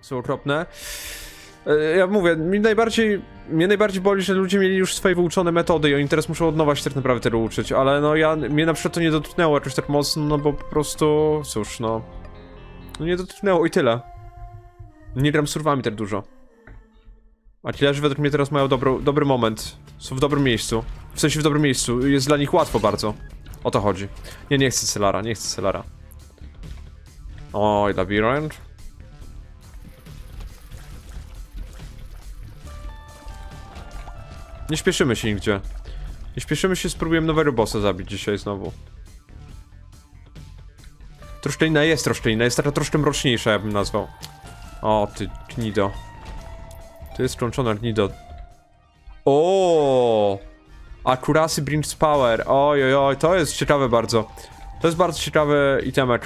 są okropne. Ja mówię, mnie najbardziej boli, że ludzie mieli już swoje wyuczone metody i oni teraz muszą od nowa się tak naprawdę tego uczyć, ale no mnie na przykład to nie dotknęło jakoś tak mocno, no bo po prostu, cóż, no nie dotknęło i tyle. Nie gram surwami tak dużo. A ci leży według mnie teraz mają dobry moment. Są w dobrym miejscu. W sensie w dobrym miejscu. Jest dla nich łatwo bardzo. O to chodzi. Nie chcę Celara, nie chcę Celara. Oj, labirynt. Nie śpieszymy się nigdzie. Nie śpieszymy się, spróbujemy nowego bossa zabić dzisiaj znowu. Troszczylina jest troszczylina, jest taka troszkę mroczniejsza, ja bym nazwał. O, ty gnido. To jest skończona gnido. O, Accuracy brings power. Oj, oj, to jest ciekawe bardzo. To jest bardzo ciekawy itemek.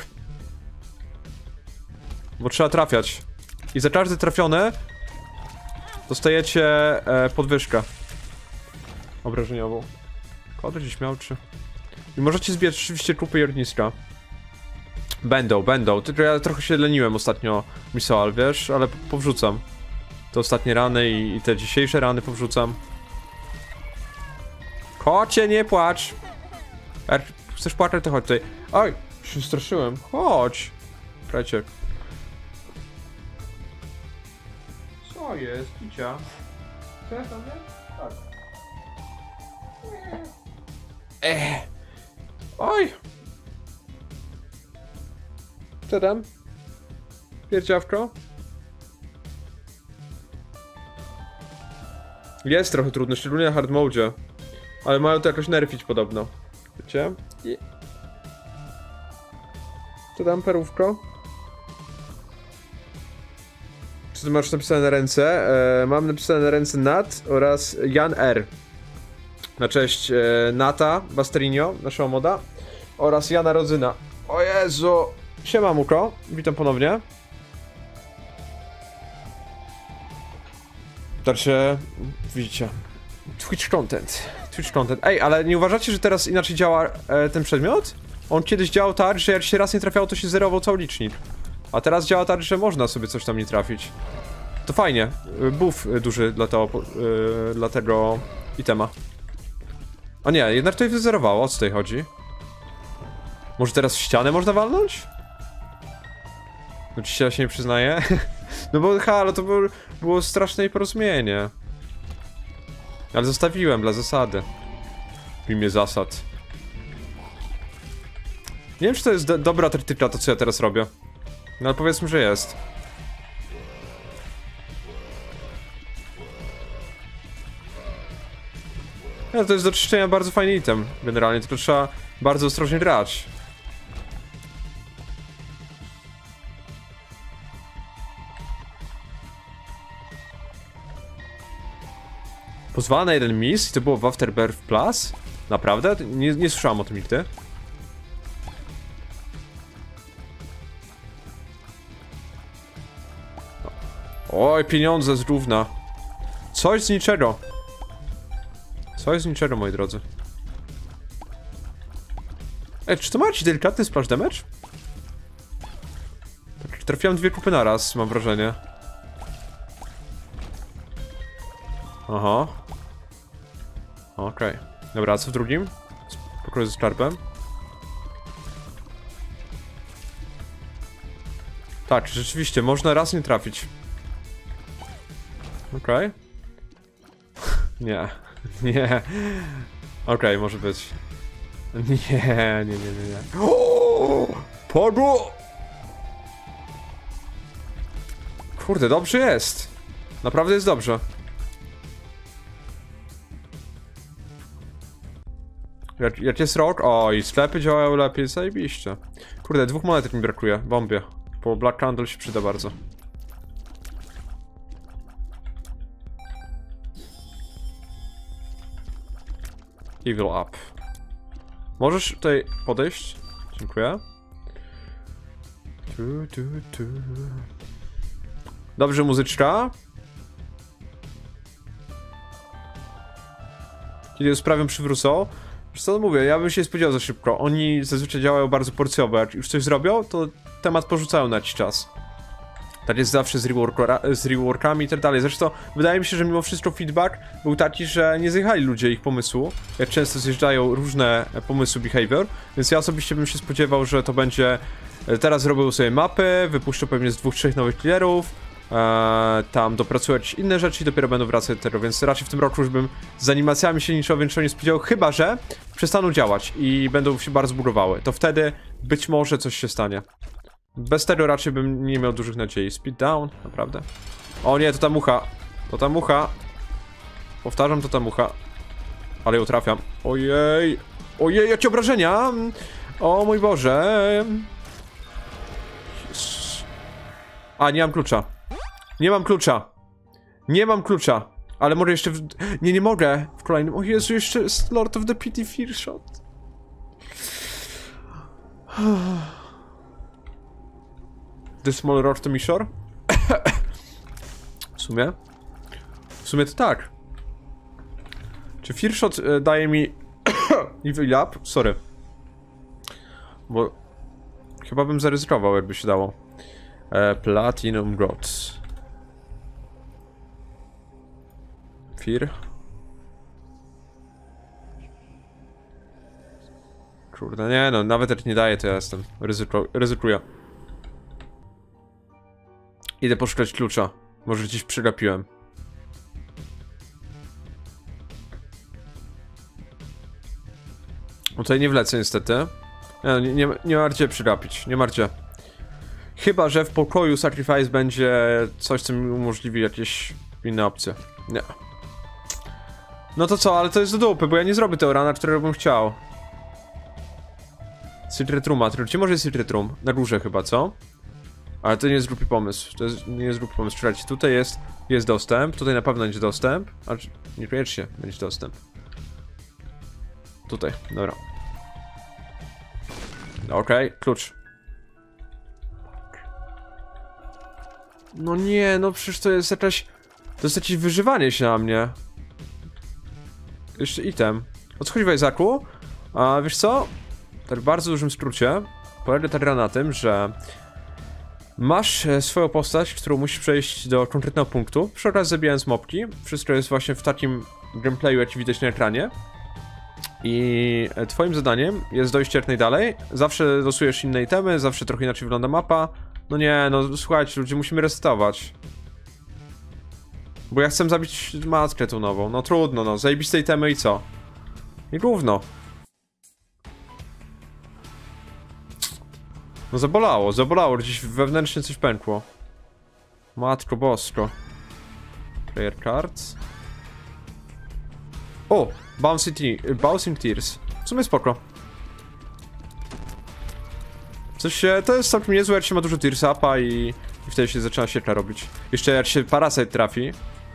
Bo trzeba trafiać. I za każde trafione dostajecie podwyżkę obrażeniową. Kodry gdzieś miał, czy... I możecie zbierać oczywiście trupy i ogniska. Będą. Tylko ja trochę się leniłem ostatnio, Misoal, wiesz? Ale powrzucam. Te ostatnie rany i te dzisiejsze rany powrzucam. Kocie, nie płacz! Jak chcesz płakać, to chodź tutaj. Oj, się straszyłem. Chodź. Krajciek. Co jest, kicia? Chcesz na mnie? Tak. Oj! Co tam? Pierdziawko? Jest trochę trudno, szczególnie na hard mode. Ale mają to jakoś nerfić podobno. Wiecie? Co tam, perówko? Co ty masz napisane na ręce? Mam napisane na ręce Nat oraz Jan R. Na cześć Nata Basterinio, naszego moda. Oraz Jana Rodzyna. O Jezu! Siema Muko, witam ponownie. Znaczy, widzicie, Twitch content. Ej, ale nie uważacie, że teraz inaczej działa ten przedmiot? On kiedyś działał tak, że jak się raz nie trafiało, to się zerował cały licznik. A teraz działa tak, że można sobie coś tam nie trafić. To fajnie. Buff duży dla tego itema. O nie, jednak to wyzerowało, o co tutaj chodzi? Może teraz w ścianę można walnąć? Oczywiście ja się nie przyznaję. No bo halo, to było straszne nieporozumienie. Ale zostawiłem dla zasady. W imię zasad. Nie wiem, czy to jest dobra taktyka, to co ja teraz robię. No ale powiedzmy, że jest. No, to jest do czyszczenia bardzo fajny item. Generalnie, tylko trzeba bardzo ostrożnie grać. Pozwala na jeden miss i to było w Afterbirth Plus? Naprawdę? Nie słyszałem o tym nigdy. Oj, pieniądze z równa. Coś z niczego. Coś z niczego, moi drodzy. Ej, czy to ma jakiś delikatny splash damage? Tak, trafiłem 2 kupy naraz, mam wrażenie. Aha. Okej. Dobra, a co w drugim? Pokoju z czarpem. Tak, rzeczywiście, można raz nie trafić. Okej. Nie. Nie. Okej, może być. Nie. O! Padło! Kurde, dobrze jest. Naprawdę jest dobrze. Jak jest rok? O, i sklepy działają lepiej, zajebiście. Kurde, 2 monetek mi brakuje, bombie. Po Black Candle się przyda bardzo. Evil up. Możesz tutaj podejść? Dziękuję. Dobrze, muzyczka. Kiedy sprawę przywrócą. Co mówię, ja bym się nie spodziewał za szybko. Oni zazwyczaj działają bardzo porcjowo. Jak już coś zrobią, to temat porzucają na jakiś czas. Tak jest zawsze z reworkami i tak dalej. Zresztą wydaje mi się, że mimo wszystko feedback był taki, że nie zjechali ludzie ich pomysłu. Jak często zjeżdżają różne pomysły behavior, więc ja osobiście bym się spodziewał, że to będzie... Teraz robią sobie mapy, wypuszczą pewnie z 2-3 nowych killerów, tam dopracować inne rzeczy i dopiero będą wracać do tego, więc raczej w tym roku już bym z animacjami się niczego większego nie spodziewał, chyba że przestaną działać i będą się bardzo bugowały. To wtedy być może coś się stanie. Bez tego raczej bym nie miał dużych nadziei. Speed down, naprawdę. O nie, to ta mucha. To ta mucha. Powtarzam, to ta mucha. Ale ją trafiam. Ojej. Ojej, jakie obrażenia. O mój Boże. A, nie mam klucza. Nie mam klucza. Nie mam klucza. Ale może jeszcze w... Nie mogę. W kolejnym... O Jezu, jeszcze jest Lord of the Pity Fearshot. The Small Road to Mishore? W sumie to tak. Czy Fearshot daje mi... Evil Up? Sorry. Bo... Chyba bym zaryzykował, jakby się dało. Platinum Gods. Fear. Kurde, nie no, nawet jak nie daje, to ja jestem. Ryzykuję. Idę poszukać klucza. Może gdzieś przegapiłem. No tutaj nie wlecę niestety. Nie ma gdzie przegapić, nie ma gdzie. Chyba że w pokoju Sacrifice będzie coś, co mi umożliwi jakieś inne opcje. Nie. No to co, ale to jest do dupy, bo ja nie zrobię tego rana, którego bym chciał. Secret Room, gdzie może jest Secret Room? Na górze chyba, co? Ale to nie jest głupi pomysł. Nie jest głupi pomysł. Czekajcie, tutaj jest dostęp, tutaj na pewno będzie dostęp. Ale niekoniecznie będzie dostęp. Tutaj, dobra. Okej, klucz. No nie, no przecież to jest jakaś... To jest jakieś wyżywanie się na mnie. Jeszcze item. O co chodzi w Isaacu? A wiesz co? Tak w bardzo dużym skrócie polega ta gra na tym, że masz swoją postać, którą musisz przejść do konkretnego punktu, przy okazji zabijając mobki. Wszystko jest właśnie w takim gameplayu, jak widać na ekranie. I twoim zadaniem jest dojście jak najdalej. Zawsze losujesz inne itemy, zawsze trochę inaczej wygląda mapa. No nie, no słuchajcie ludzie, musimy resetować. Bo ja chcę zabić matkę tą nową. No trudno, no, zajebiste itemy i co? I gówno. No zabolało, gdzieś wewnętrznie coś pękło. Matko bosko. Player cards. O! Bouncing Tears. W sumie spoko. Coś to jest całkiem niezłe, jak się ma dużo Tears upa i wtedy się zaczyna sieka robić. Jeszcze jak się Parasite trafi.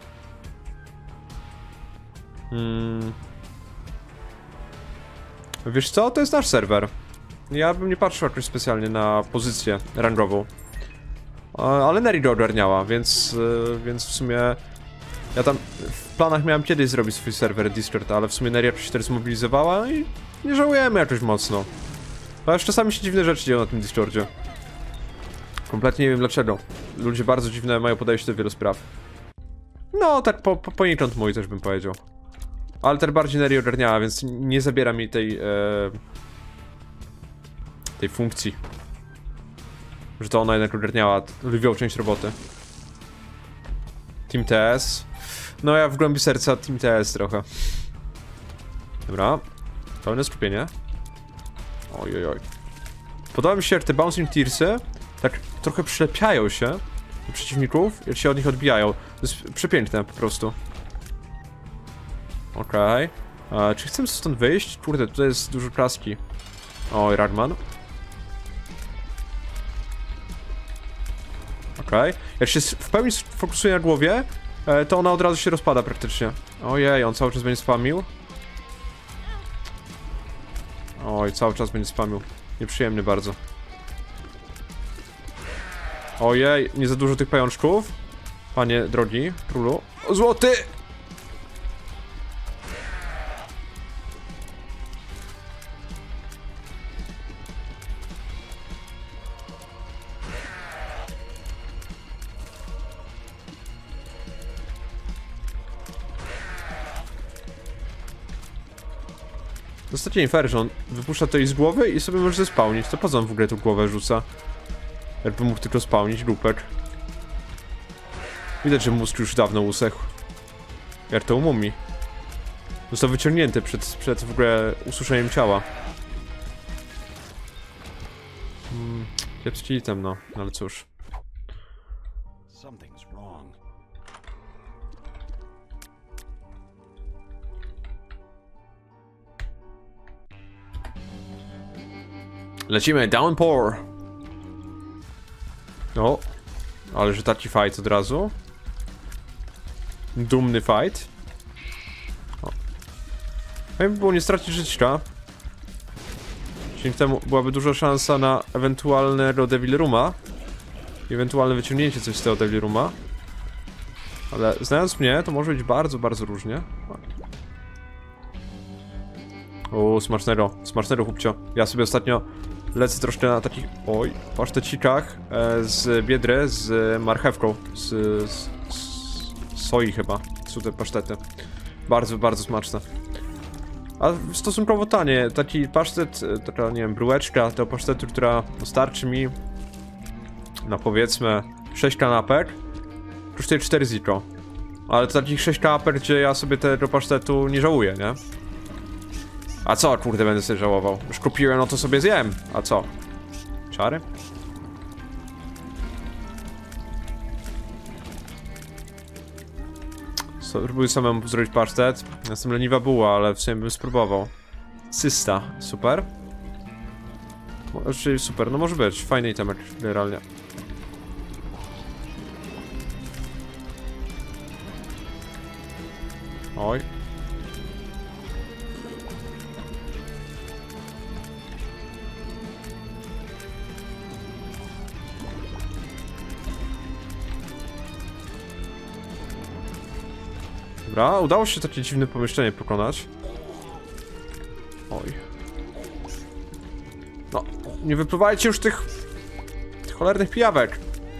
Wiesz co? To jest nasz serwer. Ja bym nie patrzył jakoś specjalnie na pozycję rangową. Ale Neri go ogarniała, więc w sumie... Ja tam w planach miałem kiedyś zrobić swój serwer Discord, ale w sumie Neri jakoś się teraz zmobilizowała i nie żałujemy jakoś mocno. Chociaż czasami się dziwne rzeczy dzieją na tym Discordzie. Kompletnie nie wiem dlaczego. Ludzie bardzo dziwne mają podejście do wielu spraw. No, tak poniekąd mój też bym powiedział. Ale też bardziej Neri ogarniała, więc nie zabiera mi tej funkcji. Że to ona jednak ogarniała lwią część roboty. Team TS. No ja w głębi serca Team TS trochę. Dobra. Pełne skupienie. Ojojoj. Podoba mi się, jak te Bouncing Tearsy tak trochę przylepiają się do przeciwników, jak się od nich odbijają. To jest przepiękne po prostu. Okej. Czy chcę stąd wyjść? Kurde, tutaj jest dużo klaski. Oj, Ragman. Okej. Jak się w pełni fokusuje na głowie, to ona od razu się rozpada praktycznie. Ojej, on cały czas będzie spamił. Oj, cały czas będzie spamił. Nieprzyjemny bardzo. Ojej, nie za dużo tych pajączków. Panie drogi, królu. O, złoty! Ostatni fair, że on wypuszcza to i z głowy i sobie może zespałnić. To po co on w ogóle tą głowę rzuca? Jakby mógł tylko spałnić, lupek. Widać, że mózg już dawno usechł. Jak to u mumii. Został wyciągnięty przed w ogóle ususzeniem ciała. Kiepski item, no, ale cóż. Lecimy, downpour! O, ale że taki fight od razu. Dumny fight. O. Fajnie by było nie stracić życia. Dzięki temu byłaby duża szansa na ewentualnego Devil Rooma. I ewentualne wyciągnięcie coś z tego Devil Rooma. Ale znając mnie, to może być bardzo, bardzo różnie. O, smacznego chłopcio. Ja sobie ostatnio lecę troszkę na takich, oj, pasztecikach z biedry, z marchewką, z soi chyba, są te pasztety. Bardzo, bardzo smaczne. A stosunkowo tanie, taki pasztet, taka, nie wiem, bryłeczka do pasztetu, która starczy mi na powiedzmy 6 kanapek, kosztuje 4 ziko. Ale to takich 6 kanapek, gdzie ja sobie tego pasztetu nie żałuję, nie? A co, kurde, będę sobie żałował? Już kupiłem, no to sobie zjem. A co? Czary? Spróbuję samemu zrobić pasztet. Jestem leniwa buła, ale w sumie bym spróbował. Cysta, super. Czyli super, no może być. Fajny itemek, generalnie. Oj. Dobra, udało się takie dziwne pomieszczenie pokonać. Oj. No, nie wypływajcie już tych cholernych pijawek.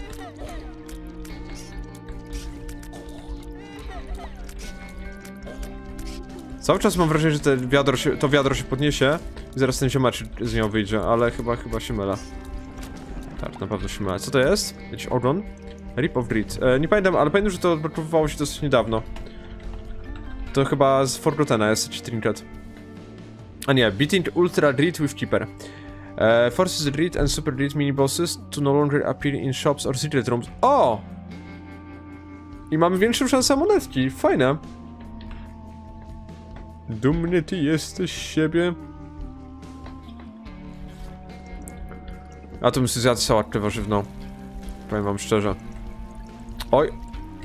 Cały czas mam wrażenie, że to wiadro się podniesie i zaraz ten ziomacz z nią wyjdzie, ale chyba się mylę. Tak, na pewno się mylę. Co to jest? Jakiś ogon? Rip of Dread. Nie pamiętam, ale pamiętam, że to odblokowywało się dosyć niedawno. To chyba z Forgottena jest jakiś trinket. A nie, beating Ultra Dread with Keeper. Forces Dread and Super Dread mini-bosses to no longer appear in shops or secret rooms. O! I mamy większą szansę monetki, fajne. Dumny ty jesteś z siebie. A to bym sobie zjadł sałatkę warzywną. Powiem wam szczerze. Oj.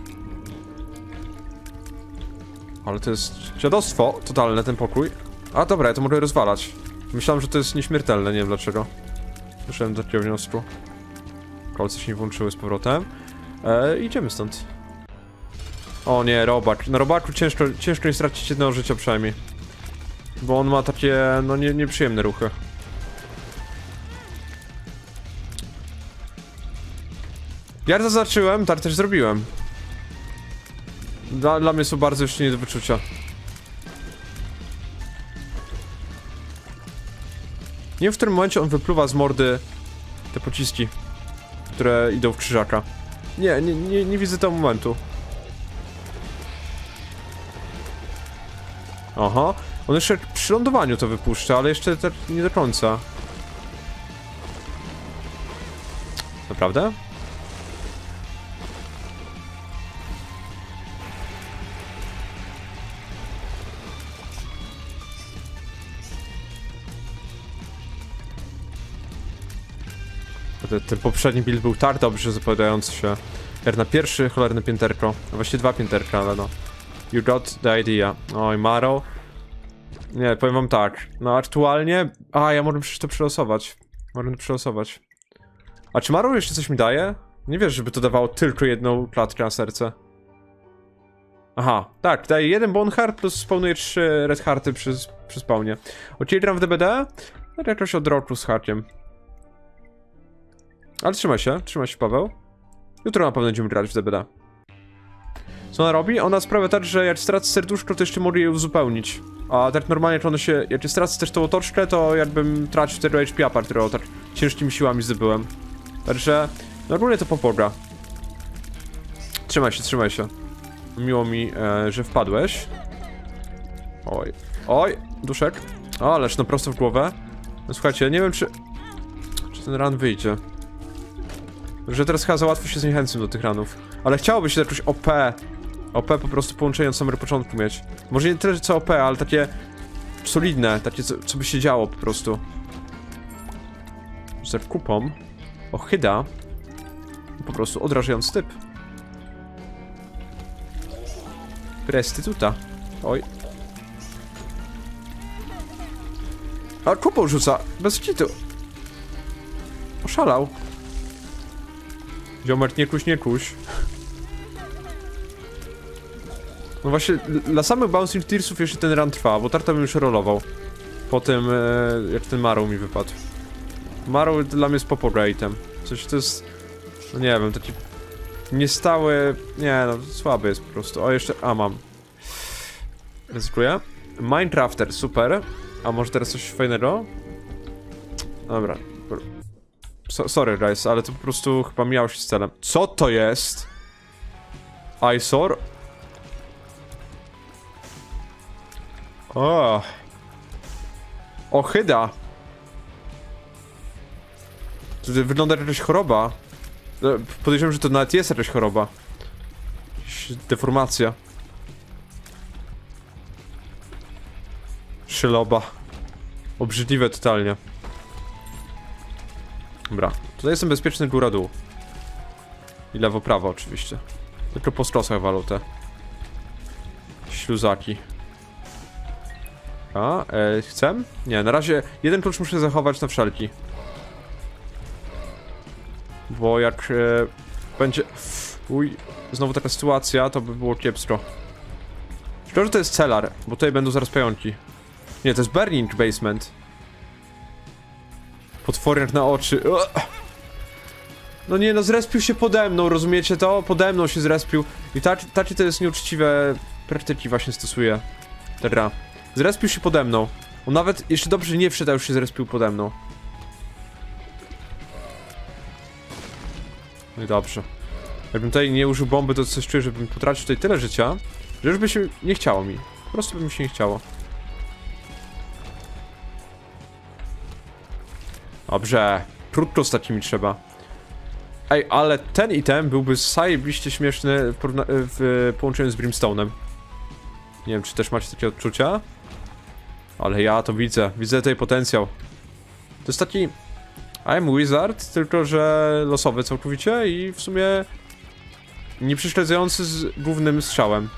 Ale to jest dziadostwo totalne, ten pokój. A dobra, ja to mogę rozwalać. Myślałem, że to jest nieśmiertelne, nie wiem dlaczego. Doszedłem do takiego wniosku. Kolce się nie włączyły z powrotem. Idziemy stąd. O nie, robak. Na robaku ciężko nie stracić jednego życia przynajmniej. Bo on ma takie, no nieprzyjemne ruchy. Ja zaznaczyłem, tak też zrobiłem. Dla mnie są bardzo jeszcze nie do wyczucia. Nie wiem, w którym momencie on wypluwa z mordy te pociski, które idą w krzyżaka. Nie widzę tego momentu. Aha, on jeszcze przy lądowaniu to wypuszcza, ale jeszcze tak nie do końca. Naprawdę? Ten poprzedni build był tak dobrze zapowiadający się. Jak na pierwszy cholerne pięterko. A właściwie 2 pięterka, ale no. You got the idea. Oj, Maro. Nie, powiem wam tak. No aktualnie... A, ja mogę przecież to przelosować. A czy Maro jeszcze coś mi daje? Nie wiesz, żeby to dawało tylko jedną klatkę na serce. Aha, tak, daje 1 bone heart plus spawnuje 3 red hearty przy spawnie. Okej, gram w DBD? No to jakoś od roku z hakiem. Ale trzymaj się Paweł. Jutro na pewno będziemy grać w DBD. Co ona robi? Ona sprawia tak, że jak stracę serduszko, to jeszcze mogę je uzupełnić. A tak normalnie, czy one się... Jak stracę też tą otoczkę, to jakbym tracił tego HP-a, którego tak ciężkimi siłami zdobyłem. Także... Normalnie to pomaga. Trzymaj się, trzymaj się. Miło mi, że wpadłeś. Oj. Oj, duszek. O, ależ no prosto w głowę. No słuchajcie, nie wiem czy ten run wyjdzie. Że teraz chyba za łatwo się zniechęcę do tych runów. Ale chciałoby się jakoś OP. OP po prostu połączenie od samego początku mieć. Może nie tyle co OP, ale takie solidne, takie co by się działo po prostu. Z kupą. Ohyda. Po prostu odrażający typ. Restytuta. Oj. A kupą rzuca. Bez kitu. Oszalał. Ziomek, nie kuś, nie kuś. No właśnie, dla samych Bouncing Tearsów jeszcze ten run trwa, bo Tarta bym już rolował. Po tym, jak ten Marrow mi wypadł. Marrow dla mnie jest popoga item. Coś to jest... No nie wiem, taki... Niestały... Nie no, słaby jest po prostu. O, jeszcze... A, mam. Ryzykuję. Minecrafter, super. A może teraz coś fajnego? Dobra. Sorry guys, ale to po prostu chyba miało się z celem. Co to jest? Eyesore? O. Ohyda. To wygląda jak jakaś choroba. Podejrzewam, że to nawet jest jakaś choroba. Deformacja. Szyloba. Obrzydliwe totalnie. Dobra, tutaj jestem bezpieczny góra-dół. I lewo-prawo oczywiście. Tylko po strosach walą te śluzaki. A, chcę? Nie, na razie jeden klucz muszę zachować na wszelki. Bo jak będzie... Uj, znowu taka sytuacja, to by było kiepsko. Szkoda, że to jest cellar, bo tutaj będą zaraz pająki. Nie, to jest burning basement. Potworek na oczy. No nie, no zrespił się pode mną, rozumiecie to? Pode mną się zrespił. I takie to jest nieuczciwe praktyki właśnie stosuje ta gra. Zrespił się pode mną. On nawet jeszcze dobrze nie wszedł, a już się zrespił pode mną. No i dobrze. Jakbym tutaj nie użył bomby, to coś czuję, żebym potracił tutaj tyle życia, że już by się nie chciało mi. Po prostu by mi się nie chciało. Dobrze. Krótko z takimi trzeba. Ej, ale ten item byłby zajebiście śmieszny w połączeniu z Brimstone'em. Nie wiem, czy też macie takie odczucia? Ale ja to widzę. Widzę tutaj potencjał. To jest taki... I'm Wizard, tylko że losowy całkowicie i w sumie... nie prześledzający z głównym strzałem.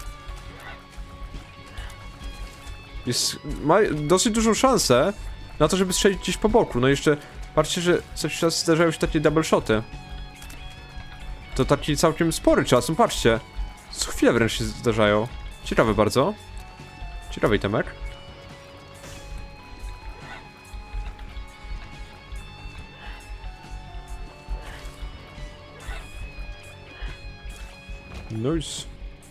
Ma dosyć dużą szansę na to, żeby strzelić gdzieś po boku. No i jeszcze... Patrzcie, że coś czas zdarzają się takie double shoty. To taki całkiem spory czas, no patrzcie. Co chwilę wręcz się zdarzają. Ciekawe bardzo. Ciekawy itemek. Nice.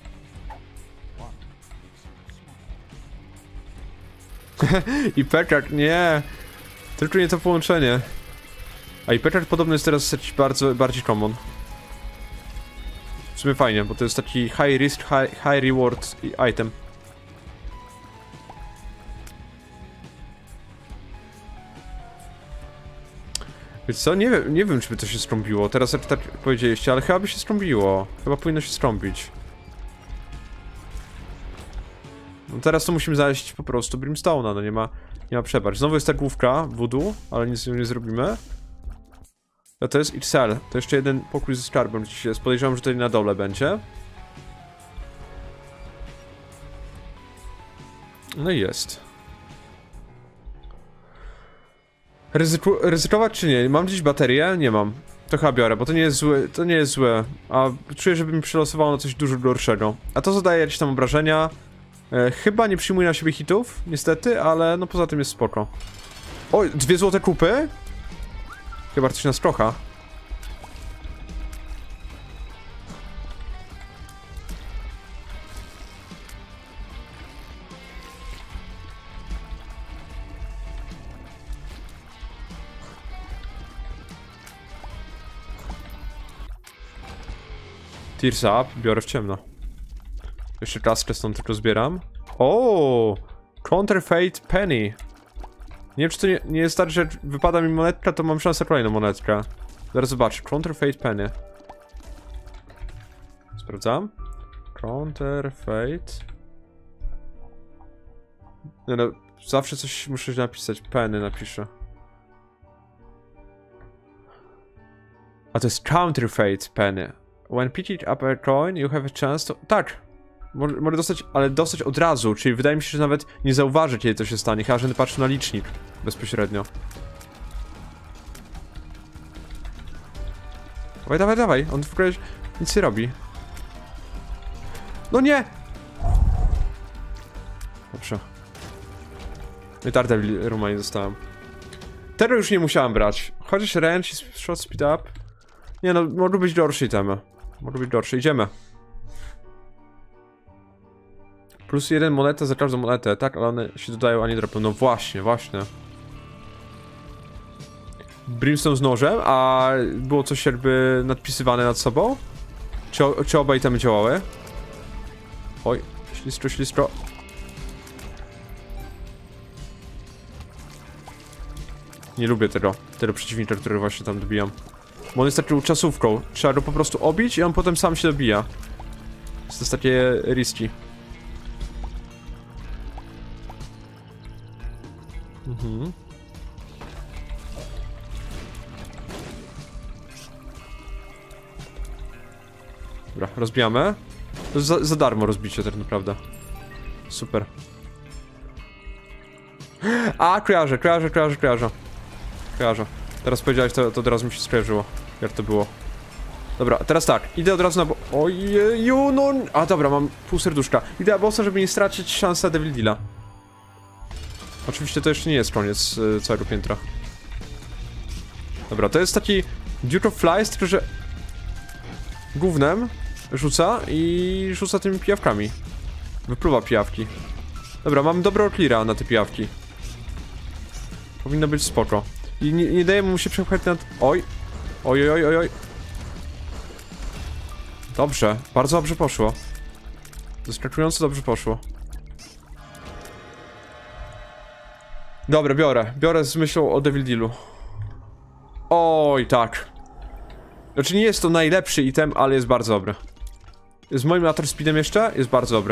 I Pekak, nie. Tylko nie to połączenie. A i Pekak podobno jest teraz jakiś bardziej common. W sumie fajnie, bo to jest taki high risk, high reward item. Więc co? Nie wiem, czy by to się strąbiło. Teraz jak tak powiedzieliście, ale chyba by się strąbiło. Chyba powinno się strąbić. No teraz to musimy znaleźć po prostu Brimstone'a, no nie ma przebacz. Znowu jest ta główka voodoo, ale nic z nią nie zrobimy. A to jest Ixel. To jeszcze jeden pokój ze skarbem gdzieś jest. Podejrzewam, że tutaj na dole będzie. No i jest. Ryzykować czy nie? Mam gdzieś baterię? Nie mam. To chyba biorę, bo to nie jest złe. To nie jest złe. A czuję, żeby mi przylosowało na coś dużo gorszego. A to zadaje jakieś tam obrażenia. Chyba nie przyjmuje na siebie hitów, niestety, ale no poza tym jest spoko. Oj, 2 złote kupy? Chyba coś nas trocha. Tears up, biorę w ciemno. Jeszcze czas stąd tylko zbieram. O, Counterfeit Penny. Nie wiem, czy to nie jest tak, że wypada mi monetka, to mam szansę kolejną monetkę. Zaraz zobaczę. Counterfeit Penny. Sprawdzam. Counterfeit. No, no, zawsze coś muszę napisać. Penny napiszę. A to jest Counterfeit Penny. When picking up a coin, you have a chance to... Tak! Może dostać, ale dostać od razu, czyli wydaje mi się, że nawet nie zauważy, kiedy to się stanie, chyba że nie patrzy na licznik bezpośrednio. Dawaj, dawaj, dawaj, on w ogóle nic nie robi. No nie! Dobrze. I Daredevil Ruma nie dostałem. Terror już nie musiałem brać. Chociaż range i shot speed up. Nie no, mogą być gorsze itemy. Mogą być gorsze, idziemy. Plus 1 moneta za każdą monetę, tak? Ale one się dodają, a nie dropią. No właśnie, właśnie. Brimstone z nożem, a było coś jakby nadpisywane nad sobą? Czy oba itemy działały? Oj, ślistro, ślistro. Nie lubię tego przeciwnika, którego właśnie tam dobijam. Bo on jest taką czasówką. Trzeba go po prostu obić i on potem sam się dobija. To jest takie risky. Mhm. Dobra, rozbijamy. To jest za darmo rozbicie tak naprawdę. Super. A, kojarzę. Kojarzę. Teraz powiedziałeś, to od razu mi się skojarzyło. Jak to było. Dobra, teraz tak, idę od razu na ojeju, no... A dobra, mam pół serduszka. Idę na bossa, żeby nie stracić szansy Devil Deala. Oczywiście to jeszcze nie jest koniec całego piętra. Dobra, to jest taki Duke of Flies, tylko że gównem rzuca i rzuca tymi pijawkami. Wypluwa pijawki. Dobra, mam dobrego cleara na te pijawki. Powinno być spoko. I nie daje mu się przepchać nad... Oj. Oj. Dobrze, bardzo dobrze poszło. Zaskakująco dobrze poszło. Dobra, biorę z myślą o Devil Dealu. Oj, tak. Znaczy nie jest to najlepszy item, ale jest bardzo dobry. Z moim Ator Speedem jeszcze jest bardzo dobry.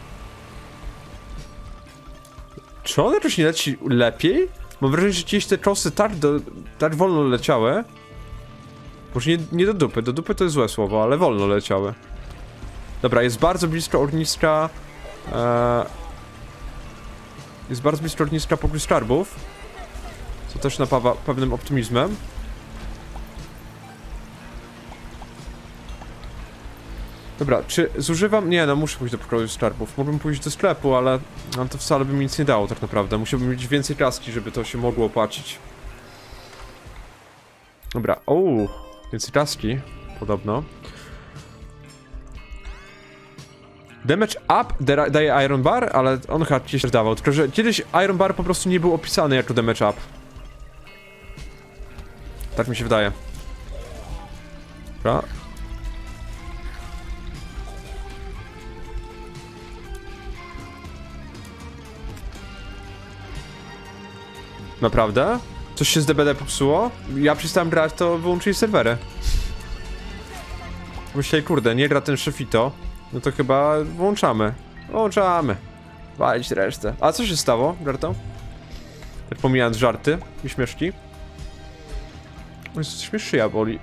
Czy on jakoś nie leci lepiej? Mam wrażenie, że gdzieś te czosy tak wolno leciały. Może nie do dupy to jest złe słowo, ale wolno leciały. Dobra, jest bardzo blisko ogniska. Jest bardzo blisko ogniska pokój skarbów. Co też napawa pewnym optymizmem. Dobra, czy zużywam? Nie, no muszę pójść do pokoju skarbów. Mógłbym pójść do sklepu, ale to wcale by mi nic nie dało tak naprawdę. Musiałbym mieć więcej kaski, żeby to się mogło opłacić. Dobra, więcej kaski, podobno. Damage up daje Iron Bar, ale on chyba się dawał. Tylko że kiedyś Iron Bar po prostu nie był opisany jako damage up. Tak mi się wydaje. Dobra. Naprawdę? Coś się z DBD popsuło? Ja przestałem grać, to wyłączyli serwery. Myślę, kurde, nie gra ten Shefito. No to chyba włączamy. Walić resztę. A co się stało, Gerto? Tak pomijając żarty i śmieszki. Coś szyja boli.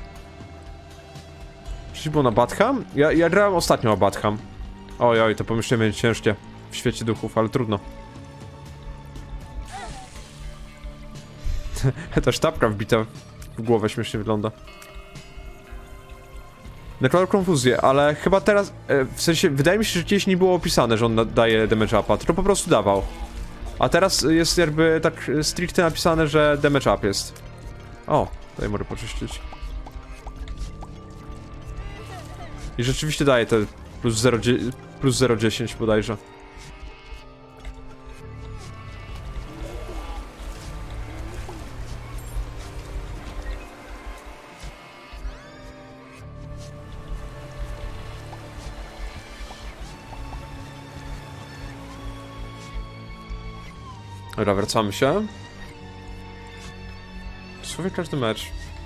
Coś było na Badham? Ja grałem ostatnio o Badham. Oj, to pomieszczenie będzie ciężkie w świecie duchów, ale trudno. Ta sztabka wbita w głowę śmiesznie wygląda. Nakładam konfuzję, ale chyba teraz... w sensie, wydaje mi się, że gdzieś nie było opisane, że on daje damage upa, tylko po prostu dawał. A teraz jest jakby tak stricte napisane, że damage up jest. O, tutaj mogę poczyścić. I rzeczywiście daje te plus 0,10 bodajże. Dobra, wracamy się. Dosłownie każdy mecz.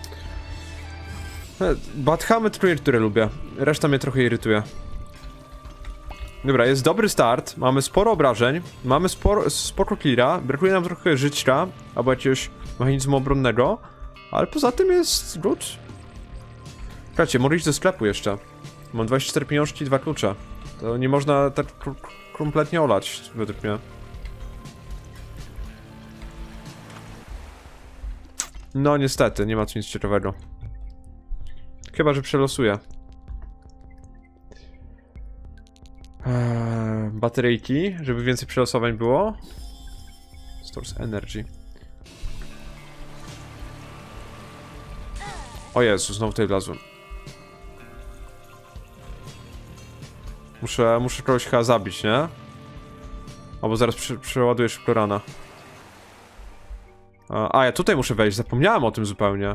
Badhamy trójki, które lubię. Reszta mnie trochę irytuje. Dobra, jest dobry start. Mamy sporo obrażeń. Mamy sporo cleara. Brakuje nam trochę życia albo jakiegoś mechanizmu obronnego. Ale poza tym jest good. Słuchajcie, mogę iść do sklepu jeszcze. Mam 24 pieniążki i 2 klucze. To nie można tak kompletnie olać, według mnie. No niestety, nie ma tu nic ciekawego. Chyba, że przelosuję. Bateryjki, żeby więcej przelosowań było. Stores Energy. O Jezu, znowu tutaj wlazłem. Muszę kogoś chyba zabić, nie? Albo zaraz przeładuję szybko rana. A, ja tutaj muszę wejść, zapomniałem o tym zupełnie.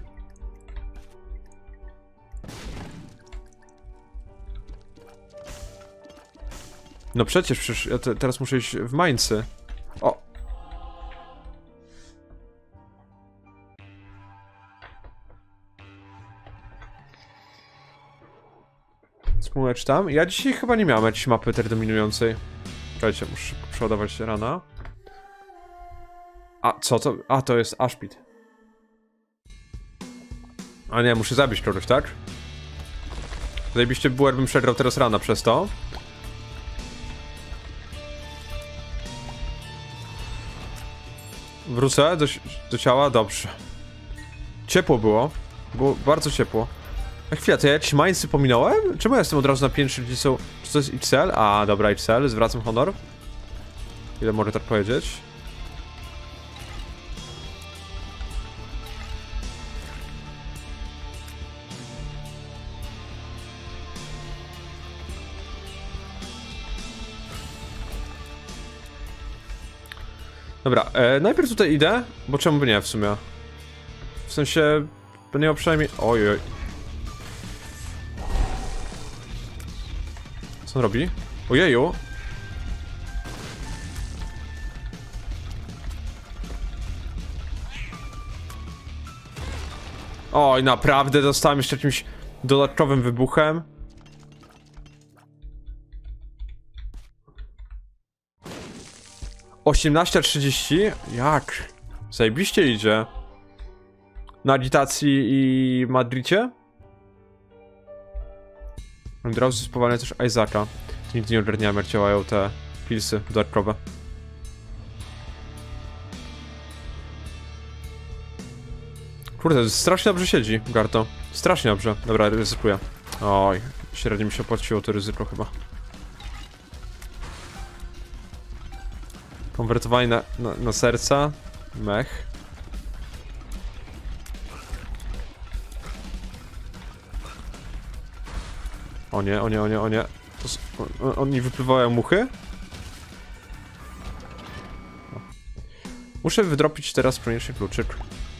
No przecież ja teraz muszę iść w Mainzy. O! Spółecz tam. Ja dzisiaj chyba nie miałem jakiejś mapy dominującej. Czekajcie, muszę przeładować rana. A, co to? A, to jest Ashpit. A nie, muszę zabić kogoś, tak? Zajebiście było, jakbym przegrał teraz rana przez to. Wrócę do ciała, dobrze. Ciepło było. Było bardzo ciepło. Na chwilę, to ja jakieś Mainzy pominąłem? Czemu ja jestem od razu na piętrze, gdzie są... Czy to jest XL? A, dobra, XL, zwracam honor. Ile mogę tak powiedzieć? Dobra, najpierw tutaj idę, bo czemu by nie w sumie? W sensie, będę miał przynajmniej... Ojoj. Co on robi? Ojeju. Oj, naprawdę dostałem jeszcze jakimś dodatkowym wybuchem. O 18:30? Jak? Zajebiście idzie. Na agitacji i Madrycie? Od razu spowalnia też Isaaca. Nigdy nie ogarniałem, jak działają te pilsy dodatkowe. Kurde, strasznie dobrze siedzi, Garto. Strasznie dobrze. Dobra, ryzykuję. Oj, średnio mi się opłaciło to ryzyko chyba. Konwertowanie na serca. Mech. O nie, o nie, o nie, o nie. Oni wypływają muchy? No. Muszę wydropić teraz koniecznie kluczyk.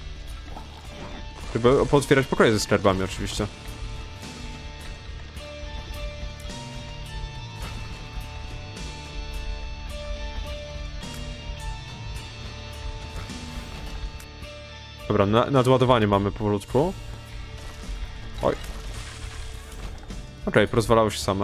Żeby pootwierać pokoje ze skarbami oczywiście. Dobra, nadładowanie mamy powolutku. Oj. Okej, porozwalały się same.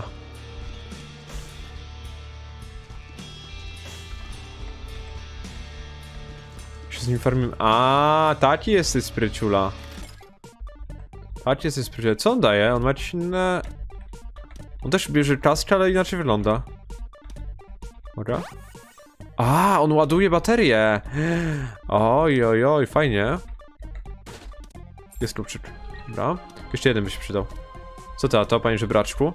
Się z nim farmim... A, taki jesteś spryciula. Taki jesteś spryciula. Co on daje? On ma jakieś inne... On też bierze kaskę, ale inaczej wygląda. Dobra. A, on ładuje baterię. Oj, oj, oj, fajnie. Jest kluczyk. Dobra. Jeszcze jeden by się przydał. Co to, panie żebraczku?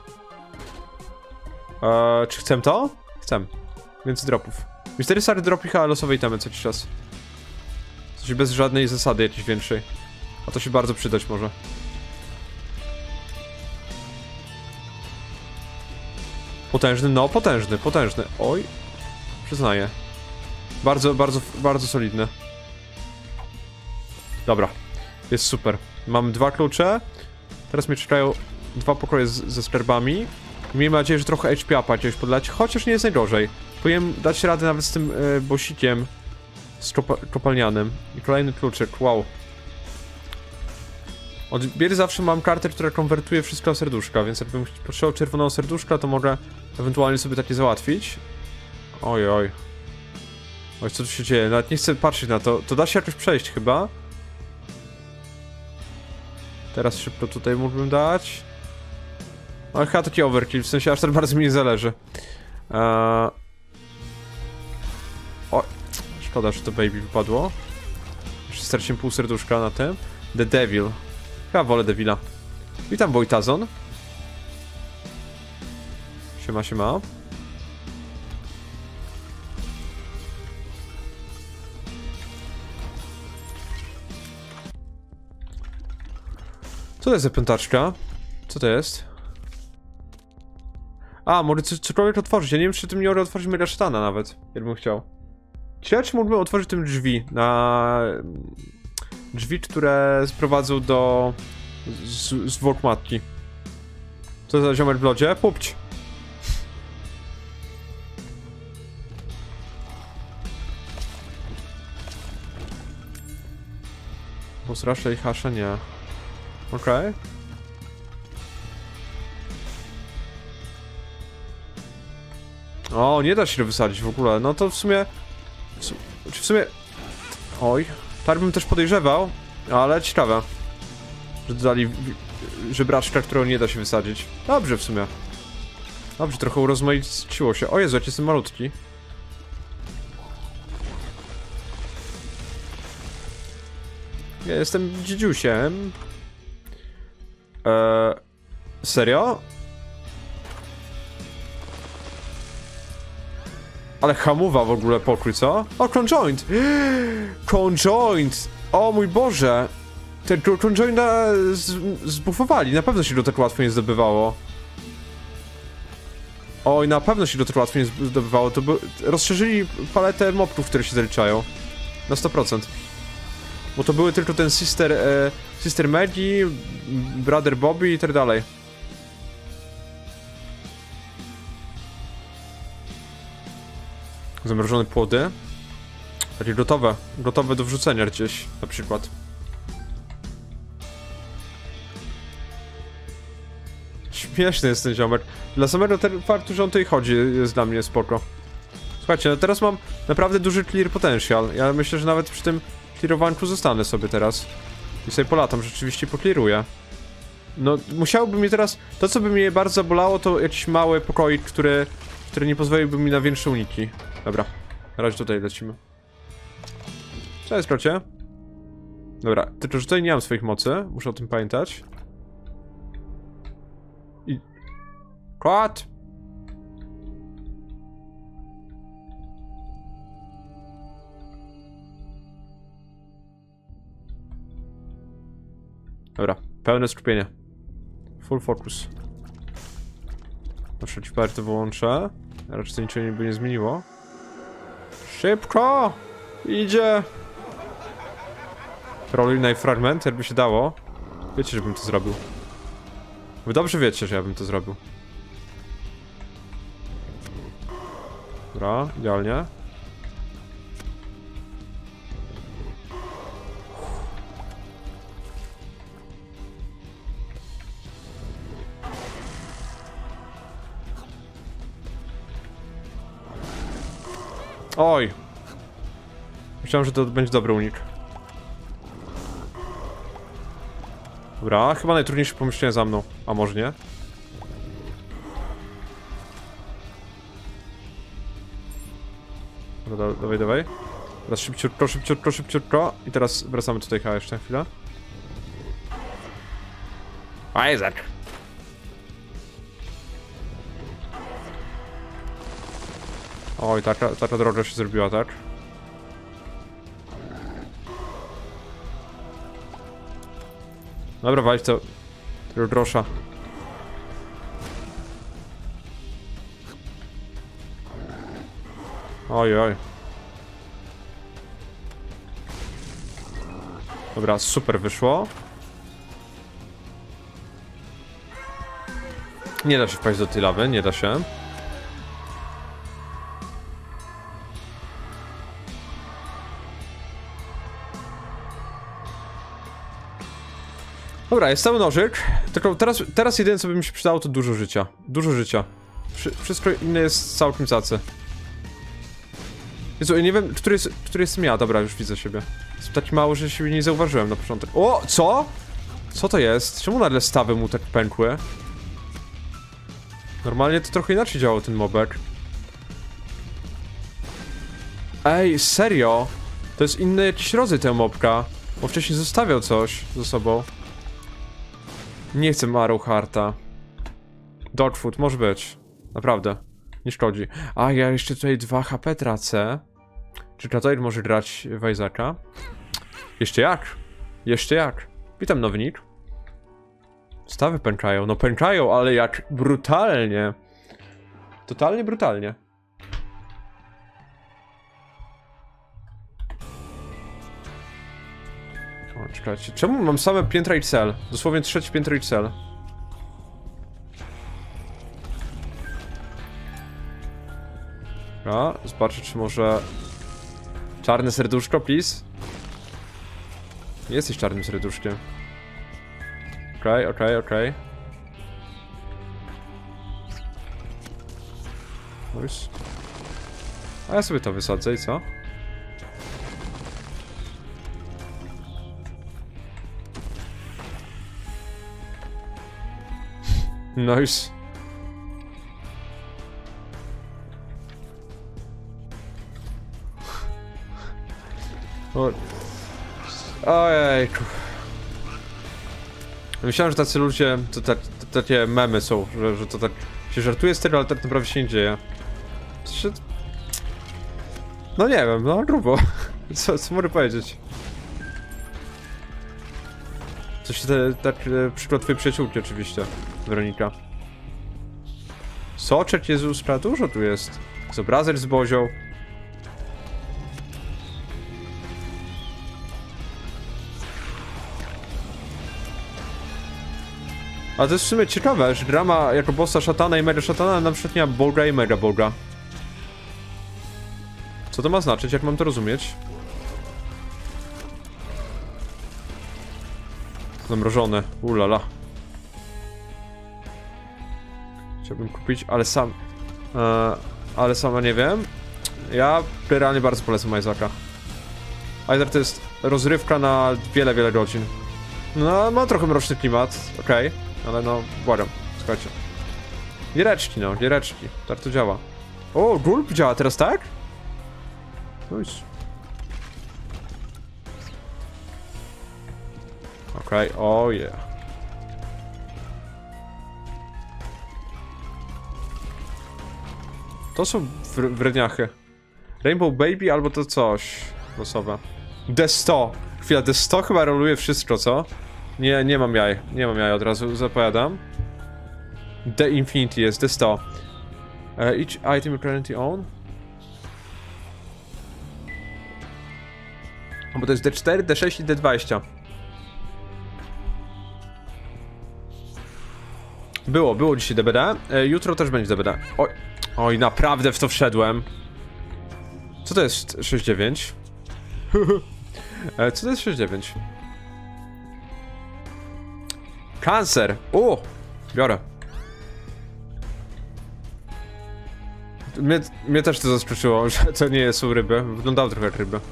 Czy chcę to? Chcę. Więcej dropów. Mystery Sary dropi chyba losowej temy co jakiś czas. Coś bez żadnej zasady jakiejś większej. A to się bardzo przydać może. Potężny? No, potężny, potężny. Oj. Przyznaję. Bardzo solidny. Dobra. Jest super. Mamy 2 klucze. Teraz mnie czekają 2 pokoje ze skarbami. Miejmy nadzieję, że trochę HP upa jakiegoś podlać, chociaż nie jest najgorzej. Powinienem dać radę nawet z tym bosikiem. Z kopalnianym. I kolejny kluczyk, wow. Od biedy zawsze mam kartę, która konwertuje wszystko na serduszka, więc jakbym potrzebował czerwonego serduszka, to mogę ewentualnie sobie takie załatwić. Oj, oj. Oj, co tu się dzieje? Nawet nie chcę patrzeć na to. To da się jakoś przejść chyba. Teraz szybko tutaj mógłbym dać. Ale chyba taki overkill, w sensie aż tak bardzo mi nie zależy. O, szkoda, że to baby wypadło. Jeszcze straciłem pół serduszka na tym. The Devil. Chyba wolę Devila. Witam, Wojtazon. Siema, siema. Co to jest za piątaczka? Co to jest? A, może cokolwiek otworzyć. Ja nie wiem, czy tym nie mogę otworzyć Mega Szatana nawet. Jakbym chciał. Ciekawe, czy mógłbym otworzyć tym drzwi na... Drzwi, które sprowadzą do... zwłok matki. Co za ziomek w lodzie? Pupć! Boss Rusha i Hasha nie. Okej. O, nie da się wysadzić w ogóle. No to w sumie... W sumie... Oj. Tak bym też podejrzewał, ale ciekawe. Że dodali żebraczka, którą nie da się wysadzić. Dobrze w sumie. Dobrze, trochę urozmaiciło się. O Jezu, jak jestem malutki. Ja jestem dziedziusiem. Serio? Ale hamuwa w ogóle pokój, co? O, conjoint! Conjoint! O mój Boże! Ten conjointa zbufowali, na pewno się go tak łatwo nie zdobywało. Oj, na pewno się go tak łatwo nie zdobywało, to by... rozszerzyli paletę mobków, które się zaliczają. Na 100%. Bo to były tylko ten Sister Maggie, Brother Bobby i tak dalej. Zamrożone płody. Takie gotowe do wrzucenia gdzieś, na przykład. Śmieszny jest ten ziomek. Dla samego faktu, że on tutaj chodzi, jest dla mnie spoko. Słuchajcie, no teraz mam naprawdę duży clear potential. Ja myślę, że nawet przy tym clearowanku zostanę sobie teraz. I sobie polatam, rzeczywiście pokliruję. No, musiałoby mi teraz... To, co by mnie bardzo zabolało, to jakiś mały pokoik, który nie pozwoliłby mi na większe uniki. Dobra, na razie tutaj lecimy. Cześć, krocie. Dobra, tylko że tutaj nie mam swoich mocy, muszę o tym pamiętać. I... Kot! Dobra, pełne skupienie. Full focus. Na wszelki wypadek to wyłączę. Raczej to niczego by nie zmieniło. Szybko! Idzie! Roluj najfragment, jakby się dało. Wiecie, żebym to zrobił. Wy dobrze wiecie, że ja bym to zrobił. Dobra, idealnie. Oj! Myślałem, że to będzie dobry unik. Dobra, chyba najtrudniejsze pomieszczenie za mną. A może nie? Dobra, dawaj, dawaj. Teraz szybciutko, szybciutko, szybciutko. I teraz wracamy tutaj chyba jeszcze na chwilę. Isaac! Oj, taka droga się zrobiła, tak? Dobra, walić to... tego grosza. Oj, oj. Dobra, super wyszło. Nie da się wpaść do tej lawy, nie da się. Dobra, jest cały nożyk, tylko teraz jedyne co by mi się przydało to dużo życia. Dużo życia. Wszystko inne jest całkiem cacy. Jezu, ja nie wiem, który jestem ja. Dobra, już widzę siebie. Jest taki mało, że siebie nie zauważyłem na początek. O, co? Co to jest? Czemu nagle stawy mu tak pękły? Normalnie to trochę inaczej działał ten mobek. Ej, serio? To jest inny jakiś rodzaj tego mobka. Bo wcześniej zostawiał coś ze sobą. Nie chcę Arrowhearta. Dogfoot, może być. Naprawdę. Nie szkodzi. A, ja jeszcze tutaj 2 HP tracę. Czy Klatoid może grać w Isaaca? Jeszcze jak? Jeszcze jak? Witam, nowy nick. Stawy pękają. No pękają, ale jak brutalnie. Totalnie brutalnie. O, czekajcie. Czemu mam same piętra i cel? Dosłownie 3 piętro i cel. A, zobaczę, czy może... Czarne serduszko, please? Jesteś czarnym serduszkiem. Okej. Nice. A ja sobie to wysadzę i co? Nice. Ojejku. Myślałem, że tacy ludzie, to takie memy są, że to tak się żartuje z tego, ale tak naprawdę się nie dzieje. No nie wiem, no grubo. Co mogę powiedzieć? Coś tak przykład twojej przyjaciółki oczywiście, Weronika. Soczek Jezuska, dużo tu jest. Zobrazek z Bozią. A to jest w sumie ciekawe, że gra ma jako bossa szatana i mega szatana, a na przykład nie ma Boga i mega Boga. Co to ma znaczyć? Jak mam to rozumieć? Zamrożone, ulala. Chciałbym kupić, ale sam... ale sama nie wiem. Ja realnie bardzo polecam Isaaca. Isaac to jest rozrywka na wiele godzin. No, ma trochę mroczny klimat, okej. Ale no, błagam, słuchajcie. Giereczki, no, giereczki. Tak to działa. O, gulp działa teraz, tak? Nice. Okej, o yeah. To są wredniachy. Rainbow Baby albo to coś losowe. D100. Chwila, D100 chyba roluje wszystko, co? Nie mam jaj. Nie mam jaj, od razu zapowiadam. The Infinity jest, D100. Each item you currently own. Bo to jest D4, D6 i D20. Było dzisiaj DBD. Jutro też będzie DBD. Oj, naprawdę w to wszedłem. Co to jest 6-9? Co to jest 6-9? Cancer! Biorę. Mnie też to zaskoczyło, że to nie są ryby. Wyglądało trochę jak ryby.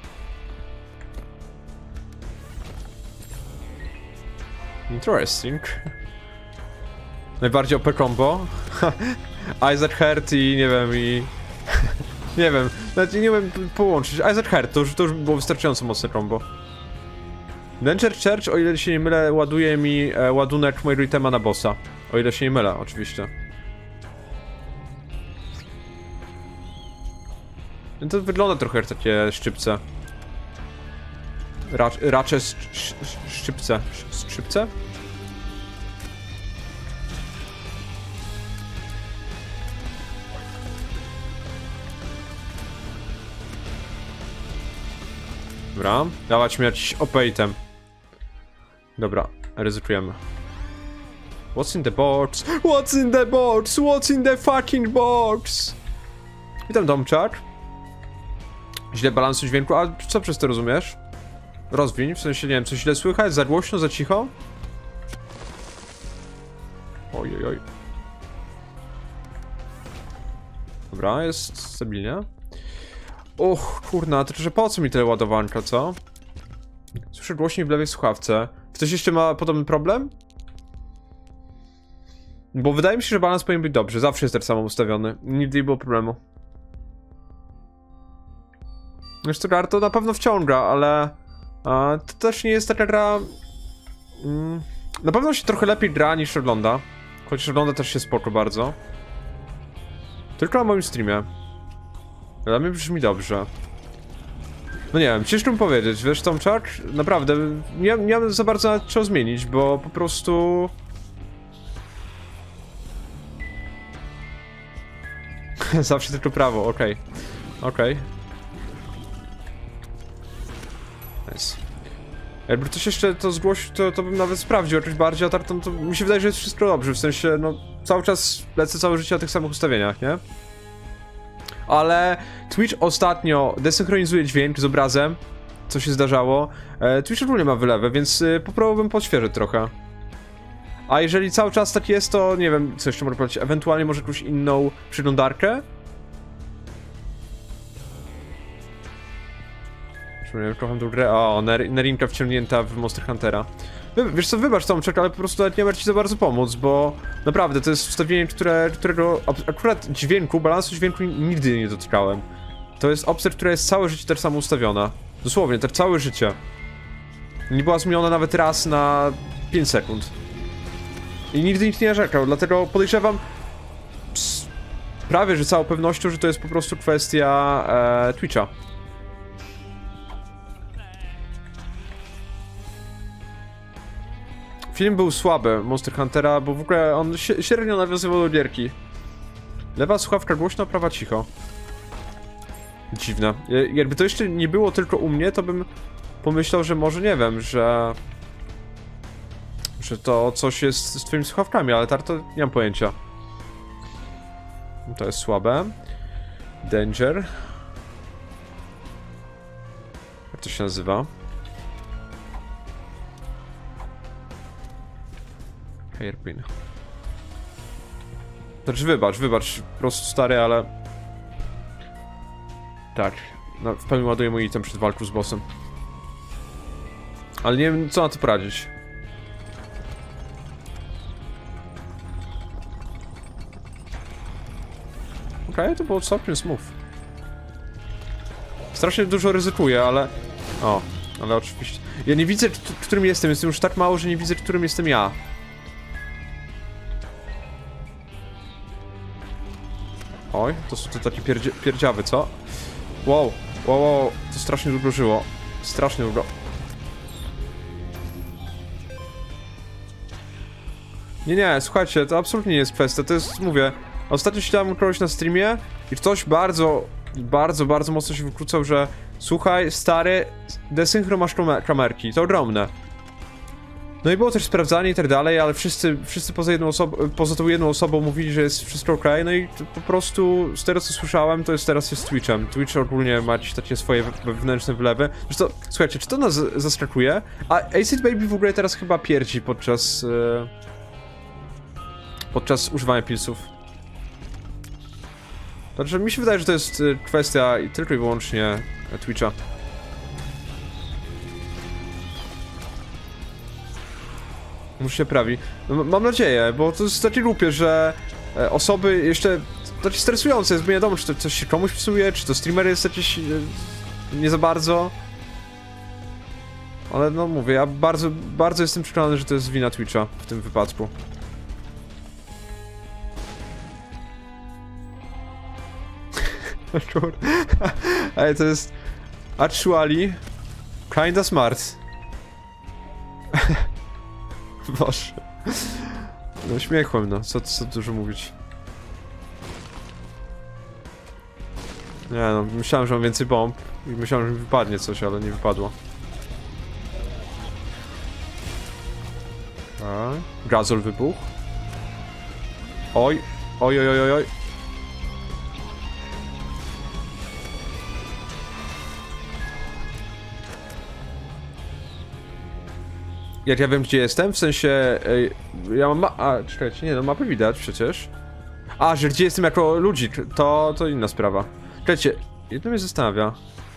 Interesting. Najbardziej OP combo. Isaac Heart i nie wiem, nie wiem, nawet nie wiem połączyć. Isaac Heart to już było wystarczająco mocne combo. Danger Church, o ile się nie mylę, ładuje mi ładunek mojego itema na bossa. O ile się nie mylę, oczywiście. No to wygląda trochę jak takie szczypce. Racze szczypce. Szczypce? Dobra, dawać mi jakiś OP-item. Dobra, ryzykujemy. What's in the box? What's in the box? What's in the fucking box? Witam, Domczak. Źle balansu dźwięku, a co przez to rozumiesz? Rozwiń, w sensie, nie wiem, coś źle słychać? Za głośno, za cicho? Oj, oj, oj. Dobra, jest stabilnie. Och, kurna, to że po co mi tyle ładowanka, co? Słyszę głośniej w lewej słuchawce. Ktoś jeszcze ma podobny problem? Bo wydaje mi się, że balans powinien być dobry. Zawsze jest tak samo ustawiony. Nigdy nie było problemu. Jeszcze gra to na pewno wciąga, ale... to też nie jest taka gra... na pewno się trochę lepiej gra niż ogląda. Chociaż ogląda też się spoko bardzo. Tylko na moim streamie. Dla mnie brzmi dobrze. No nie wiem, ciężko mi powiedzieć, wiesz Tomczak? Naprawdę, nie mam za bardzo nawet czego zmienić, bo po prostu... Zawsze tylko prawo, okej. Okej. Nice. Jakby ktoś jeszcze to zgłosił, to bym nawet sprawdził jakoś bardziej, a tak to mi się wydaje, że jest wszystko dobrze, w sensie, no, cały czas lecę całe życie na tych samych ustawieniach, nie? Ale Twitch ostatnio desynchronizuje dźwięk z obrazem, co się zdarzało. Twitch ogólnie ma wylewę, więc popróbowałbym podświeżyć trochę. A jeżeli cały czas tak jest, to nie wiem, co jeszcze mogę powiedzieć, ewentualnie może jakąś inną przeglądarkę? Kocham tą grę. O, Nerinka wciągnięta w Monster Huntera. Wiesz co, wybacz Tomczek, ale po prostu nawet nie ma ci za bardzo pomóc, bo naprawdę to jest ustawienie, którego akurat dźwięku, balansu dźwięku nigdy nie dotykałem. To jest opcja, która jest całe życie tak samo ustawiona. Dosłownie, tak całe życie. Nie była zmieniona nawet raz na 5 sekund. I nigdy nikt nie narzekał, dlatego podejrzewam prawie, że całą pewnością, że to jest po prostu kwestia Twitcha. Film był słaby, Monster Huntera, bo w ogóle on średnio nawiązywał do gierki. Lewa słuchawka głośno, prawa cicho. Dziwne. Jakby to jeszcze nie było tylko u mnie, to bym pomyślał, że może nie wiem, że to coś jest z twoimi słuchawkami, ale tak to nie mam pojęcia. To jest słabe. Danger. Jak to się nazywa? Hairpin. Znaczy wybacz, po prostu stary, ale... Tak, no, w pełni ładuję mój item przed walką z bossem. Ale nie wiem, co na to poradzić. Okej, to było całkiem smooth. Strasznie dużo ryzykuję, ale... O, ale oczywiście... Ja nie widzę, którym jestem już tak mało, że nie widzę, którym jestem ja. Oj, to są te takie pierdziawy, co? Wow, to strasznie długo żyło. Strasznie długo. Nie, słuchajcie, to absolutnie nie jest kwestia, to jest, mówię, ostatnio siedziałem kogoś na streamie i ktoś bardzo mocno się wykłócał, że słuchaj, stary, desynchro masz kamerki, to ogromne. No i było też sprawdzanie i tak dalej, ale wszyscy poza tą jedną osobą mówili, że jest wszystko ok, no i po prostu z tego co słyszałem, to jest teraz z Twitchem. Twitch ogólnie ma takie swoje wewnętrzne wlewy. Zresztą, słuchajcie, czy to nas zaskakuje? A Acid Baby w ogóle teraz chyba pierdzi podczas używania pilsów. Także mi się wydaje, że to jest kwestia tylko i wyłącznie Twitcha. Muszę się prawi. No, mam nadzieję, bo to jest takie głupie, że osoby jeszcze... To takie stresujące jest, bo nie wiadomo, czy to coś się komuś psuje, czy to streamer jest jakiś... nie za bardzo. Ale no mówię, ja bardzo jestem przekonany, że to jest wina Twitcha w tym wypadku. Ej, to jest... actually... kinda smart. Boże. No śmiechłem, no. Co dużo mówić. Nie no, myślałem, że mam więcej bomb i myślałem, że mi wypadnie coś, ale nie wypadło. Gazol wybuchł. Oj. Oj. Jak ja wiem, gdzie jestem, w sensie... ja mam a, czekajcie, nie no, mapy widać przecież. A, że gdzie jestem jako ludzik, to inna sprawa. Czekajcie, jedno mnie zastanawia.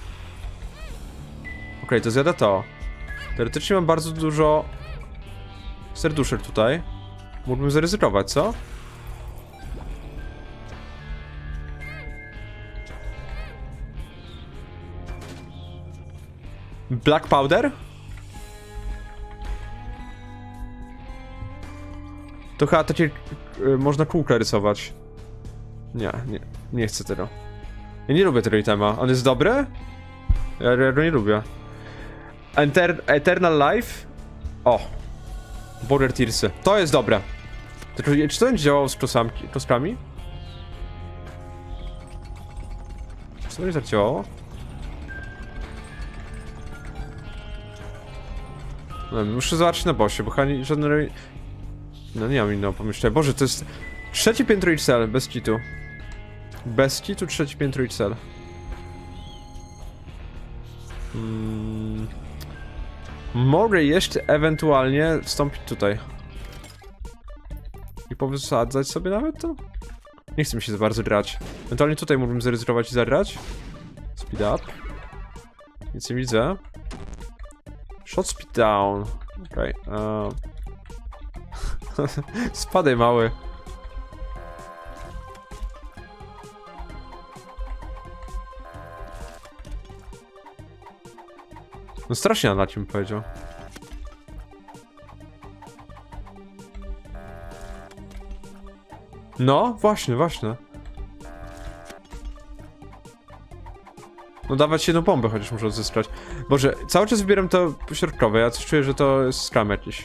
Okej, to zjada to. Teoretycznie mam bardzo dużo... serduszek tutaj. Mógłbym zaryzykować, co? Black powder? To chyba takie... można kółka rysować. Nie chcę tego. Ja nie lubię tego itema. On jest dobry? Ja go nie lubię. Eternal Life? O! Border Tearsy. To jest dobre. Tylko, czy to będzie działało z kloskami? Czy to będzie tak działało? No, muszę zobaczyć na bossie, bo chyba żadne... No nie mam innego pomyślenia. Boże, to jest... trzecie piętro XL, bez kitu. Bez kitu trzecie piętro XL. Mogę jeszcze ewentualnie wstąpić tutaj. I powysadzać sobie nawet to? Nie chce mi się za bardzo grać. Ewentualnie tutaj mógłbym zaryzykować i zagrać. Speed up. Nic nie widzę. Shot speed down. Okej. Spadaj mały. No strasznie na czym powiedział. No, właśnie. No dawać jedną bombę, chociaż muszę odzyskać. Boże, cały czas wybieram to środkowe, ja coś czuję, że to jest scam jakiś.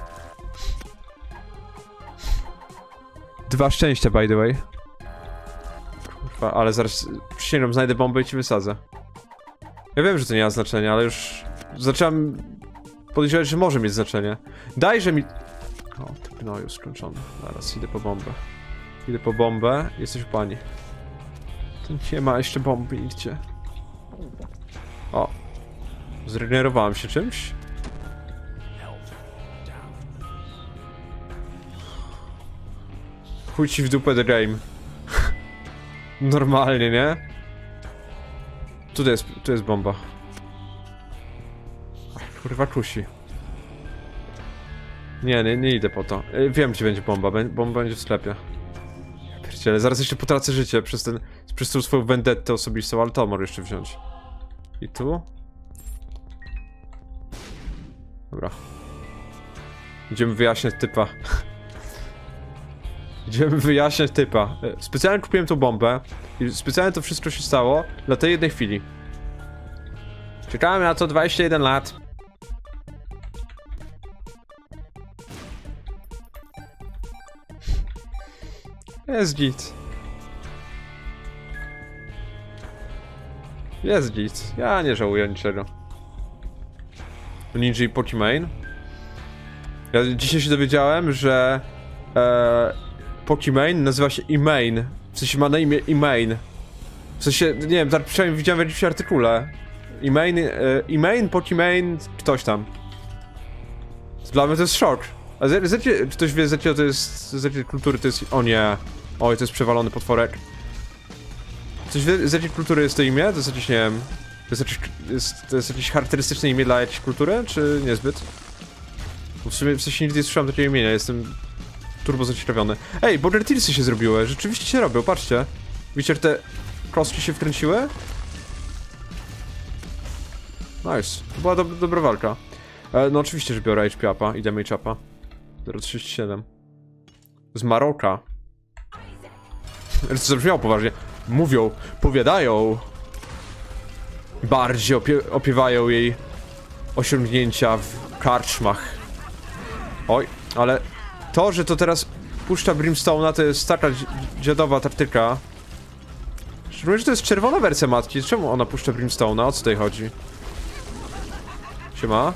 2 szczęścia, by the way. Kurwa, ale zaraz przysięgam, znajdę bombę i ci wysadzę. Ja wiem, że to nie ma znaczenia, ale już zacząłem podejrzewać, że może mieć znaczenie. Dajże mi... O, ty gnoju skończony. Zaraz idę po bombę. Idę po bombę, jesteś u pani. Tu nie ma jeszcze bomby nigdzie. O. Zregenerowałem się czymś. Chuj ci w dupę the game. Normalnie, nie? Tu jest bomba. Ach, kurwa kusi. Nie idę po to. Wiem, gdzie będzie bomba. Bomba będzie w sklepie. Pierdziele, zaraz jeszcze potracę życie przez tą swoją vendettę osobistą, ale to mogę jeszcze wziąć. I tu? Dobra. Idziemy wyjaśniać typa. Idziemy wyjaśniać typa. Specjalnie kupiłem tą bombę i specjalnie to wszystko się stało dla tej jednej chwili. Czekałem na to 21 lat. Jest git. Jest git. Ja nie żałuję niczego. Ninja i Pokimane. Ja dzisiaj się dowiedziałem, że Pokimane nazywa się Imane. W sensie ma na imię Imane. W sensie, nie wiem, tak przynajmniej widziałem w jakimś artykule. Imane, Pokimane, ktoś tam. Dla mnie to jest szok. A czy ktoś wie, z jakiej to jest, z jakiej kultury to jest... O nie. Oj, to jest przewalony potworek. Coś wie, z jakiej kultury jest to imię? To jest jakieś, nie wiem... To jest jakieś charakterystyczne imię dla jakiejś kultury, czy niezbyt? Bo w sumie nigdy nie słyszałem takiego imienia, jestem... turbo zaciekawiony. Ej, Border Tearsy się zrobiły, rzeczywiście się robią, patrzcie. Widzicie, te kostki się wkręciły? Nice, to była dobra walka. No oczywiście, że biorę HP upa i damage upa. 0,37. Z Maroka. To zabrzmiało poważnie. Mówią, powiadają. Bardziej opiewają jej osiągnięcia w karczmach. Oj, ale to, że to teraz puszcza Brimstone'a, to jest taka dziadowa taktyka. Szczególnie, że to jest czerwona wersja matki. Czemu ona puszcza Brimstone'a? O co tutaj chodzi? Siema.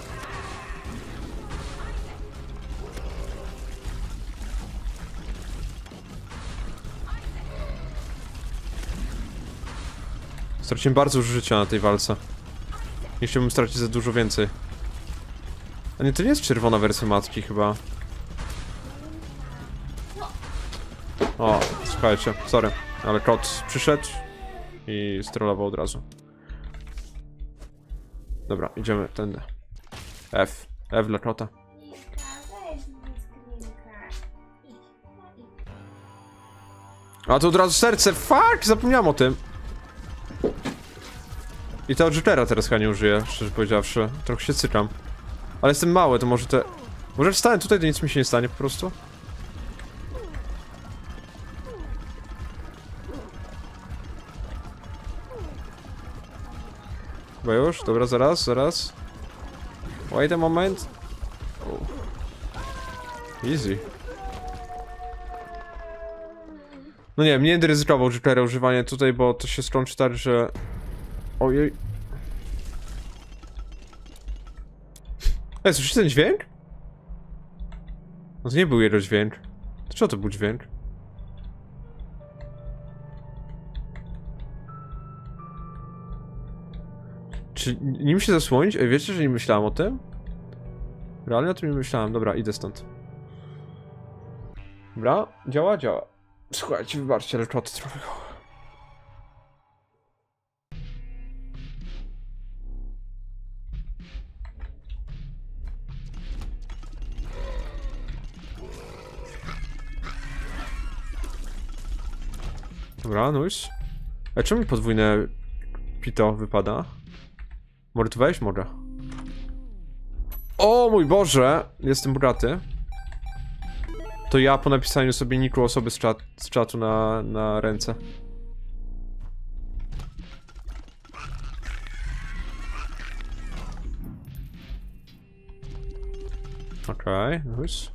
Straciłem bardzo dużo życia na tej walce. Nie chciałbym stracić za dużo więcej. A nie, to nie jest czerwona wersja matki chyba. O, słuchajcie, sorry, ale kot przyszedł i strollował od razu. Dobra, idziemy tędy. F dla kota. A to od razu serce, fuck, zapomniałem o tym. I to Jupitera teraz chyba nie użyję, szczerze powiedziawszy. Trochę się cykam. Ale jestem mały, to może te... Może wstanę tutaj, to nic mi się nie stanie po prostu. Chyba już? Dobra, zaraz. Wait a moment. Easy. No nie, nie będę ryzykował Jupitera używanie tutaj, bo to się skończy tak, że... Ojej. Ej, słyszycie ten dźwięk? No to nie był jego dźwięk. To czego to był dźwięk? Czy nim się zasłonić? Ej, wiecie, że nie myślałem o tym? Realnie o tym nie myślałem. Dobra, idę stąd. Dobra, działa. Słuchajcie, wybaczcie, ale kot trochę... Dobra, nice. A czemu mi podwójne pito wypada? Może tu wejść? Może. O mój Boże! Jestem bogaty. To ja po napisaniu sobie niku osoby z czatu na ręce. Okej, nice.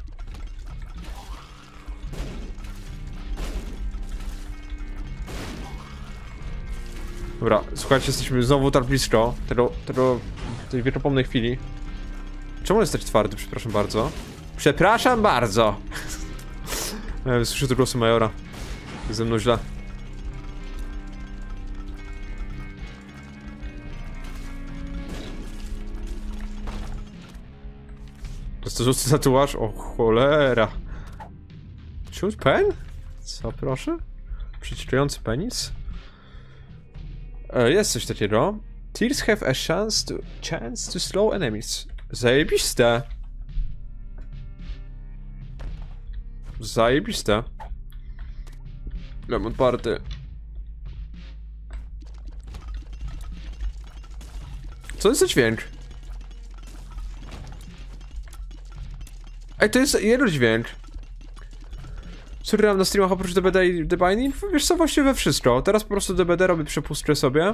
Dobra, słuchajcie, jesteśmy znowu tak blisko tej wiekopomnej chwili. Czemu on jest taki twardy? Przepraszam bardzo. Przepraszam bardzo! Słyszę to głosu Majora. Jest ze mną źle. To jest to rzucę tatuaż? O cholera. Shoot pen? Co proszę? Przyciskający penis? Jest coś takiego. Tears have a chance to slow enemies. Zajebiste. Zajebiste. Lemon party. Co to jest za dźwięk? Ej, to jest jego dźwięk. Który mam na streamach oprócz DBD i The Binding? Wiesz co, właściwie we wszystko. Teraz po prostu DBD robię przepustkę sobie.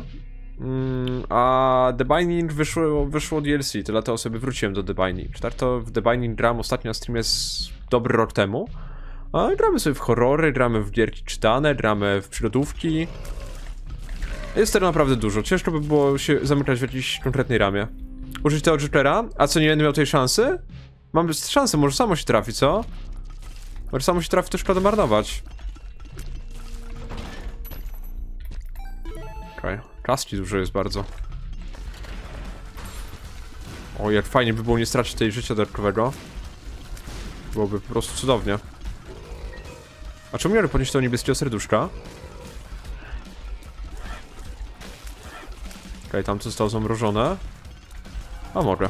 A The Binding wyszło DLC, to dlatego sobie wróciłem do The Binding. Tak to w The Binding gram ostatnio na streamie z dobry rok temu. A gramy sobie w horrory, gramy w gierki czytane, gramy w przygodówki. Jest tego naprawdę dużo. Ciężko by było się zamykać w jakiejś konkretnej ramie. Użyć tego Jupitera? A co, nie będę miał tej szansy? Mam szansę, może samo się trafi, co? Może samo się trafi, to szkoda marnować. Okej, kaski dużo jest bardzo. O, jak fajnie by było nie stracić tej życia dodatkowego. Byłoby po prostu cudownie. A czemu miałem podnieść to niebieskie serduszka? Okej, tam to zostało zamrożone. A mogę.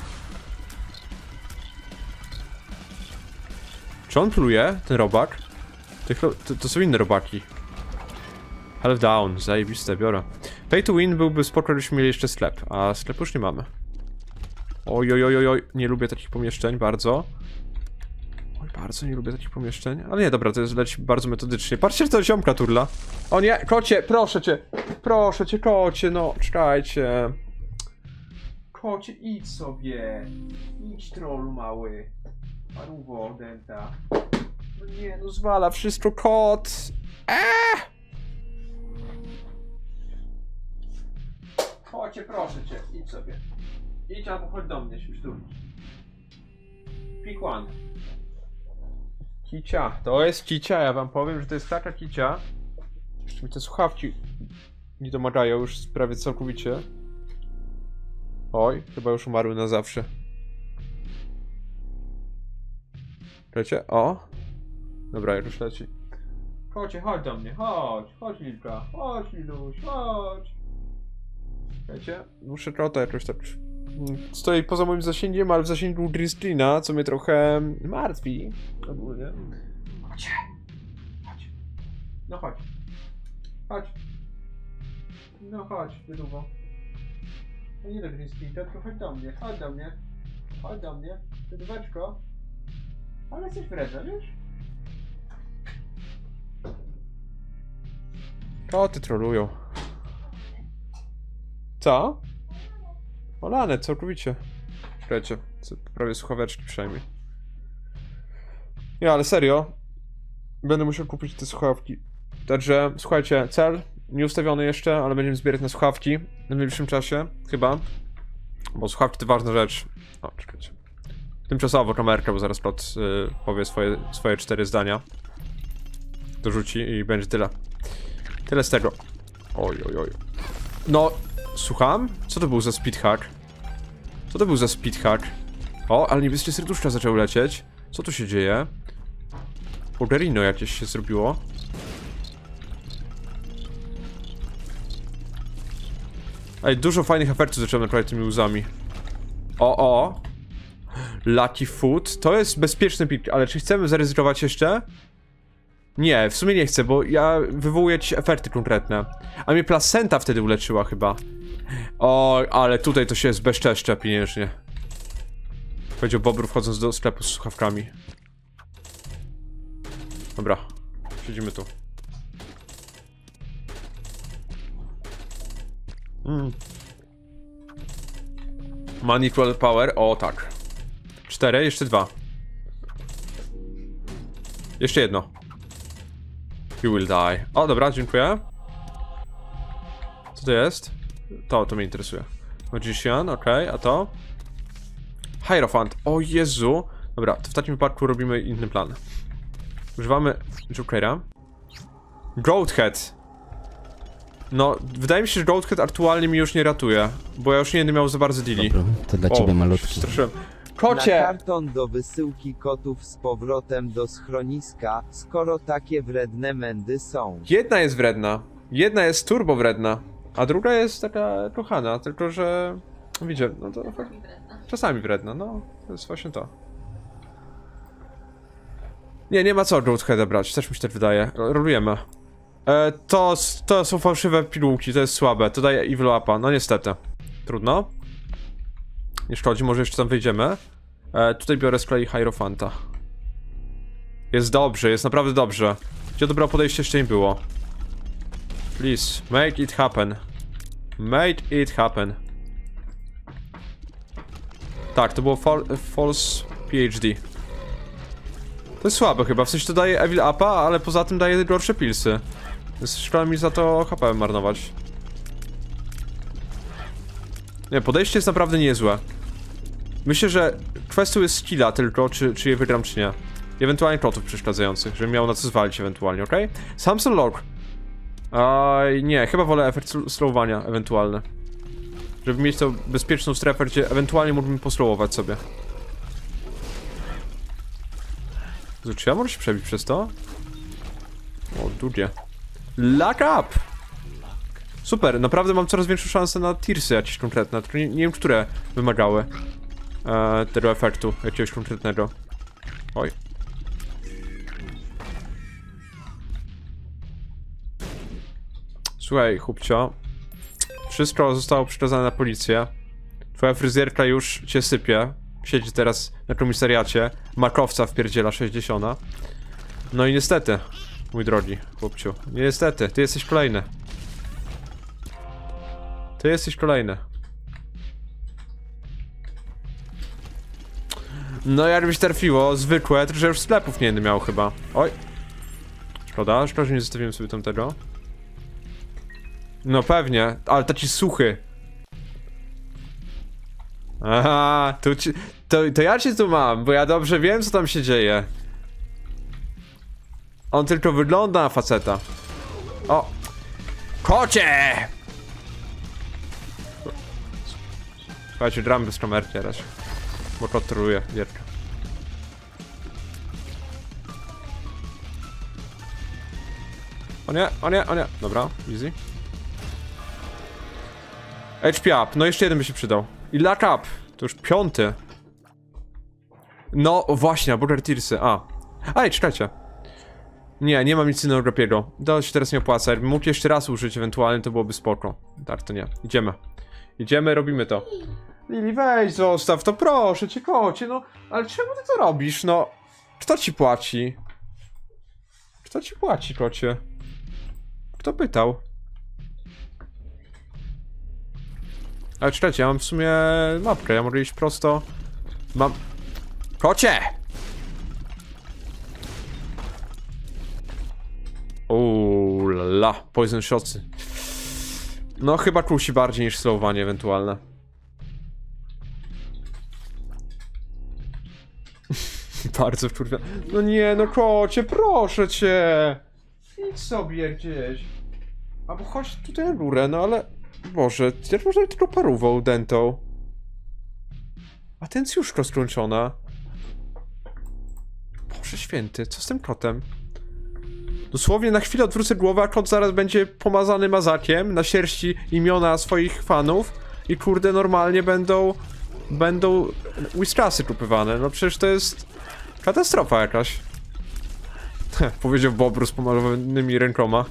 Czy on pluje, ten robak? To są inne robaki. Half down, zajebiste, biorę. Pay to win byłby spoko, gdybyśmy mieli jeszcze sklep, a sklepu już nie mamy. Oj, nie lubię takich pomieszczeń, bardzo. Oj, bardzo nie lubię takich pomieszczeń. Ale nie, dobra, to jest leci bardzo metodycznie. Patrzcie, to ziomka turla. O nie, kocie, proszę cię, kocie, no, czekajcie. Kocie, idź sobie. Idź, trollu mały. Paruwo, denta. No nie, no zwala wszystko, kot. Kocie, proszę cię, idź sobie. Idź albo chodź do mnie, się tu. Pick one. Kicia, to jest kicia, ja wam powiem, że to jest taka kicia. Jeszcze mi te słuchawki nie domagają już prawie całkowicie. Oj, chyba już umarły na zawsze. Lecie? O! Dobra, już leci. Kocie, chodź do mnie, chodź Lilka, chodź Liluś, chodź. Wiecie? Muszę trota jakoś tak... Stoi poza moim zasięgiem, ale w zasięgu Dristlina, co mnie trochę martwi. Ogólnie. Kocie! Chodź. No chodź. Chodź. No chodź, wydługo. No nie do Dristlina, tylko chodź do mnie, chodź do mnie. Chodź do mnie, wydóweczko. Ale jesteś wredna, wiesz? Koty trolują. Co? Olane, całkowicie. Czekajcie, prawie słuchaweczki przynajmniej. Nie, ale serio. Będę musiał kupić te słuchawki. Także, słuchajcie, cel nie ustawiony jeszcze, ale będziemy zbierać na słuchawki w najbliższym czasie, chyba. Bo słuchawki to ważna rzecz. O, czekajcie. Tymczasowo kamerkę, bo zaraz Plot powie swoje 4 zdania. Dorzuci i będzie tyle. Tyle z tego. Oj. No, słucham? Co to był za speedhack? Co to był za speedhack? O, ale niebieskie serduszka zaczęły lecieć. Co tu się dzieje? Polderino jakieś się zrobiło. Ej, dużo fajnych efektów zacząłem naprawiać tymi łzami. O. Lucky Food. To jest bezpieczny pik, ale czy chcemy zaryzykować jeszcze? Nie, w sumie nie chcę, bo ja wywołuję jakieś efekty konkretne. A mnie placenta wtedy uleczyła chyba. O, ale tutaj to się zbezczeszcza pieniężnie. Powiedział Bobru wchodząc do sklepu z słuchawkami. Dobra, siedzimy tu. Manifold Power, o tak. 4, jeszcze 2. Jeszcze jedno. You will die. O, dobra, dziękuję. Co to jest? To mnie interesuje. Magician, okej, a to? Hierophant, o Jezu. Dobra, to w takim wypadku robimy inny plan. Używamy Jokera. Goathead. No, wydaje mi się, że Goathead aktualnie mi już nie ratuje, bo ja już nie będę miał za bardzo deali. Dobra, to dla ciebie malutki. Straszyłem. Na Kocie! karton do wysyłki kotów z powrotem do schroniska, skoro takie wredne mędy są. Jedna jest wredna. Jedna jest turbo wredna. A druga jest taka kochana, tylko że... Widzicie, no to... Czasami wredna, no. To jest właśnie to. Nie ma co Goatheada brać, też mi się tak wydaje. Rolujemy. To są fałszywe pigułki, to jest słabe. To daje Evil Upa, no niestety. Trudno. Nie szkodzi, może jeszcze tam wyjdziemy. Tutaj biorę z kolei Hierophanta. Jest dobrze, jest naprawdę dobrze. Gdzie dobre podejście jeszcze nie było. Please, make it happen. Make it happen. Tak, to było false PhD. To jest słabe chyba, w sensie to daje Evil Upa, ale poza tym daje gorsze pilsy. Więc szkoda mi za to HP marnować. Nie, podejście jest naprawdę niezłe. Myślę, że kwestią jest skilla tylko, czy je wygram, czy nie. I ewentualnie klotów przeszkadzających, żebym miał na co zwalić ewentualnie, okej? Samson Log. Nie, chyba wolę efekt slowowania ewentualny. Żeby mieć tą bezpieczną strefę, gdzie ewentualnie mógłbym poslowować sobie. Czy ja mogę się przebić przez to? O, długie. Lock up! Super, naprawdę mam coraz większą szansę na tearsy jakieś konkretne, tylko nie wiem, które wymagały tego efektu jakiegoś konkretnego. Oj. Słuchaj, chłopcio. Wszystko zostało przekazane na policję. Twoja fryzjerka już cię sypie. Siedzi teraz na komisariacie. Makowca wpierdziela 60. No i niestety, mój drogi chłopciu. Niestety, ty jesteś kolejny. Ty jesteś kolejny. No jakbyś trafiło, zwykłe, że już sklepów nie będę miał chyba. Oj. Szkoda, że nie zostawiłem sobie tamtego. No pewnie, ale taki suchy. Aha, to ja cię tu mam, bo ja dobrze wiem, co tam się dzieje. On tylko wygląda na faceta. O! Kocie! Słuchajcie, gramy bez kamerki teraz. Bo kontroluję gierkę. O nie, o nie, o nie. Dobra, easy. HP up, no jeszcze jeden by się przydał. I luck up, to już 5. No właśnie, Burger Tearsy, Ej, czekajcie. Nie mam nic innego grapiego. To się teraz nie opłaca, jakbym mógł jeszcze raz użyć ewentualnie, to byłoby spoko. Tak, to nie. Idziemy, robimy to. Lili, weź, zostaw to, proszę cię, kocie, no. Ale czemu ty to robisz, no? Kto ci płaci? Kto ci płaci, kocie? Kto pytał? Ale czekajcie, ja mam w sumie mapkę, ja mogę iść prosto. Mam... Kocie! Uuu, la, poison shotsy. No chyba kusi bardziej niż slowowanie ewentualne. Bardzo wkurwia. No nie, no kocie, proszę cię! Idź sobie gdzieś. Albo chodź tutaj na górę, no ale... Boże, jak można tylko parową dentą? Atencjuszko skończona. Boże święty, co z tym kotem? Dosłownie na chwilę odwrócę głowę, a kot zaraz będzie pomazany mazakiem na sierści imiona swoich fanów i kurde normalnie będą Whiskersy kupywane. No przecież to jest katastrofa jakaś. Powiedział Bobru z pomalowanymi rękoma.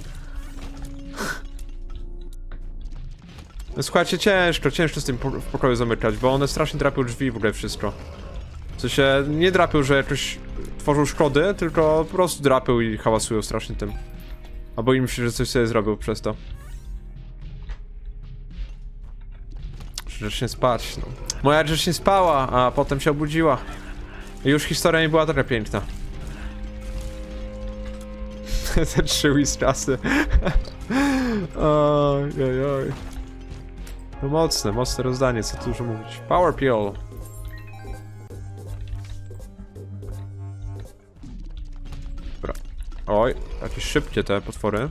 No słuchajcie, ciężko z tym w pokoju zamykać, bo one strasznie drapią drzwi i w ogóle wszystko. W sensie, nie drapią, że jakoś tworzą szkody, tylko po prostu drapią i hałasują strasznie tym. A boimy się, że coś sobie zrobił przez to. Grzecznie spać, no. Moja grzecznie spała, a potem się obudziła. I już historia nie była taka piękna. Te 3 Whiskersy. Oj. No mocne rozdanie, co tu dużo mówić. Power Pill. Dobra. Oj, jakieś szybkie te potwory.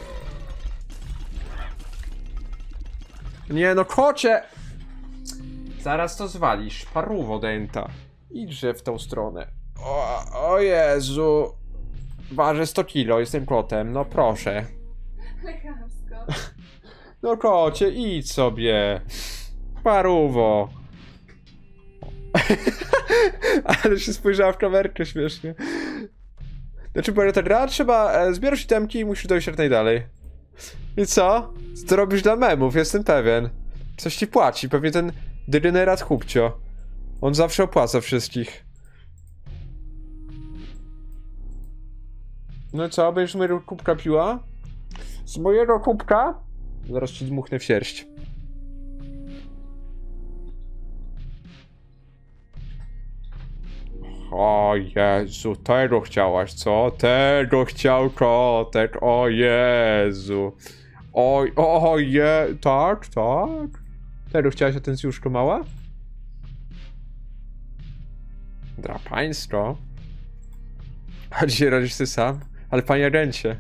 Nie no, kocie! Zaraz to zwalisz, parówo denta. Idźże w tą stronę. O Jezu. Ważę 100 kilo, jestem kotem, no proszę. Elegancko. No kocie, idź sobie. Parówo. Ale się spojrzała w kamerkę śmiesznie. Znaczy, bo ta gra trzeba zbierać itemki i musisz dojść jak najdalej. I co? Co to robisz dla memów, jestem pewien. Coś ci płaci, pewnie ten degenerat Hubcio. On zawsze opłaca wszystkich. No co, będziesz mojego kubka piła? Z mojego kubka? Zaraz ci dmuchnę w sierść. O Jezu, tego chciałaś, co? Tego chciał kotek, o Jezu. Oj, tak. Tego chciałaś, atencjuszko mała? Drapańsko. A dzisiaj radzisz ty sam? Ale panie agencie.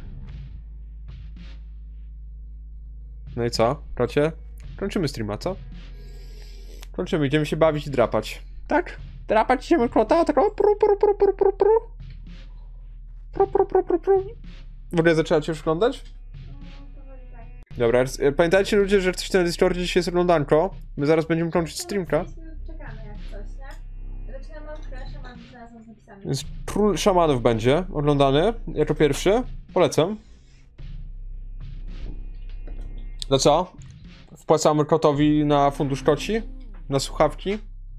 No i co? Kocie? Kończymy streama, co? Kończymy, idziemy się bawić i drapać. Tak? Drapać idziemy kota, tak o W ogóle zaczęłacie już oglądać? Dobra, pamiętajcie ludzie, że coś na Discordzie dzisiaj jest oglądanko. My zaraz będziemy kończyć streamka. Czekamy jak coś, nie? Zaczynam mam crash, mam znalazłam z napisami. Więc Król Szamanów będzie oglądany jako pierwszy. Polecam. No co? Wpłacamy kotowi na fundusz koci? Na słuchawki?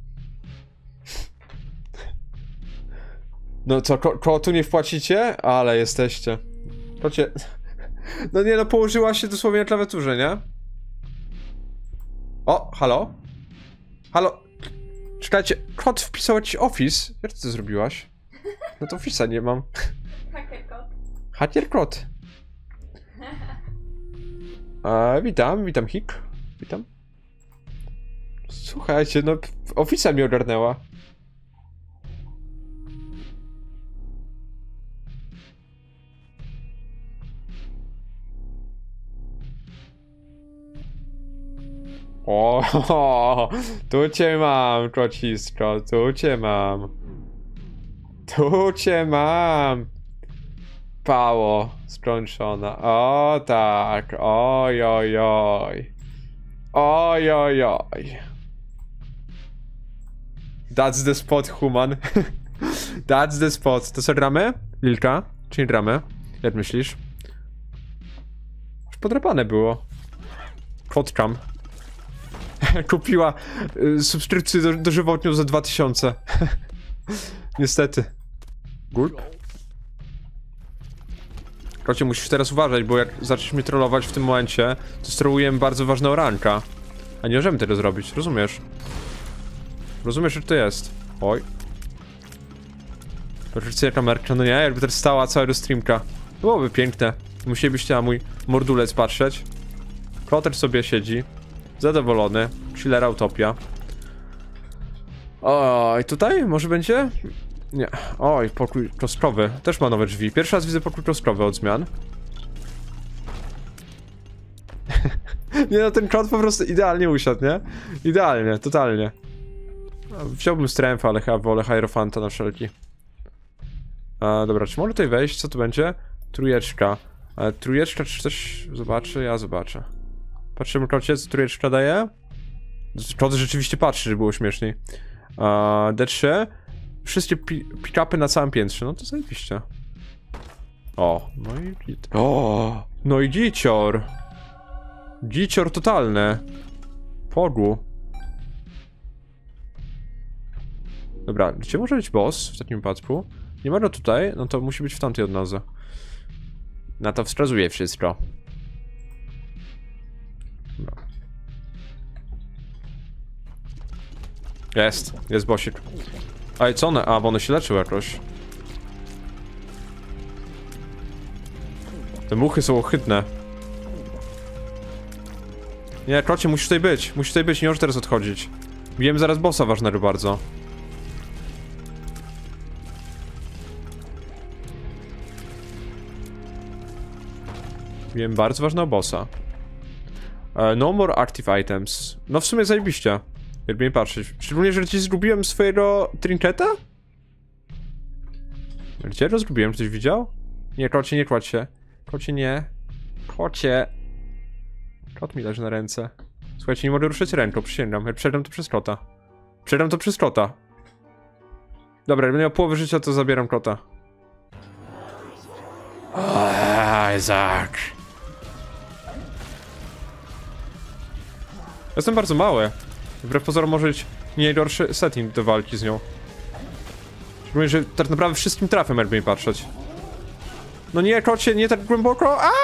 No co, kotu nie wpłacicie? Ale jesteście. Kocie... No nie no, położyła się dosłownie na klawiaturze, nie? O, halo? Halo? Czekajcie, kot wpisał ci Office? Jak ty to zrobiłaś? No to Office'a nie mam. Hacker kot. Hacker kot. Witam Hik. Witam. Słuchajcie, no Office'a mi ogarnęła. O, tu cię mam, kocisko, tu cię mam. Tu cię mam. Pało skończona. O tak. Oj, oj, oj. Oj, oj, oj. That's the spot, human. That's the spot. To co, gramy? Lilka? Czy nie gramy? Jak myślisz? Już podrapane było. Kotkam. Kupiła subskrypcję dożywotnią za 2000. Niestety. Gulp? Kocie, musisz teraz uważać, bo jak zaczniesz mnie trollować w tym momencie, to sterujemy bardzo ważnego ranka. A nie możemy tego zrobić, rozumiesz? Rozumiesz, że to jest? Oj. Perfekcyjna kamerka, no nie, jakby teraz stała całego streamka. Byłoby piękne. Musielibyście na mój mordulec patrzeć. Kloter sobie siedzi. Zadowolony. Chillera utopia. Oj, tutaj może będzie? Nie. Oj, pokój klostrowy. Też ma nowe drzwi. Pierwszy raz widzę pokój klostrowy od zmian. Nie no, ten klot po prostu idealnie usiadł, nie? Idealnie, totalnie. Wziąłbym strength, ale chyba wolę Hierophanta na wszelki. Dobra, czy mogę tutaj wejść? Co tu będzie? Trójeczka. Trójeczka, czy coś zobaczy? Ja zobaczę. Patrzymy, klocie, co trójeczka daje? Klot rzeczywiście patrzy, żeby było śmieszniej. D3. Wszystkie pick-upy na całym piętrze, no to zajebiście. O, no i git. O, no i gicior. Gicior totalny. Pogu. Dobra, gdzie może być boss w takim wypadku? Nie ma go tutaj, no to musi być w tamtej odnodze. Na to wskazuje wszystko. Dobra. Jest bossik. Ej, co one? A, bo one się leczyły jakoś. Te muchy są ohydne. Nie, klocie, musisz tutaj być. Musisz tutaj być, nie możesz teraz odchodzić. Bijemy zaraz bossa ważnego bardzo. Bijemy bardzo ważnego bossa. No more active items. No w sumie zajebiście. Jakby nie patrzeć. Szczególnie, że gdzieś zgubiłem swojego trinketa? Gdzie go zgubiłem? Ktoś widział? Nie, klocie, nie kładź się. Klocie, nie. Klocie. Klot mi leży na ręce. Słuchajcie, nie mogę ruszyć ręką, przysięgam. Ja przegram to przez klota. Przegram to przez klota. Dobra, jak będę miał połowę życia, to zabieram klota. Isaac. Jestem bardzo mały. Wbrew pozorom może być nie najgorszy setting do walki z nią. Szczególnie, że tak naprawdę wszystkim trafem, jakby nie patrzeć. No nie, klocie, nie tak głęboko. A!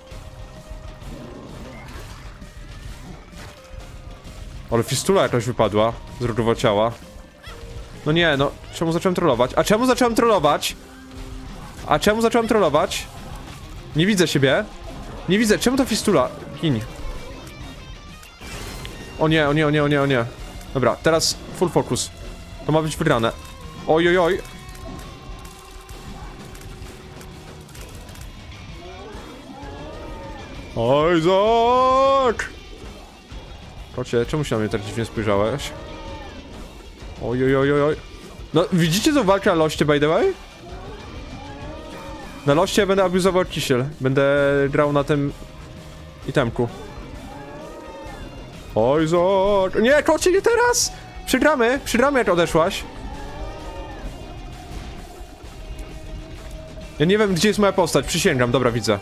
Ale fistula jakaś wypadła z rogowo ciała. No nie, no, czemu zacząłem trollować? A czemu zacząłem trollować? A czemu zacząłem trollować? Nie widzę siebie. Nie widzę, czemu ta fistula? Gin. O nie, o nie, o nie, o nie, o nie. Dobra, teraz full focus. To ma być wygrane. Oj, oj, oj. Isaac! Kocie, czemu się na mnie tak dziwnie spojrzałeś? Oj, oj, oj, oj. No, widzicie tą walkę na loście, by the way? Na loście ja będę abuzował kisiel. Będę grał na tym itemku. Isaac! Nie, kocie, nie teraz! Przegramy jak odeszłaś. Ja nie wiem, gdzie jest moja postać, przysięgam, dobra, widzę.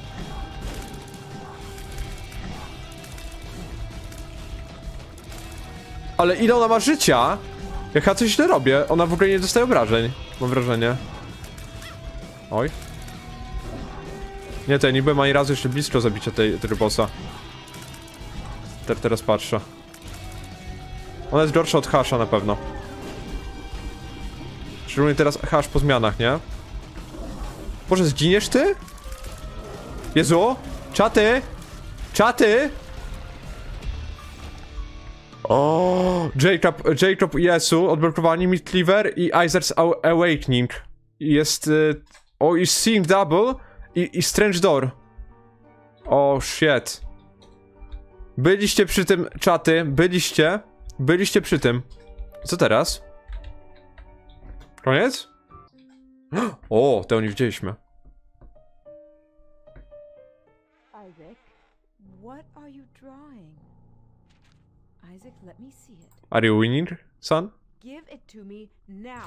Ale ile ona ma życia? Jak ja coś źle robię, ona w ogóle nie dostaje obrażeń. Mam wrażenie. Oj. Nie, to ja nie byłem ani razu jeszcze blisko zabicia tego bossa. Teraz patrzę. Ona jest gorsza od Hasha na pewno. Szczególnie teraz Hash po zmianach, nie? Boże, zginiesz ty? Jezu! Czaty! Czaty! O, Jacob Jesu, odblokowanie Meat Cleaver i Isaac's Awakening. Jest... o, i Seeing Double i Strange Door. O, shit. Byliście przy tym, czaty, byliście przy tym. Co teraz? Koniec? O, tego nie widzieliśmy. Isaac, what are you drawing? Isaac, let me see it. Are you winning, son? Give it to me now.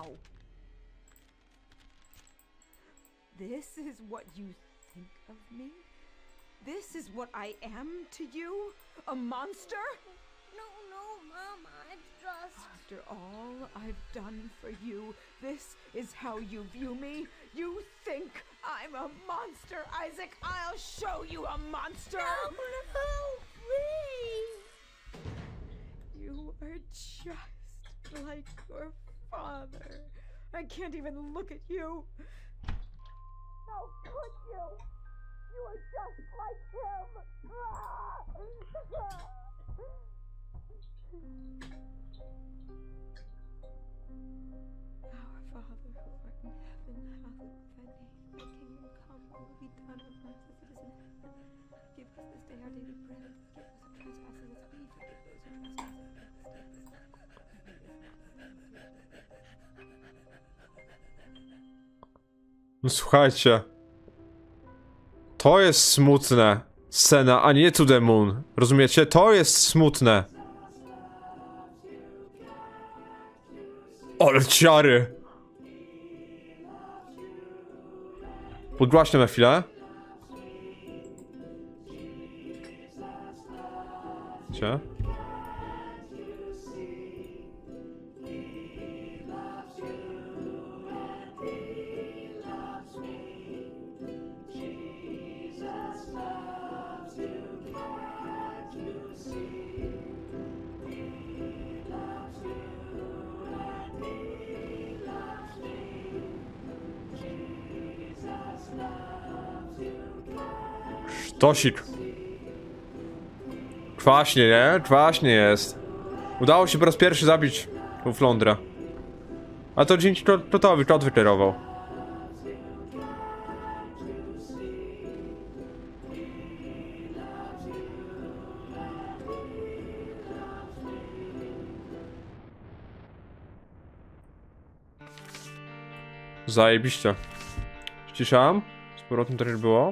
This is what you think of me? This is what I am to you? A monster? No, Mom, I'm just... After all I've done for you, this is how you view me? You think I'm a monster, Isaac? I'll show you a monster! No, please! You are just like your father. I can't even look at you. How could you? You are just like him! Our Father who art in heaven, hallowed be thy name. Thy kingdom come, thy will be done on earth as it is in heaven. Give us this day our daily bread. Give us our trespasses as we forgive those who trespass against us. No słuchajcie. To jest smutne. Scena, a nie To The Moon. Rozumiecie? To jest smutne. Ale ciary. Podgłaśniam na chwilę. Gdzie? Sztosik. Kwaśnie, nie? Kwaśnie jest. Udało się po raz pierwszy zabić w Londra. A to dzięki Klotowi, Klot wykierował. Zajebiście. Ściszam. Z powrotem też było.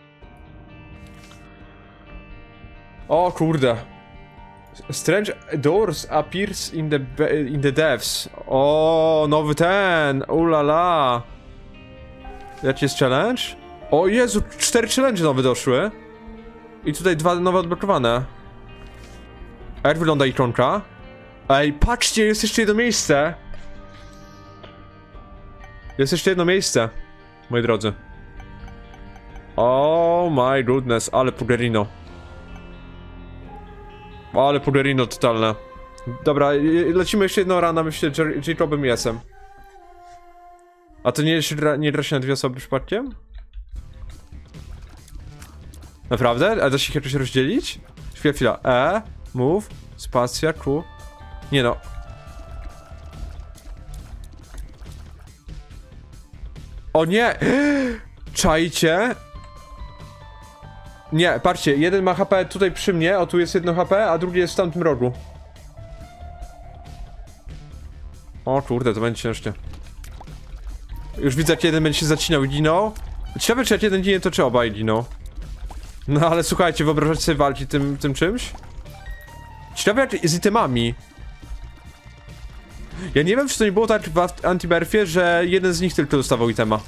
O kurde. Strange doors appears in the depths. O, nowy ten. Ulala. Jaki jest challenge? O Jezu, 4 challenge nowe doszły. I tutaj 2 nowe odblokowane. A jak wygląda ikonka? Ej, patrzcie, jest jeszcze jedno miejsce. Jest jeszcze jedno miejsce, moi drodzy. Oh my goodness, ale Pugerino. Ale Pugerino totalne. Dobra, lecimy jeszcze jedną rana, myślę, Jacobem jestem. A to nie gra się na 2 osoby przypadkiem? Naprawdę? A da się ich jakoś rozdzielić? Chwila. Move, spacja, Q. Nie no. O nie! Czajcie? Nie, patrzcie, jeden ma HP tutaj przy mnie, o tu jest 1 HP, a drugi jest w tamtym rogu. O kurde, to będzie ciężkie. Już widzę, jak jeden będzie się zacinał i ginął. Ciekawe, czy jak jeden ginie, to czy obaj giną. No ale słuchajcie, wyobrażacie sobie walki tym czymś? Ciekawe, jak z itemami. Ja nie wiem, czy to nie było tak w Antiberfie, że jeden z nich tylko dostawał itema.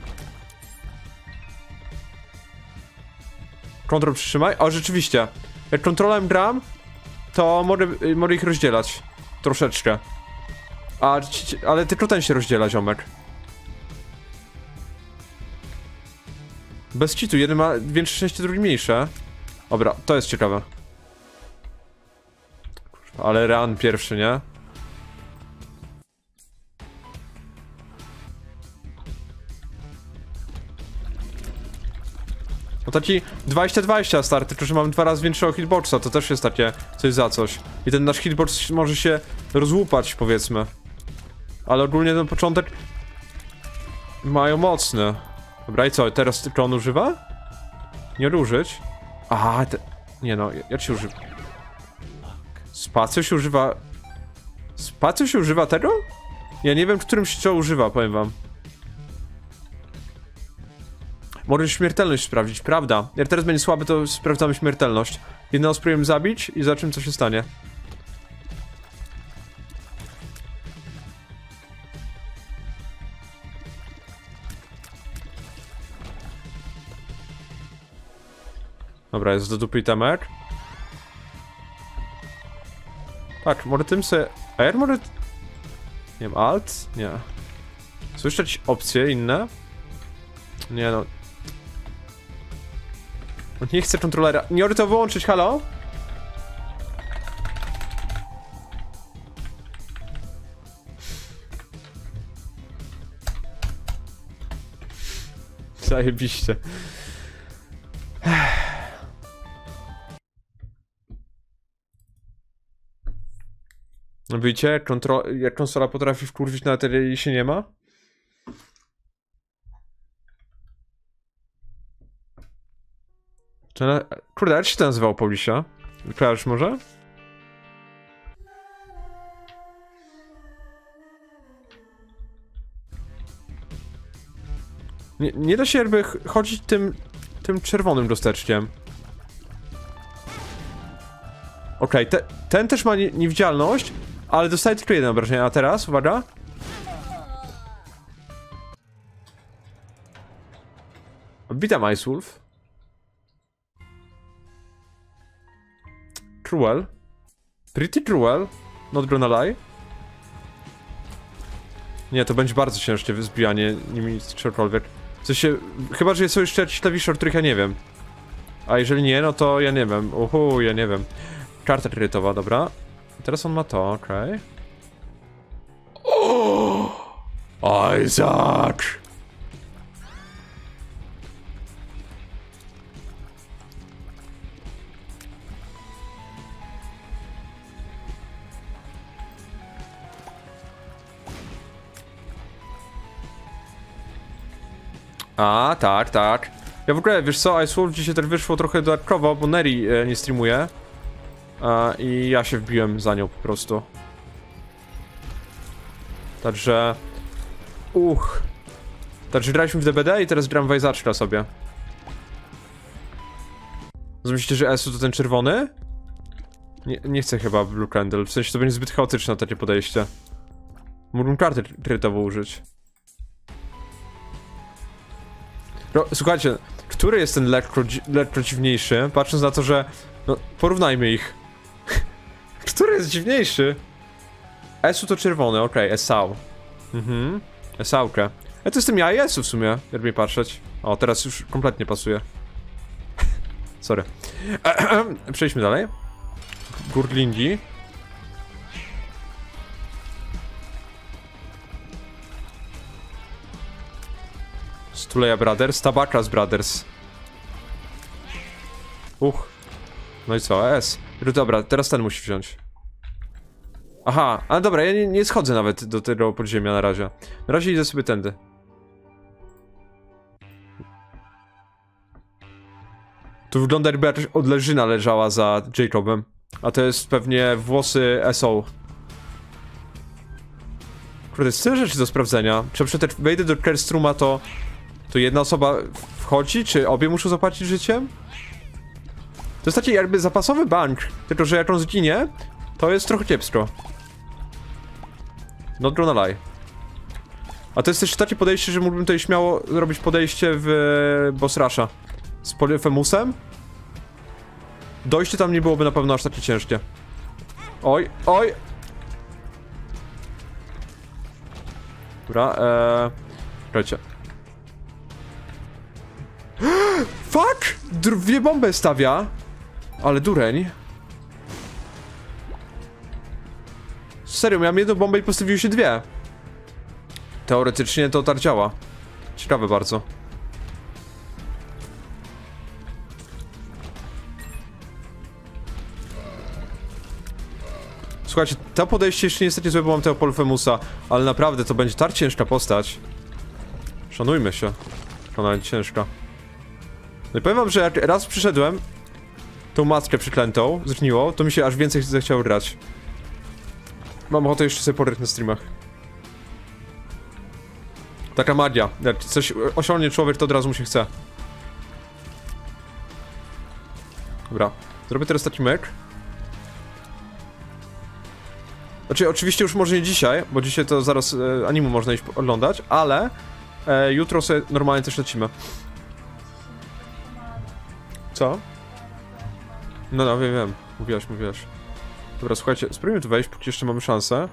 Kontrol przytrzymaj. O, rzeczywiście. Jak kontrolem gram, to mogę ich rozdzielać. Troszeczkę. Ale tylko ten się rozdziela, ziomek. Bez cheatu. Jeden ma większe szczęście, drugi mniejsze. Dobra, to jest ciekawe. Ale run pierwszy, nie? No taki 20-20 stary, tylko że mam 2 razy większego hitboxa, to też jest takie coś za coś. I ten nasz hitbox może się rozłupać, powiedzmy. Ale ogólnie ten początek mają mocny. Dobra, i co, teraz tylko on używa? Nie użyć? Aha, nie no, jak się używa? Spacją się używa... Spacją się używa tego? Ja nie wiem, którym się to używa, powiem wam. Możesz śmiertelność sprawdzić, prawda? Jak teraz będzie słaby, to sprawdzamy śmiertelność. Jednego spróbujemy zabić i zobaczymy, co się stanie. Dobra, jest do dupy itemek. Tak, może tym se... A ja może... Nie wiem, alt? Nie. Są jeszcze jakieś opcje inne? Nie no. Nie chcę kontrolera. Nie mogę to wyłączyć, halo? Zajebiście. Widzicie, jak konsola potrafi wkurwić na tyle, jej się nie ma? Kurde, jak się to nazywało, Paulisia? Kojarzysz może? Nie da się jakby chodzić tym czerwonym dosteczkiem. Okej, ten też ma niewidzialność, ale dostaje tylko jedno obrażenie, a teraz, uwaga. Witam, Ice Wolf. Cruel. Pretty cruel. Not gonna lie. Nie, to będzie bardzo ciężkie zbijanie nimi czegokolwiek. W sensie, chyba, że są jeszcze jakieś klawisze, o których ja nie wiem. A jeżeli nie, no to ja nie wiem. Ja nie wiem. Karta kredytowa, dobra. Teraz on ma to, okej. Isaac! A, tak. Ja w ogóle, wiesz co, Ice Wolf dzisiaj też wyszło trochę dodatkowo, bo Neri nie streamuje. I ja się wbiłem za nią po prostu. Także... Także graliśmy w DBD i teraz gram w Isaaczka sobie. Myślicie, że Esu to ten czerwony? Nie chcę chyba Blue Candle, w sensie to będzie zbyt chaotyczne takie podejście. Mógłbym kartę kredytową użyć. No, słuchajcie, który jest ten lekko dziwniejszy? Patrząc na to, że... No, porównajmy ich. Który jest dziwniejszy? Esu to czerwony, okej, Esau. Esaukę. To jestem ja i Esu w sumie, jakby patrzeć. O, teraz już kompletnie pasuje. Sorry. Przejdźmy dalej. Gurglindi. Stuleja Brothers, Tabakas Brothers. No i co, S. Dobra, teraz ten musi wziąć. Aha, ale dobra, ja nie schodzę nawet do tego podziemia na razie. Na razie idę sobie tędy. Tu wygląda, jakby jakaś odleżyna leżała za Jacobem. A to jest pewnie włosy SO. Kurde, jest tyle rzeczy do sprawdzenia. Czy jak wejdę do Kerstruma, to jedna osoba wchodzi? Czy obie muszą zapłacić życiem? To jest taki jakby zapasowy bank, tylko że jak on zginie, to jest trochę kiepsko. Not gonna lie. A to jest też takie podejście, że mógłbym tutaj śmiało zrobić podejście w Boss Rusha z Polyphemusem. Dojście tam nie byłoby na pewno aż takie ciężkie. Oj. Dobra, Czekajcie. Fuck! Dwie bomby stawia. Ale dureń. Serio, miałem jedną bombę i postawiły się dwie. Teoretycznie to tak działa. Ciekawe bardzo. Słuchajcie, to podejście jeszcze niestety złe, bo mam tego Polyphemusa, ale naprawdę to będzie tak ciężka postać. Szanujmy się. Ona będzie ciężka. No i powiem wam, że jak raz przyszedłem tą matkę przyklętą, zgniło, to mi się aż więcej zechciało grać. Mam ochotę jeszcze sobie poryć na streamach. Taka magia. Jak coś osiągnie człowiek, to od razu mu się chce. Dobra, zrobię teraz taki myk. Znaczy, oczywiście już może nie dzisiaj, bo dzisiaj to zaraz animu można iść oglądać, ale jutro sobie normalnie też lecimy. Co? No, wiem. Mówiłaś. Dobra, słuchajcie, spróbujmy tu wejść, póki jeszcze mamy szansę.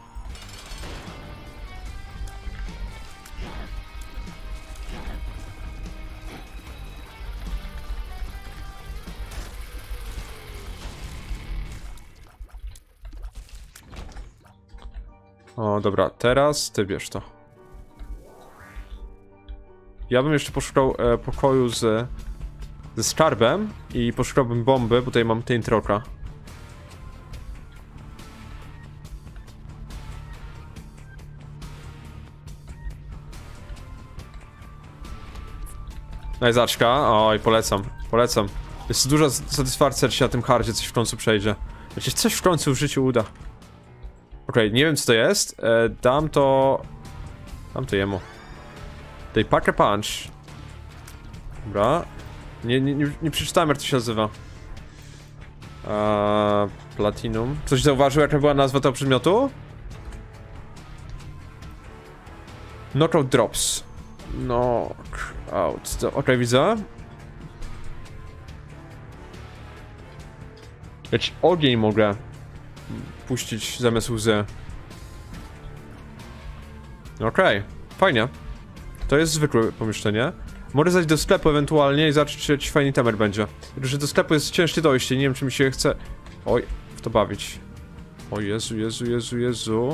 O, dobra, teraz ty bierz to. Ja bym jeszcze poszukał pokoju ze skarbem i poszukałbym bomby, bo tutaj mam Taint Rocka. Najzaczka, oj, polecam. Jest duża satysfakcja, że się na tym hardzie coś w końcu przejdzie. Znaczy, coś w końcu w życiu uda. Okej, nie wiem co to jest. Dam to jemu. Tej Packer Punch. Dobra. Nie przeczytałem, jak to się nazywa. Platinum. Coś zauważył, jaka była nazwa tego przedmiotu? Knockout Drops. Knockout. Okej, widzę. Jakiś ogień mogę puścić zamiast łzy. Okej, fajnie. To jest zwykłe pomieszczenie. Mogę zajść do sklepu ewentualnie i zobaczyć, czy jakiś fajny temer będzie. Tylko że do sklepu jest ciężkie dojście, nie wiem, czy mi się chce... Oj, w to bawić. O Jezu.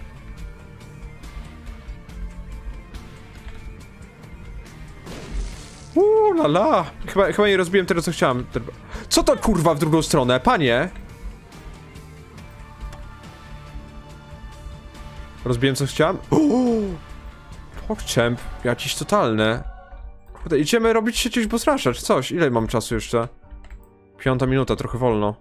Lala. Chyba nie rozbiłem tego, co chciałem. Co to kurwa w drugą stronę, panie? Rozbiłem, co chciałem? Pokczemp, jakiś totalny. Kurde, idziemy robić się jakiegoś bossrasza, czy coś? Ile mam czasu jeszcze? 5 minuta, trochę wolno.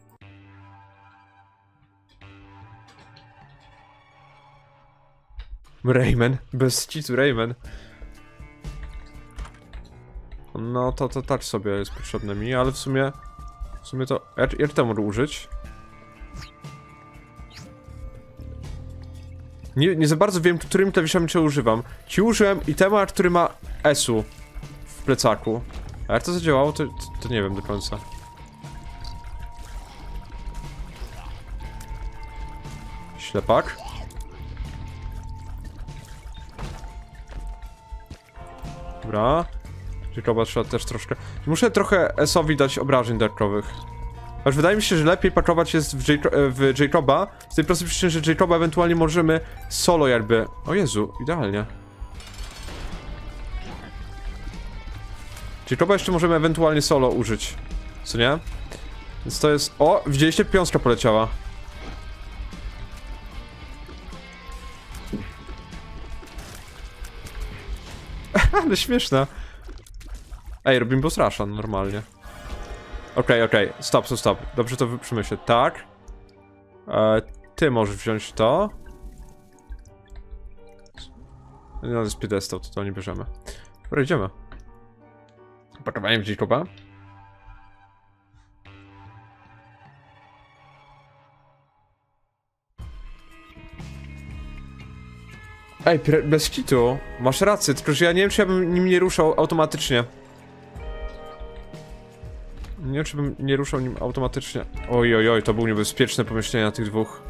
Rayman, bez citu Rayman. No to tak sobie jest potrzebne mi, ale w sumie to... Jak to mogę użyć? Nie za bardzo wiem, którym klawiszami czy używam. Ci użyłem itema, który ma S-u w plecaku. A jak to zadziałało, to nie wiem do końca. Ślepak. Dobra. Jacoba trzeba też troszkę... Muszę trochę S-owi dać obrażeń darkowych. Aż wydaje mi się, że lepiej pakować jest w Jacoba, z tej prostej przyczyny, że Jacoba ewentualnie możemy solo jakby... O Jezu, idealnie. Jacoba jeszcze możemy ewentualnie solo użyć. Co nie? Więc to jest... O! Widzieliście? Piąska poleciała. Ale śmieszna. Ej, robimy boss rusha normalnie. Okej. Stop. Dobrze to przemyślę. Tak. Ty możesz wziąć to. No, to jest piedestał, to nie bierzemy. Dobra, idziemy. Pakowanie w Jacoba. Ej, bez kitu. Masz rację, tylko że ja nie wiem, czy ja bym nim nie ruszał automatycznie. Nie wiem, czy bym nie ruszał nim automatycznie. Oj, to było niebezpieczne pomieszczenie tych dwóch.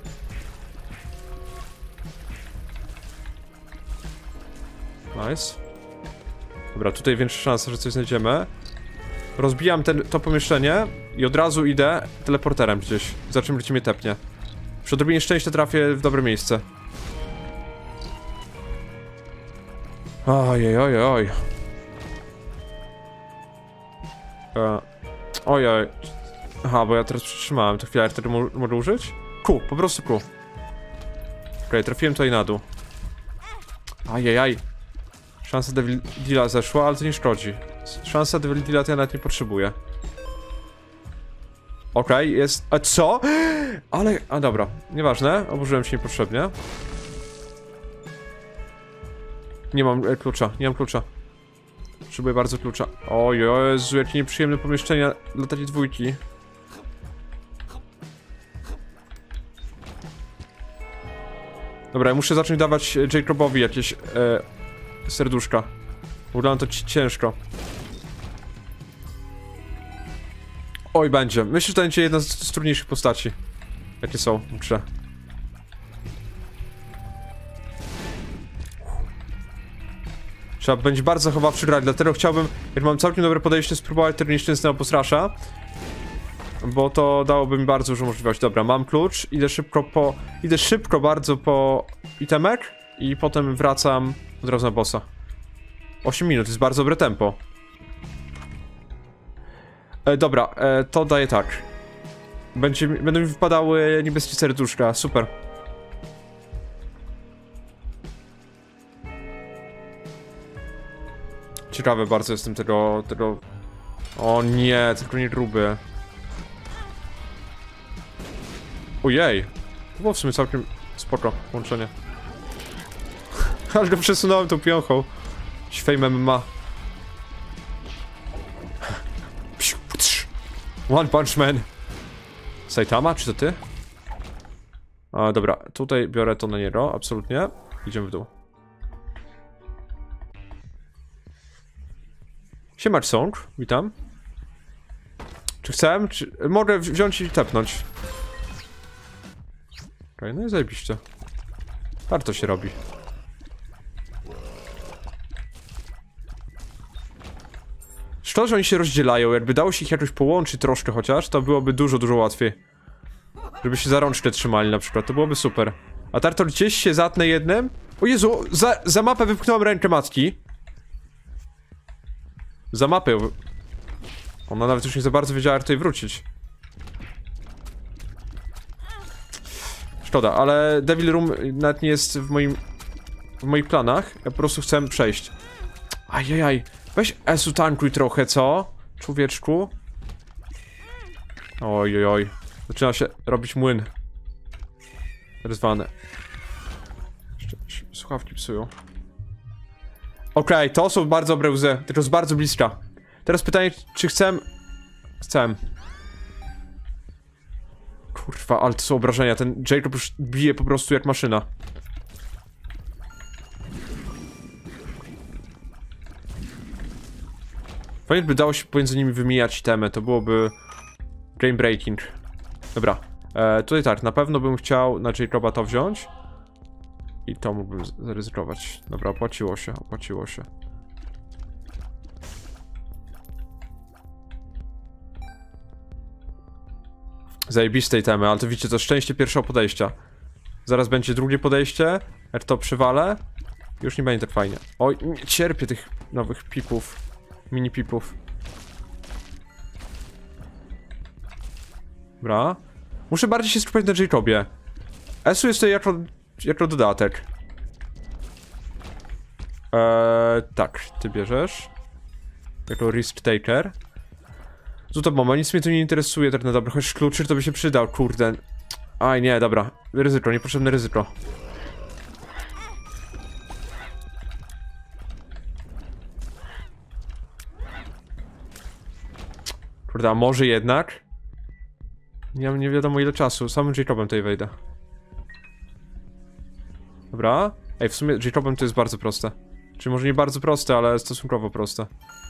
Nice. Dobra, tutaj większa szansa, że coś znajdziemy. Rozbijam to pomieszczenie i od razu idę teleporterem gdzieś. Zobaczymy, gdzie mnie tepnie. Przy odrobinie szczęścia trafię w dobre miejsce. Oj. Ojoj. Aha, bo ja teraz przytrzymałem. To chwilę, wtedy mogę użyć? Po prostu Q. Okej, trafiłem tutaj na dół. Ajajaj. Szansa Devil Deala zeszła, ale to nie szkodzi. Szansa Devil Deala to ja nawet nie potrzebuję. Okej, jest... A co? Ale... A dobra, nieważne. Oburzyłem się niepotrzebnie. Nie mam klucza, Potrzebuję bardzo klucza. O Jezu, jakie nieprzyjemne pomieszczenia dla takiej dwójki. Dobra, ja muszę zacząć dawać Jacobowi jakieś serduszka. Wygląda to ciężko. Oj, będzie. Myślę, że to będzie jedna z trudniejszych postaci. Jakie są, muszę. Trzeba będzie bardzo zachowawczy grać, dlatego chciałbym, jak mam całkiem dobre podejście, spróbować tego nieszczęsnego posrasza. Bo to dałoby mi bardzo dużo możliwości. Dobra, mam klucz, idę szybko bardzo po itemek i potem wracam od razu na bossa. 8 minut, to jest bardzo dobre tempo. Dobra, to daję tak. Będą mi wypadały niebieskie serduszka, super. Ciekawe bardzo jestem tego... O nie, tylko nie gruby. Ojej. To było w sumie całkiem spoko połączenie. Ale go przesunąłem tą piąchą. Fame MMA. One Punch Man. Saitama, czy to ty? A, dobra, tutaj biorę to na niego, absolutnie. Idziemy w dół. Siemacz Song, witam. Czy chcę? Mogę wziąć i tepnąć. Okej, no i zajebiście. Warto się robi. Szkoda, że oni się rozdzielają, jakby dało się ich jakoś połączyć troszkę chociaż, to byłoby dużo łatwiej. Żeby się za rączkę trzymali na przykład, to byłoby super. A Tartor gdzieś się zatnę jednym. O Jezu, za mapę wypchnąłem rękę matki. Za mapę. Ona nawet już nie za bardzo wiedziała, jak tutaj wrócić. Szkoda, ale Devil Room nawet nie jest w moich planach. Ja po prostu chcę przejść. Ajajaj. Weź Esu tankuj trochę, co? Człowieczku. Ojojoj. Zaczyna się robić młyn. Ryzwane. Słuchawki psują. Okej, to są bardzo dobre łzy. Tylko z bardzo bliska. Teraz pytanie, czy chcę... Chcę. Kurwa, ale to są obrażenia. Ten Jacob już bije po prostu jak maszyna. Fajnie by dało się pomiędzy nimi wymijać temy, to byłoby... game breaking. Dobra. Tutaj tak, na pewno bym chciał na Jacoba to wziąć. I to mógłbym zaryzykować. Dobra, opłaciło się, opłaciło się. Zajebistej temy, ale to widzicie, to szczęście pierwszego podejścia. Zaraz będzie drugie podejście, jak to przywalę. Już nie będzie tak fajnie. Oj, nie cierpię tych nowych pipów. Mini pipów. Dobra. Muszę bardziej się skupiać na Jacobie. Esu jest tutaj jako dodatek. Tak, ty bierzesz. Jako risk taker. Zuto bomba, nic mnie tu nie interesuje tak na dobre. Choć kluczyk to by się przydał, kurde. Aj, nie, dobra. Ryzyko, niepotrzebne ryzyko. Kurde, a może jednak? Nie wiadomo ile czasu, samym Jacobem tutaj wejdę. Dobra. Ej, w sumie Jacobem to jest bardzo proste. Czyli może nie bardzo proste, ale stosunkowo proste.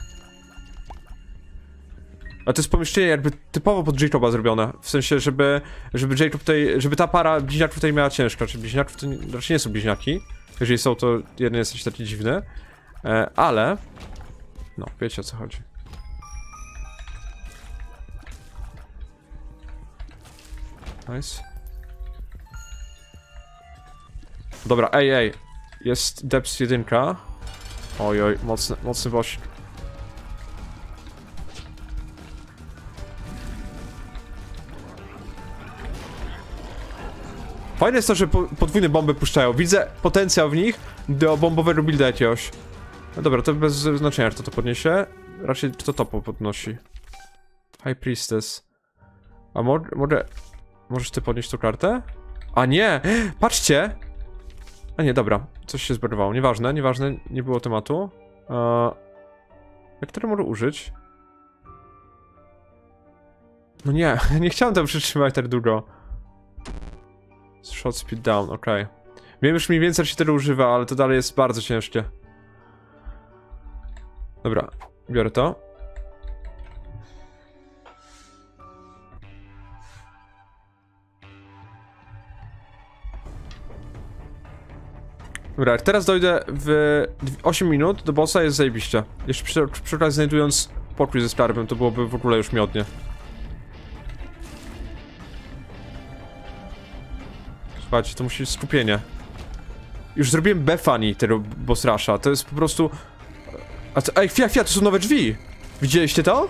A to jest pomieszczenie jakby typowo pod Jacoba zrobione. W sensie, żeby Jacob tutaj, żeby ta para bliźniaków tutaj miała ciężko. Czy bliźniaków to raczej nie są bliźniaki. Jeżeli są, to jeden jest jakiś taki dziwny. Ale... No, wiecie o co chodzi. Nice. Dobra, ej. Jest Depths 1. Oj, mocny boss. Fajne jest to, że podwójne bomby puszczają. Widzę potencjał w nich do bombowego builda jakiegoś. No dobra, to bez znaczenia, kto to podniesie. Raczej kto to podnosi. High Priestess. A możesz ty podnieść tą kartę? A nie! Patrzcie! A nie, dobra. Coś się zberwało. Nieważne, nie było tematu. Jak teraz mogę użyć? No nie, nie chciałem tam przytrzymać tak długo. Shot speed down, okej. Wiem już mniej więcej, jak się tyle używa, ale to dalej jest bardzo ciężkie. Dobra, biorę to. Dobra, jak teraz dojdę w 8 minut do bossa, jest zajebiście. Jeszcze przy okazji znajdując pokój ze skarbem, to byłoby w ogóle już miodnie. Słuchajcie, to musi być skupienie. Już zrobiłem Bethany tego boss rusha, to jest po prostu... A co? Ej, chwila, to są nowe drzwi! Widzieliście to?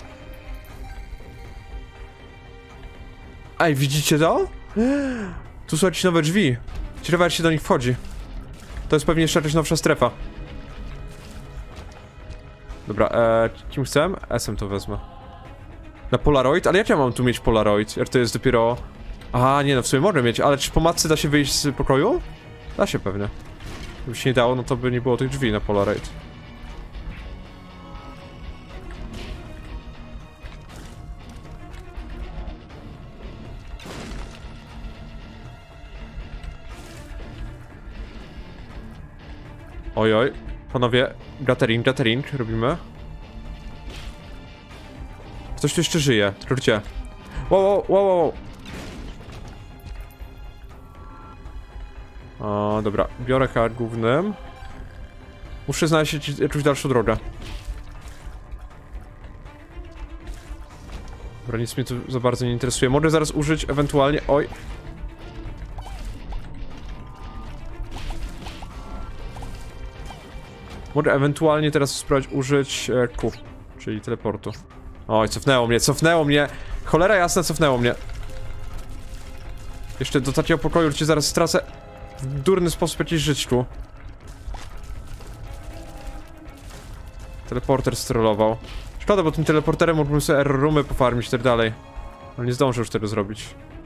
Ej, widzicie to? Tu są jakieś nowe drzwi. Ciekawe, jak się do nich wchodzi. To jest pewnie jeszcze jakaś nowsza strefa. Dobra, kim chcę? S-em to wezmę. Na Polaroid? Ale jak ja mam tu mieć Polaroid? Jak to jest dopiero... Aha, nie no, w sumie mogę mieć, ale czy po matce da się wyjść z pokoju? Da się pewnie. Gdyby się nie dało, no to by nie było tych drzwi na Polaroid. Ojoj, panowie, gathering robimy. Ktoś tu jeszcze żyje, tylko gdzie? Wow. O, dobra, biorę kart głównym. Muszę znaleźć jakąś dalszą drogę. Dobra, nic mnie tu za bardzo nie interesuje. Mogę zaraz użyć ewentualnie... Oj. Mogę ewentualnie teraz spróbować użyć Q, czyli teleportu. Oj, cofnęło mnie! Cholera jasna, cofnęło mnie. Jeszcze do takiego pokoju, gdzie zaraz stracę w durny sposób jakieś żyćku. Teleporter strollował. Szkoda, bo tym teleporterem mógłbym sobie error roomy pofarmić i tak dalej. Ale nie zdążę już tego zrobić.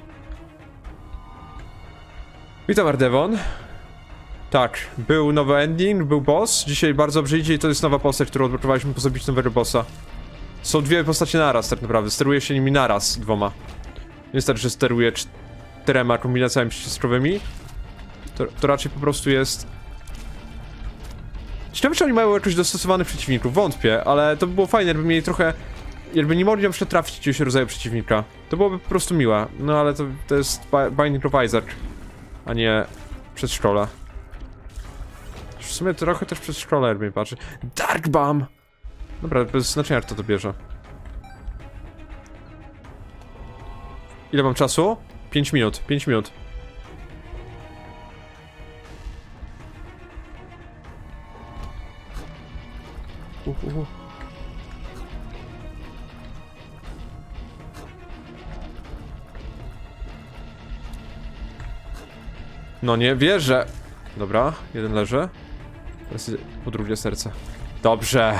Witam, Ardewon. Tak, był nowy ending, był boss. Dzisiaj bardzo dobrze idzie i to jest nowa postać, którą odblokowaliśmy po zabiciu nowego bossa. Są dwie postacie naraz tak naprawdę, steruje się nimi naraz, dwoma. Nie wystarczy, że steruje 4 kombinacjami przyciskowymi. To raczej po prostu jest... Ciekawe, czy oni mają jakoś dostosowanych przeciwników, wątpię, ale to by było fajne, jakby mieli trochę... Jakby nie mogli na przykład trafić jakiegoś rodzaju przeciwnika. To byłoby po prostu miłe, no ale to jest Binding of Isaac, a nie przedszkola. W sumie trochę też przedszkola, jakby mi patrzy. Dark Bomb! Dobra, bez znaczenia, jak to bierze. Ile mam czasu? 5 minut, 5 minut. No nie wierzę. Dobra, jeden leży. Teraz po drugie serce. Dobrze.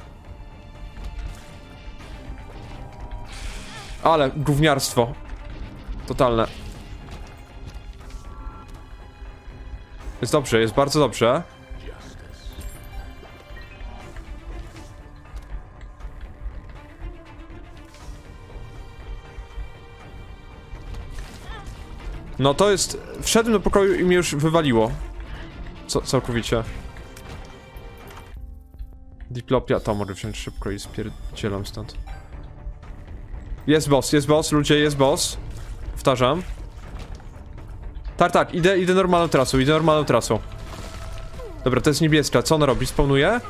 Ale gówniarstwo. Totalne. Jest dobrze, jest bardzo dobrze. No to jest... Wszedłem do pokoju i mnie już wywaliło. Całkowicie. Diplopia, to mogę wziąć szybko i spierdzielam stąd. Jest boss, ludzie, jest boss. Powtarzam. Tak, idę normalną trasą, Dobra, to jest niebieska, co ona robi? Spawnuje?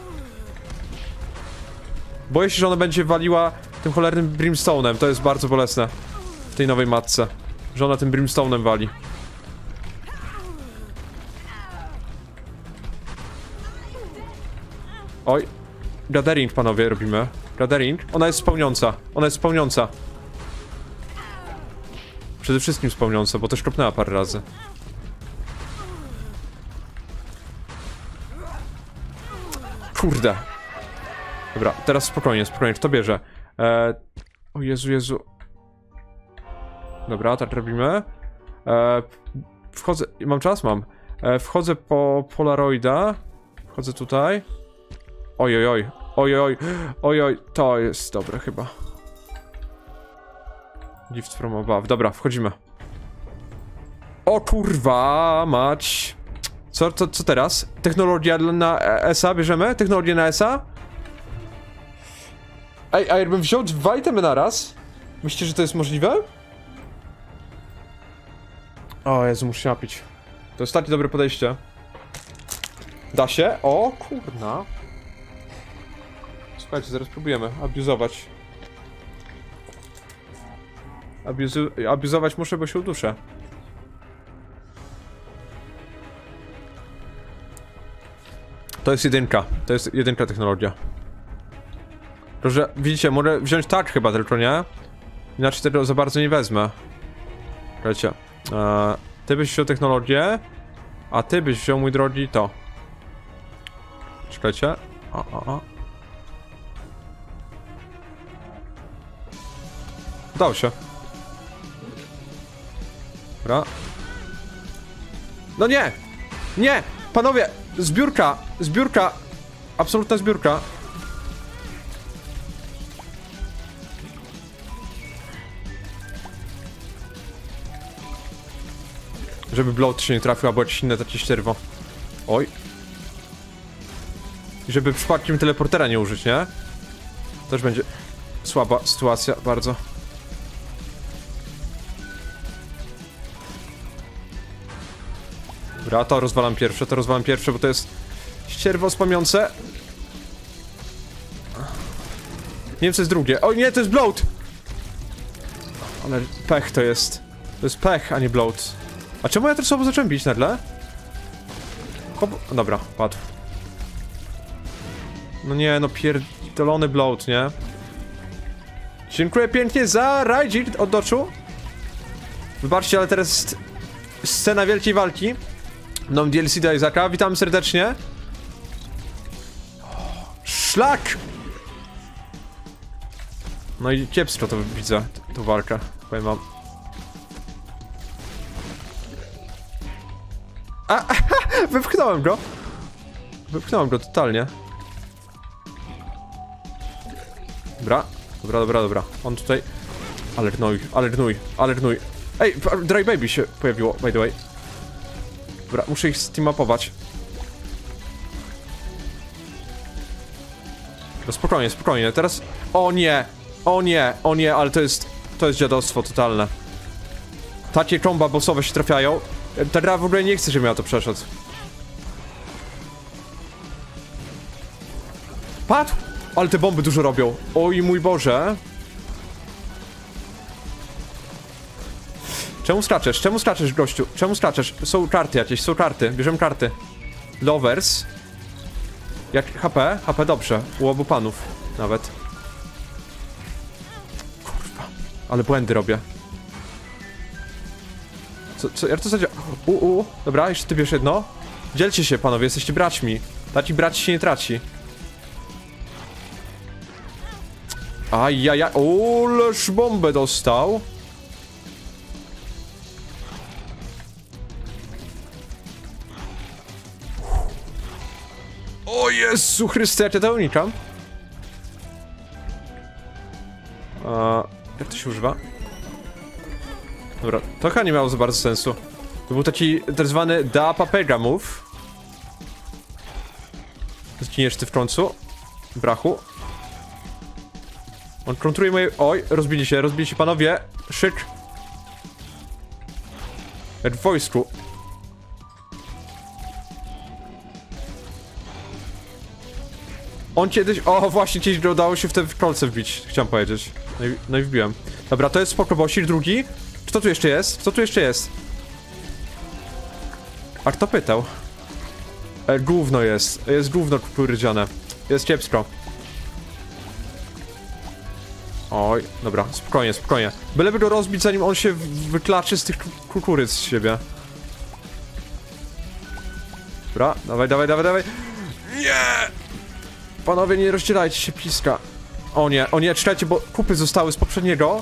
Boję się, że ona będzie waliła tym cholernym brimstone'em, to jest bardzo bolesne. W tej nowej matce. Że ona tym brimstone'em wali. Oj. Gathering, panowie, robimy. Gathering. Ona jest spełniąca. Przede wszystkim spełniąca, bo też kopnęła parę razy. Kurde. Dobra, teraz spokojnie, kto bierze? O Jezu. Dobra, tak robimy. Wchodzę, mam czas? Mam. Wchodzę po Polaroida. Wchodzę tutaj. Oj. Ojoj, ojoj, to jest dobre chyba. Gift from above. Dobra, wchodzimy. O kurwa, mać. Co teraz? Technologia na ESA bierzemy? Technologię na ESA? Ej, a jakbym wziął 2 itemy naraz? Myślicie, że to jest możliwe? O Jezu, muszę się napić. To jest takie dobre podejście. Da się? O kurna. Słuchajcie, zaraz próbujemy abuzować. Abuzować muszę, bo się uduszę. To jest jedynka. To jest jedynka technologia. Proszę, widzicie, mogę wziąć tak chyba tylko, nie? Inaczej tego za bardzo nie wezmę. Słuchajcie. Ty byś wziął technologię, a ty byś wziął, mój drogi, to. Czekajcie. Udało się. Dobra. No nie! Nie! Panowie! Zbiórka! Zbiórka! Absolutna zbiórka. Żeby bloat się nie trafił, albo jakieś inne takie ścierwo. Oj. I żeby przypadkiem teleportera nie użyć, nie? Też będzie słaba sytuacja, bardzo. Dobra, to rozwalam pierwsze, bo to jest ścierwo spamiące. Nie wiem, co jest drugie. O nie, to jest bloat! Ale pech to jest. To jest pech, a nie bloat. A czemu ja też słabo zacząłem bić nagle? Hop. Dobra, padł. No nie, no pierdolony bloat, nie? Dziękuję pięknie za rajdzik od doczu. Wybaczcie, ale teraz jest scena wielkiej walki. No DLC do Isaaca, witam serdecznie. Szlak! No i kiepsko to widzę, tą walkę, powiem wam. Wypchnąłem go. Wypchnąłem go totalnie. Dobra. On tutaj... Alernuj. Ej, Dry Baby się pojawiło, by the way. Dobra, muszę ich steamapować. No spokojnie, teraz... O nie, ale to jest dziadostwo totalne. Takie komba bossowe się trafiają. Ta gra w ogóle nie chce, żebym ja to przeszedł. Padł! Ale te bomby dużo robią. Oj mój Boże. Czemu skaczesz, gościu? Czemu skaczesz? Są karty jakieś, bierzemy karty. Lovers. Jak HP? HP dobrze. U obu panów. Nawet. Kurwa. Ale błędy robię. Jak to zadziała? Dobra, jeszcze ty bierz jedno. Dzielcie się, panowie, jesteście braćmi. Taki braci się nie traci. Ajajaj. Oleż bombę dostał. O Jezu Chryste, jak ja to unikam? Jak to się używa? Dobra, to chyba nie miało za bardzo sensu. To był taki tak zwany Da Papega move. Zginiesz ty w końcu. Brachu. On kontruje moje... Oj, rozbili się panowie. Szyk. Jak w wojsku. On kiedyś... O, właśnie kiedyś udało się w kolce wbić, chciałem powiedzieć. No i wbiłem. Dobra, to jest spoko bossik, drugi. Kto tu jeszcze jest? A kto pytał? Gówno jest. Jest gówno kukurydziane. Jest kiepsko. Oj, dobra, spokojnie. Byleby go rozbić, zanim on się wyklaczy z tych kukuryc z siebie. Dobra, dawaj. Nie! Panowie, nie rozdzielajcie się, piska. O nie, czekajcie, bo kupy zostały z poprzedniego.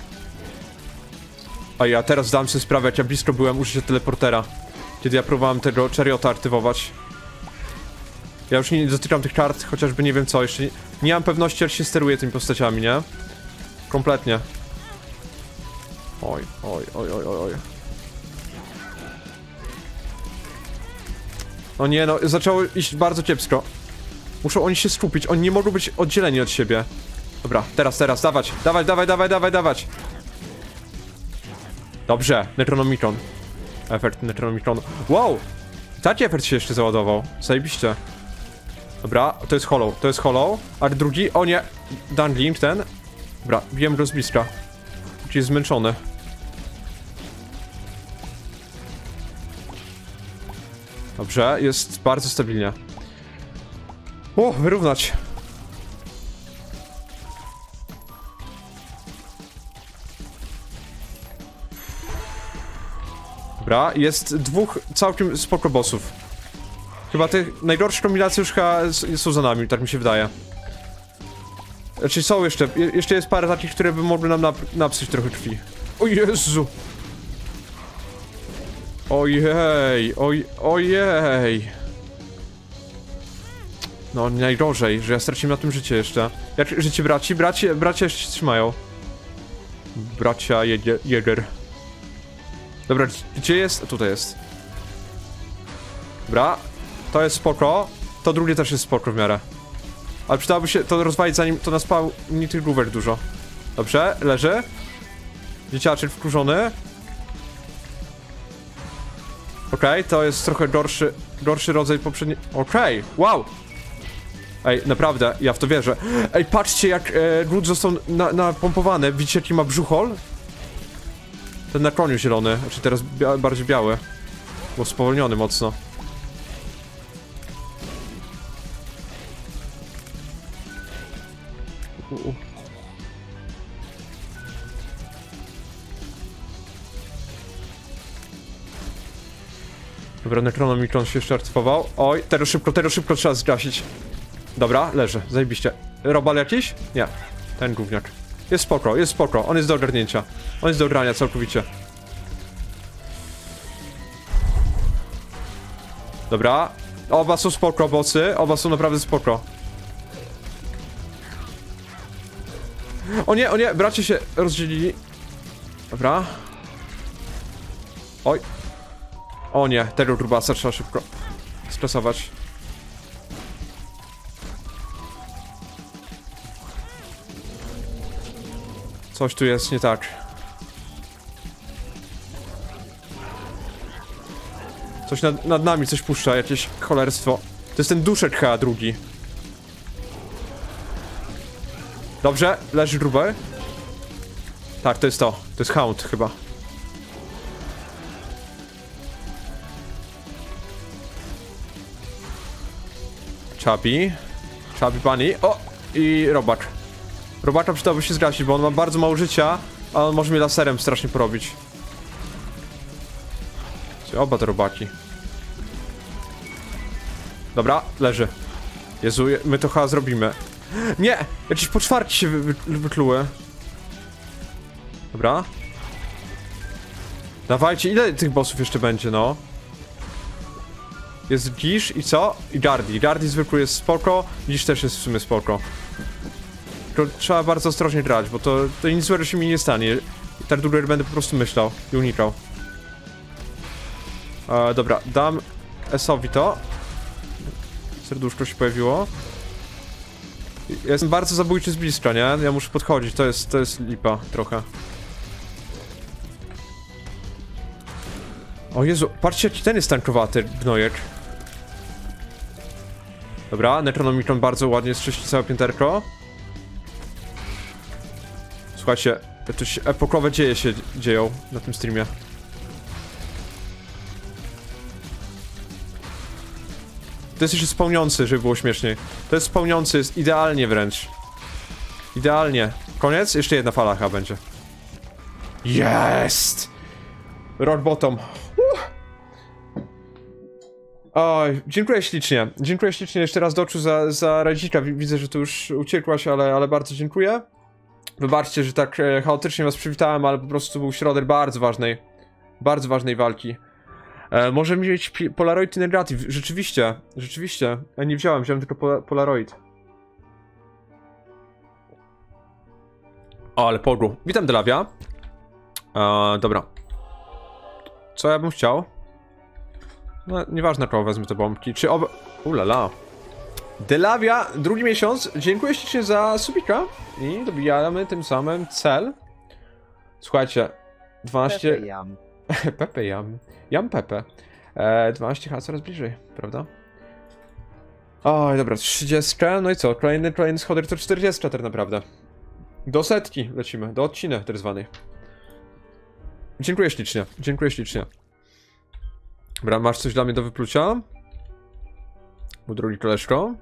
A ja teraz zdałem sobie sprawę, jak ja blisko byłem użycia teleportera. Kiedy ja próbowałem tego chariota aktywować. Ja już nie dotykam tych kart, chociażby nie wiem co, jeszcze nie mam pewności, jak się steruje tymi postaciami, nie? Kompletnie. Oj. O nie, no, zaczęło iść bardzo kiepsko. Muszą oni się skupić, oni nie mogą być oddzieleni od siebie. Dobra, teraz, dawać. Dobrze, Necronomicon. Efekt Necronomiconu. Wow! Taki efekt się jeszcze załadował. Zajebiście. Dobra, to jest hollow. A drugi, o nie! Dangling ten. Dobra, bijemy go z bliska. Czyli jest zmęczony. Dobrze, jest bardzo stabilnie. O, wyrównać. Dobra, jest dwóch całkiem spoko bossów. Chyba te najgorsze kombinacje już chyba są za nami, tak mi się wydaje. Znaczy są jeszcze jest parę takich, które by mogły nam napsuć trochę krwi. O Jezu! Ojej! No najgorzej, że ja straciłem na tym życie jeszcze. Jak życie braci? Bracia jeszcze się trzymają. Bracia Jäger. Dobra, gdzie jest? Tutaj jest. Dobra, to jest spoko. To drugie też jest spoko w miarę. Ale przydałoby się to rozwalić, zanim to naspał mi tych główek dużo. Dobrze, leży. Dzieciaczek wkurzony. Okej, to jest trochę gorszy rodzaj poprzedni... Okej, wow! Ej, naprawdę, ja w to wierzę. Ej, patrzcie jak Groot został napompowany. Widzicie jaki ma brzuchol? Ten na koniu zielony, znaczy teraz bardziej biały. Bo spowolniony mocno. Dobra, Necronomicon się jeszcze artyfował. Oj, teraz szybko trzeba zgasić. Dobra, leży, zajebiście. Robal jakiś? Nie, ten gówniak. Jest spoko, on jest do ogarnięcia. On jest do ogrania całkowicie. Dobra, oba są spoko, bossy, oba są naprawdę spoko. O nie, bracie się rozdzielili. Dobra. Oj. O nie, tego grubasa trzeba szybko stresować. Coś tu jest nie tak. Coś nad nami coś puszcza, jakieś cholerstwo. To jest ten duszek chyba drugi. Dobrze, leży gruby. Tak, to jest to. To jest Hound chyba. Chubby Bunny. O! I robak. Robaka przydałoby się zgasić, bo on ma bardzo mało życia, a on może mnie laserem strasznie porobić. Oba te robaki. Dobra, leży. Jezu, my to chyba zrobimy. Nie! Jakieś poczwarki się wykluły. Dobra. Dawajcie, ile tych bossów jeszcze będzie, no? Jest Gish i co? I Gardi. Gardi zwykły jest spoko, Gish też jest w sumie spoko. Tylko trzeba bardzo ostrożnie grać, bo to nic złego się mi nie stanie. I tak długo będę po prostu myślał i unikał. Dobra, dam S-owi to. Serduszko się pojawiło. Ja jestem bardzo zabójczy z bliska, nie? Ja muszę podchodzić, to jest lipa trochę. O Jezu, patrzcie jaki ten jest tankowaty gnojek. Dobra, Necronomicon bardzo ładnie sczyści całe pięterko. Słuchajcie, jakieś epokowe dzieje się dzieją na tym streamie. To jest jeszcze spełniący, żeby było śmieszniej. To jest spełniący, jest idealnie wręcz. Idealnie. Koniec? Jeszcze jedna fala chyba będzie. Jest! Rock bottom. Oj, dziękuję ślicznie. Dziękuję ślicznie jeszcze raz Doczu za radzika. Widzę, że tu już uciekłaś, ale bardzo dziękuję. Wybaczcie, że tak chaotycznie was przywitałem, ale po prostu był środek bardzo ważnej walki. Może mieć Polaroid Negative. Rzeczywiście, rzeczywiście. Ja nie wziąłem tylko Polaroid. O, ale pogu. Witam, Delavia. Dobra. Co ja bym chciał? No, nieważne, koło wezmę te bombki. Czy ulala. Delavia, drugi miesiąc. Dziękuję ślicznie za subika. I dobijamy tym samym cel. Słuchajcie. 12... Pepe Jam. Pepe Jam. Jam Pepe. 12H coraz bliżej, prawda? Oj, dobra, 30. No i co? Kolejny schoder to 40 tak naprawdę. Do setki lecimy, do odciny tak zwanej. Dziękuję ślicznie, dziękuję ślicznie. Dobra, masz coś dla mnie do wyplucia? Mój drogi koleżko.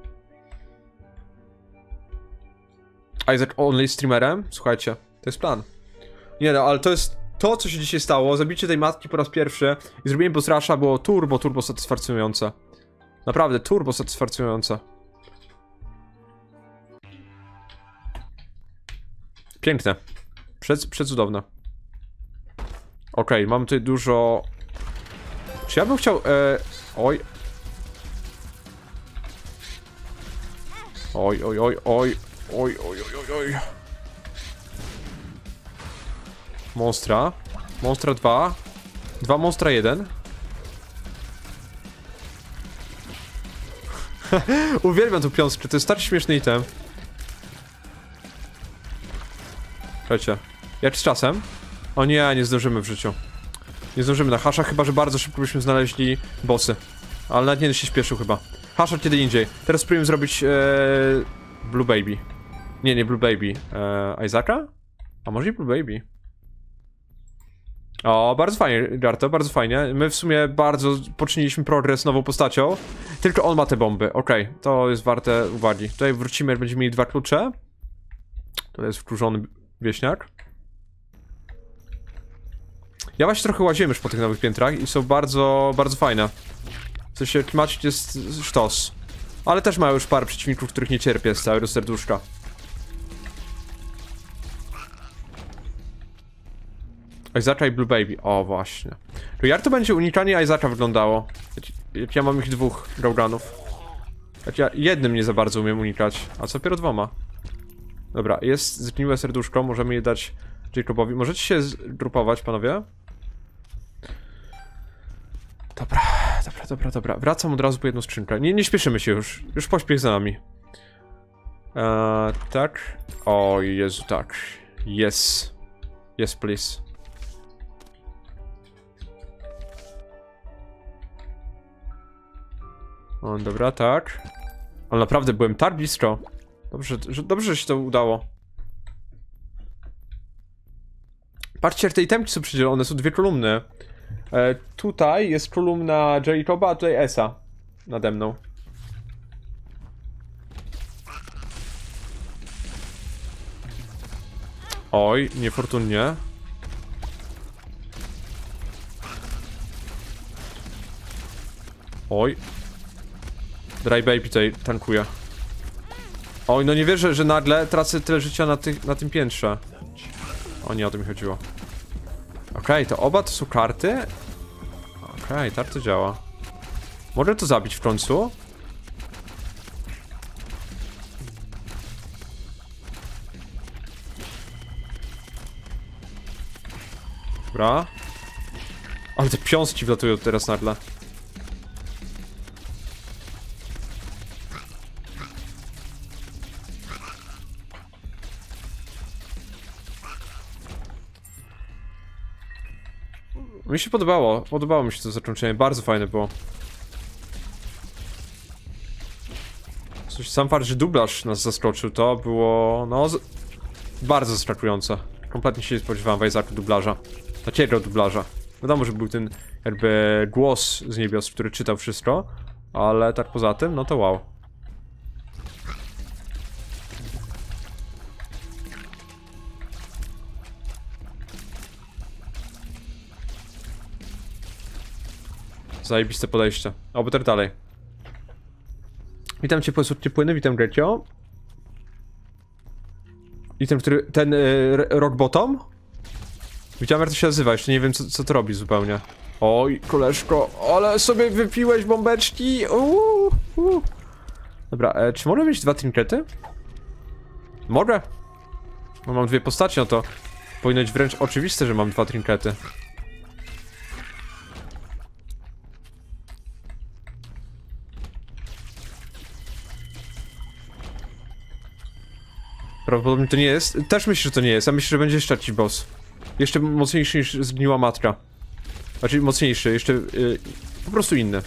Isaac only streamerem? Słuchajcie, to jest plan. Nie no, ale to jest to, co się dzisiaj stało. Zabicie tej matki po raz pierwszy i zrobienie boss rusha było turbo satysfakcjonujące. Naprawdę, turbo satysfakcjonujące. Piękne. Przecudowne. Okej, mam tutaj dużo... Czy ja bym chciał... Oj. Oj. Monstra. Monstra 2. 2 monstra 1. Uwielbiam tą piąskę, to jest tak śmieszny item. Słuchajcie, jak z czasem? O nie, nie zdążymy w życiu. Nie zdążymy na hasza, chyba że bardzo szybko byśmy znaleźli bossy. Ale nawet nie się śpieszył chyba. Hasza kiedy indziej. Teraz spróbujemy zrobić Blue Baby. Nie Blue Baby. Isaaca? A może i Blue Baby? O, bardzo fajnie, Garto, bardzo fajnie. My w sumie bardzo poczyniliśmy progres nową postacią. Tylko on ma te bomby, okej, to jest warte uwagi. Tutaj wrócimy, będziemy mieli 2 klucze. To jest wkurzony wieśniak. Ja właśnie trochę łaziłem już po tych nowych piętrach i są bardzo fajne. W sensie klimacik jest sztos. Ale też mają już parę przeciwników, których nie cierpię z całego serduszka. Isaaca i Blue Baby, o właśnie. To jak to będzie unikanie Isaaca wyglądało? Jak ja mam ich 2 Gauganów. Jak ja jednym nie za bardzo umiem unikać, a co dopiero 2. Dobra, jest zgniłe serduszko, możemy je dać Jacobowi. Możecie się zgrupować, panowie? Dobra. Wracam od razu po jedną skrzynkę. Nie śpieszymy się już. Już pośpiech za nami. Tak. O Jezu, tak. Yes. Yes, please. O, dobra, tak. Ale naprawdę byłem tak blisko. Dobrze, że się to udało. Patrzcie, jak te itemki są przydzielone, są 2 kolumny. Tutaj jest kolumna Jacoba, a tutaj Esa. Nade mną. Oj, niefortunnie. Oj. Dry Baby tutaj tankuje. Oj, no nie wierzę, że nagle tracę tyle życia na tym piętrze. O nie, o to mi chodziło. Okej, to oba to są karty. Okej, tak to działa. Mogę to zabić w końcu? Dobra. Ale te piąski wlatują teraz nagle. Mi się podobało mi się to zakończenie, bardzo fajne było. Sam fakt, że dublaż nas zaskoczył, to było, no, bardzo zaskakujące. Kompletnie się nie spodziewałem w Isaacu dublaża. Takiego dublaża. Wiadomo, że był ten jakby głos z niebios, który czytał wszystko, ale tak poza tym, no to wow. Zajebiste podejście. Oby tak dalej. Witam cię, posłuchaj płyny, witam Grecio. I ten rock bottom? Widziałem, jak to się nazywa, jeszcze nie wiem co to robi zupełnie. Oj, koleżko, ale sobie wypiłeś bombeczki. Dobra, czy mogę mieć 2 trinkety? Mogę. No mam 2 postacie, no to powinno być wręcz oczywiste, że mam 2 trinkety. Prawdopodobnie to nie jest. Też myślę, że to nie jest. Ja myślę, że będzie jeszcze jakiś boss. Jeszcze mocniejszy niż zgniła matka. Znaczy mocniejszy, jeszcze po prostu inny.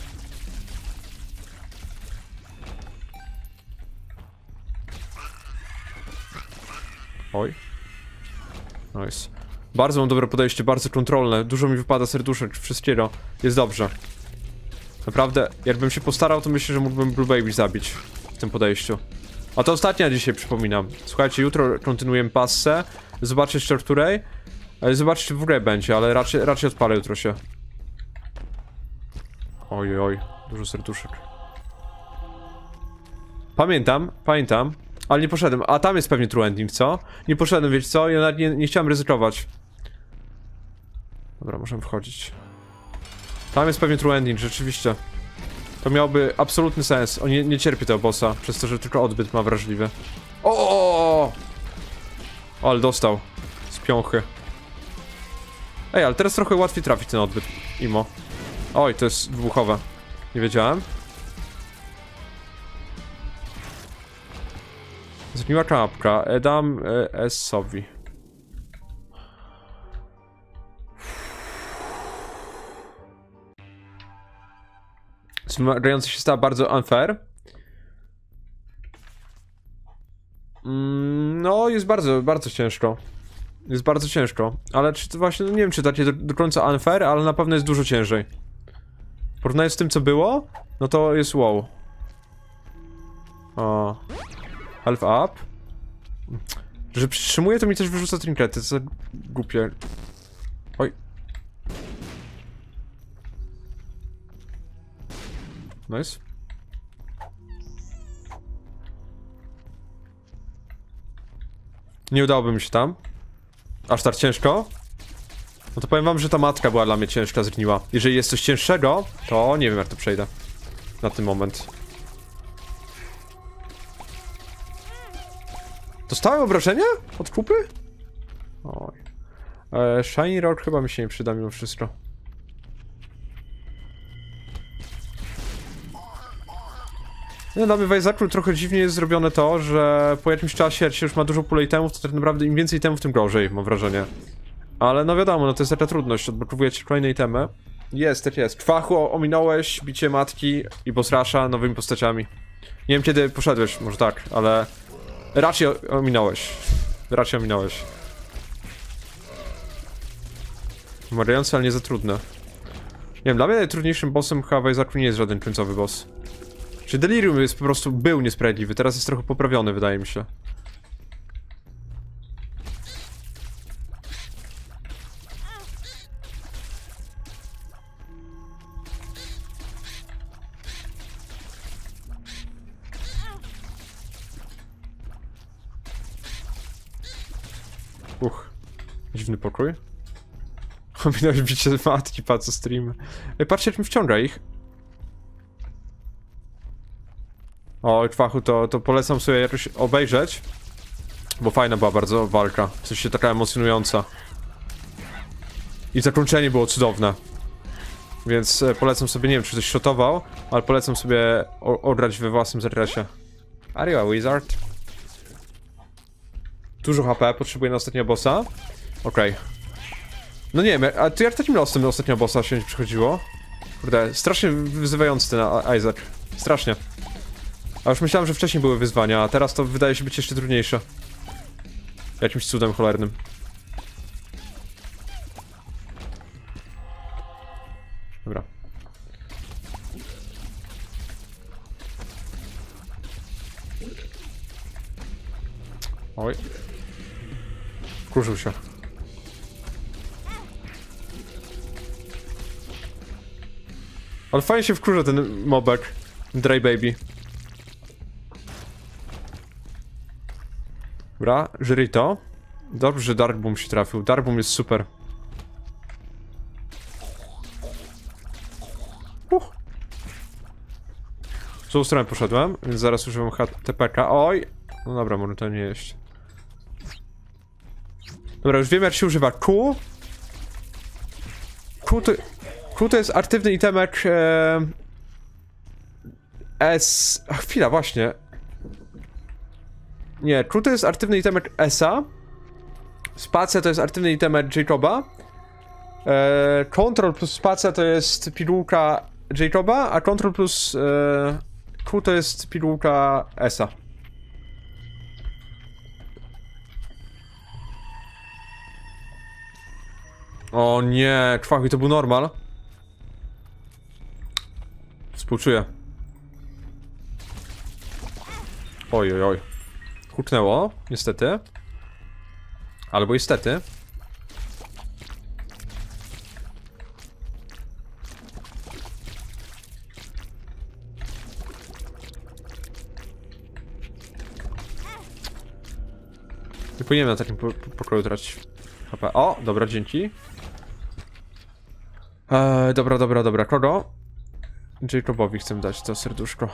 Oj. Nice. Bardzo mam dobre podejście, bardzo kontrolne. Dużo mi wypada serduszek, wszystkiego. Jest dobrze. Naprawdę, jakbym się postarał, to myślę, że mógłbym Blue Baby zabić w tym podejściu. A to ostatnia dzisiaj, przypominam. Słuchajcie, jutro kontynuujemy passę. Zobaczę jeszcze o której. Zobaczcie, czy w ogóle będzie, ale raczej odpalę jutro się. Oj, oj, dużo serduszek. Pamiętam, ale nie poszedłem. A tam jest pewnie true ending, co? Nie poszedłem, wiecie co? Ja nawet nie chciałem ryzykować. Dobra, możemy wchodzić. Tam jest pewnie true ending, rzeczywiście. To miałby absolutny sens. On nie cierpi tego bossa, przez to, że tylko odbyt ma wrażliwy. O! Ale dostał. Z piąchy. Ej, ale teraz trochę łatwiej trafić ten odbyt. Imo. Oj, to jest wybuchowe. Nie wiedziałem. Zgniła kanapka. Dam S-owi. Zmagający się stała bardzo unfair. No, jest bardzo ciężko. Jest bardzo ciężko. Ale czy to właśnie, no nie wiem, czy takie do końca unfair, ale na pewno jest dużo ciężej. W porównaniu z tym, co było, no to jest wow. O. Half up. Że przytrzymuję, to mi też wyrzuca trinkety, co za głupie. Oj. Nice. Nie udałoby mi się tam. Aż tak ciężko. No to powiem wam, że ta matka była dla mnie ciężka, zgniła. Jeżeli jest coś cięższego, to nie wiem, jak to przejdę. Na ten moment. Dostałem obrażenia? Od kupy? Oj. Shiny Rock chyba mi się nie przyda mimo wszystko. No, dla mnie w Isaacu trochę dziwnie jest zrobione to, że po jakimś czasie, jak się już ma dużo pulej itemów, to tak naprawdę im więcej itemów, tym gorzej, mam wrażenie. Ale no wiadomo, no to jest taka trudność, odblokowujecie kolejne itemy. Jest, tak jest. Czwachu ominąłeś, bicie matki i boss rusha nowymi postaciami. Nie wiem kiedy poszedłeś, może tak, ale... Raczej ominąłeś. Raczej ominąłeś. Wymagający, ale nie za trudne. Nie wiem, dla mnie najtrudniejszym bossem chyba w Isaacu nie jest żaden końcowy boss. Czy Delirium jest po prostu był niesprawiedliwy, teraz jest trochę poprawiony, wydaje mi się. Dziwny pokój. Ominąłeś bicie matki, patrzę streamy. Ej, patrzcie, jak mi wciąga ich. O, Kwachu, to polecam sobie jakoś obejrzeć. Bo fajna była bardzo walka. W sensie taka emocjonująca. I zakończenie było cudowne. Więc polecam sobie, nie wiem, czy ktoś shotował, ale polecam sobie ograć we własnym zakresie. Are you a wizard? Dużo HP, potrzebuję na ostatniego bossa. Okej. No nie wiem, a to jak takim losem do ostatniego bossa się nie przychodziło? Kurde, strasznie wyzywający ten Isaac. Strasznie. A już myślałem, że wcześniej były wyzwania, a teraz to wydaje się być jeszcze trudniejsze. Jakimś cudem cholernym. Dobra. Oj. Wkurzył się. Ale fajnie się wkurza ten mobek. Dry Baby. Dobra, żyj to. Dobrze, że Dark Boom się trafił. Dark Boom jest super. tą stronę poszedłem, więc zaraz używam TPK. Oj! No dobra, może to nie jeść. Dobra, już wiem jak się używa Q. Q to jest aktywny itemek S... Ach, chwila, właśnie. Nie, Q to jest aktywny itemek S-a. Spacja to jest aktywny itemek Jacoba. Control plus spacja to jest pigułka Jacoba, a Control plus Q to jest pigułka S-a. O nie, krwawi, to był normal. Współczuję. Oj, oj, oj. Huknęło, niestety. Albo niestety. Nie powinienem na takim pokroju tracić HP. O, dobra, dzięki. Dobra. Kogo? Jacobowi chcę dać to serduszko.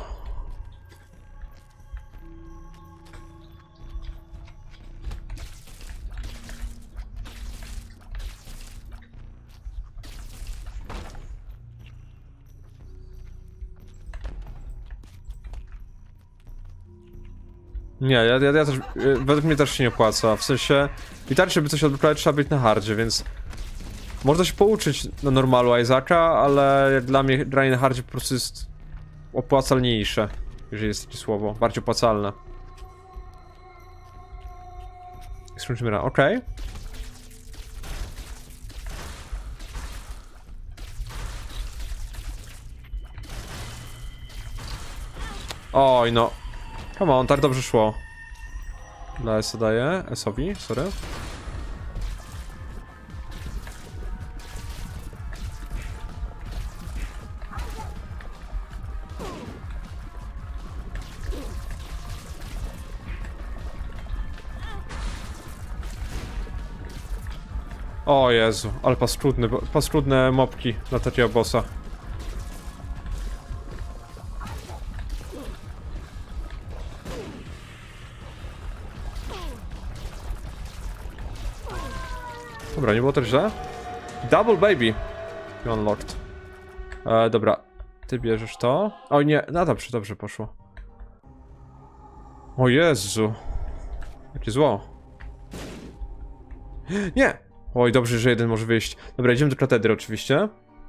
Nie, ja też, według mnie też się nie opłaca, w sensie i tak, żeby coś odblokować, trzeba być na hardzie, więc można się pouczyć na normalu Isaaca, ale jak dla mnie granie na hardzie po prostu jest opłacalniejsze, jeżeli jest takie słowo, bardziej opłacalne. Skończymy na, okej. Oj no. Come on, tak dobrze szło. Dla S daję, S-owi, sorry. O Jezu, ale paskudne mopki dla takiego bossa. Dobra, nie było tak źle. Double baby. Unlocked. Dobra, ty bierzesz to. Oj nie, no dobrze poszło. O Jezu. Jakie zło. Nie! Oj, dobrze, że jeden może wyjść. Dobra, idziemy do katedry oczywiście.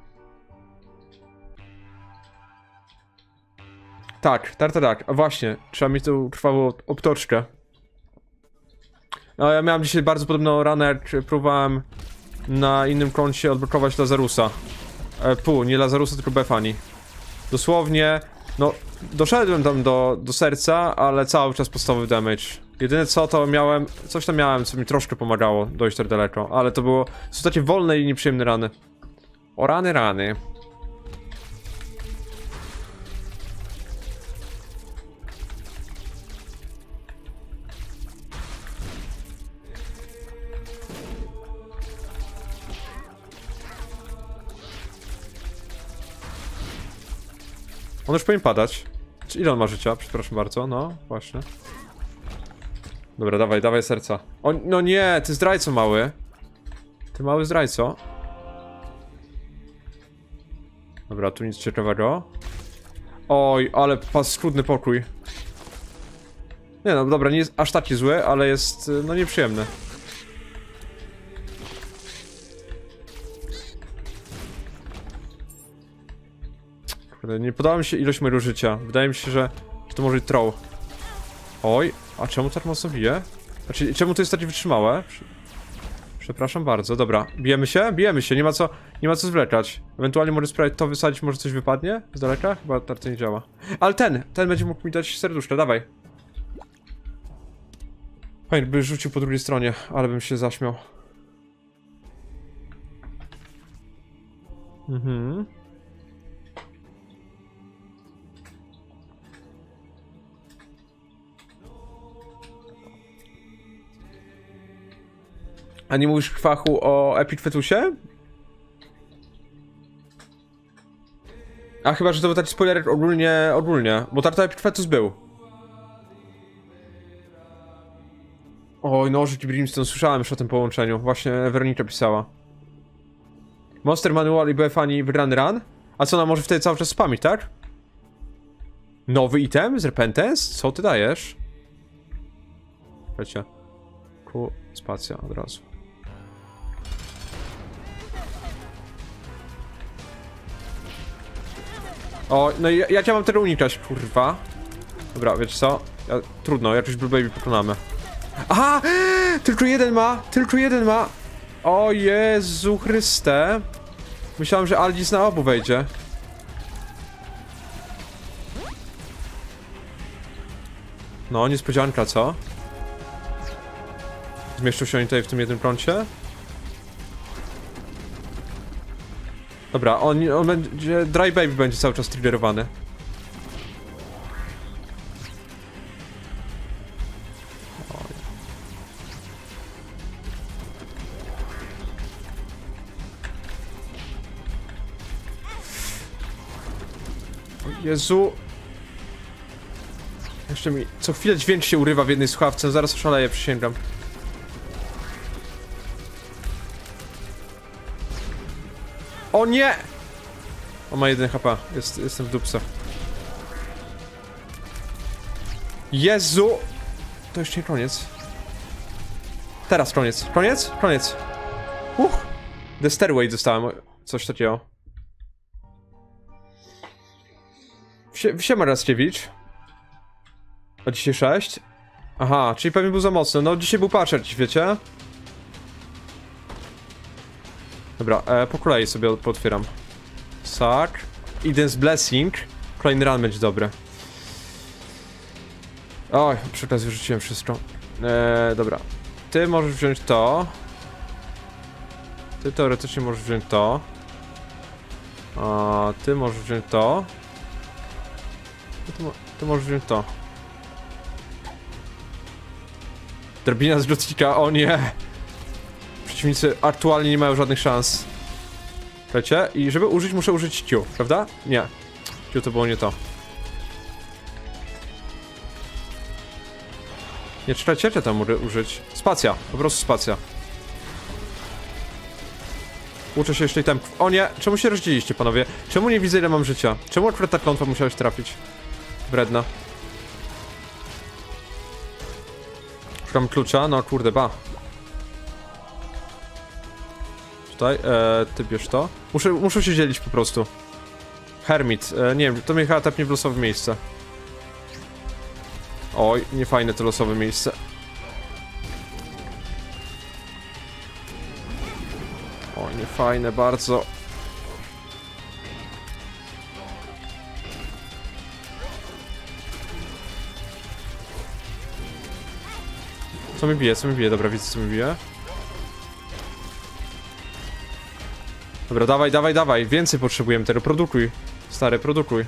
Tak. A właśnie, trzeba mieć tą krwawą obtoczkę. No, ja miałem dzisiaj bardzo podobną ranę, jak próbowałem na innym koncie odblokować Lazarusa. Nie Lazarusa, tylko Bethany. Dosłownie, no, doszedłem tam do serca, ale cały czas podstawowy damage. Jedyne co to miałem, coś tam miałem, co mi troszkę pomagało dojść tak daleko, ale to było, są takie wolne i nieprzyjemne rany. O rany. On już powinien padać. Ile on ma życia? Przepraszam bardzo, no właśnie. Dobra, dawaj serca. O, no nie, ty zdrajco mały. Ty mały zdrajco. Dobra, tu nic ciekawego. Oj, ale paskudny pokój. Nie no, dobra, nie jest aż taki zły, ale jest, no nieprzyjemny. Nie podoba mi się ilość mojego życia. Wydaje mi się, że to może być troll. Oj, a czemu tak mocno bije? Znaczy, czemu to jest takie wytrzymałe? Przepraszam bardzo, dobra. Bijemy się, nie ma co zwlekać. Ewentualnie może spróbować to wysadzić, może coś wypadnie z daleka? Chyba tak nie działa. Ale ten będzie mógł mi dać serduszko, dawaj. Fajnie, by rzucił po drugiej stronie, ale bym się zaśmiał. A nie mówisz fachu o Epic Fetusie? A chyba, że to był taki spoiler ogólnie, bo Tartar Perfectus był. Oj, no, że Brimstone, słyszałem już o tym połączeniu. Właśnie Weronika pisała. Monster Manual i BFani Run. A co, ona może wtedy cały czas spamić, tak? Nowy item z Repentance? Co ty dajesz? Wiecie. Spacja od razu. O, no i jak ja mam tego unikać, kurwa? Dobra, wiecie co? Trudno, jakoś Blue Baby pokonamy. Aha! Tylko jeden ma! O Jezu Chryste! Myślałem, że Aldis na obu wejdzie. No, niespodzianka, co? Zmieszczą się oni tutaj w tym jednym prącie? Dobra, on będzie... Dry Baby będzie cały czas triggerowany. Jezu. Jeszcze mi co chwilę dźwięk się urywa w jednej słuchawce, zaraz oszaleję, przysięgam. O nie! On ma 1 HP, jestem w dupce. Jezu! To jeszcze nie koniec. Teraz koniec. Koniec! The Stairway dostałem, coś takiego. Siema Raskiewicz. A dzisiaj 6? Aha, czyli pewnie był za mocny. No dzisiaj był patcher, wiecie? Dobra, po kolei sobie potwieram. Suck. Eden's Blessing. Kolejny run będzie dobry. Oj, przy okazji wyrzuciłem wszystko. Dobra. Ty możesz wziąć to. Ty teoretycznie możesz wziąć to. A ty możesz wziąć to. Ty możesz wziąć to. Drabina z Jotika, o nie! Przeciwnicy aktualnie nie mają żadnych szans. Wiecie? I żeby użyć, muszę użyć Q, prawda? Nie. Q to było nie to. Nie, czekajcie, tam użyć. Spacja, po prostu spacja. Uczę się jeszcze i tempów. O nie! Czemu się rozdzieliliście, panowie? Czemu nie widzę, ile mam życia? Czemu akurat ta klątwa musiałeś trafić? Wredna. Szukam klucza, no kurde, ba. Tutaj, ty bierz to. Muszę się dzielić po prostu. Hermit, nie wiem, to mnie chyba tapnie w losowe miejsce. Oj, niefajne to losowe miejsce. Oj, niefajne bardzo. Co mi bije? Dobra, widzę co mi bije. Dobra, dawaj. Więcej potrzebujemy tego. Produkuj. Stary, produkuj.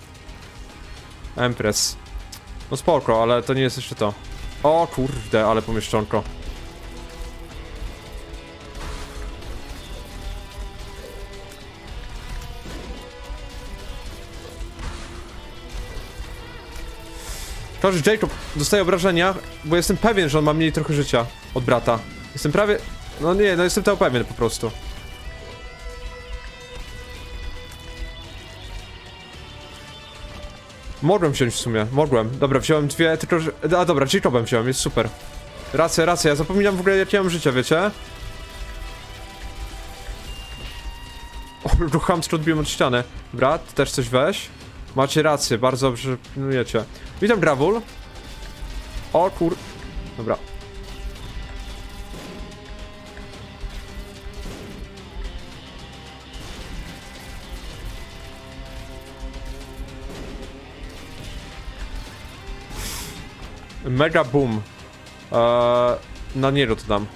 Empress. No spoko, ale to nie jest jeszcze to. O kurde, ale pomieszczonko. To, że Jacob dostaje obrażenia, bo jestem pewien, że on ma mniej trochę życia od brata. Jestem prawie... No nie, no jestem tego pewien po prostu. Mogłem wziąć w sumie, mogłem. Dobra, wziąłem dwie, tylko że... A dobra, Jacobem wziąłem, jest super. Racja, ja zapominam w ogóle jakie mam życia, wiecie? O, rucham, odbiłem od ściany. Dobra, ty też coś weź. Macie rację, bardzo dobrze, że pilnujecie. Witam, Gravul. O kur... Dobra. Mega boom. Na niego to dam.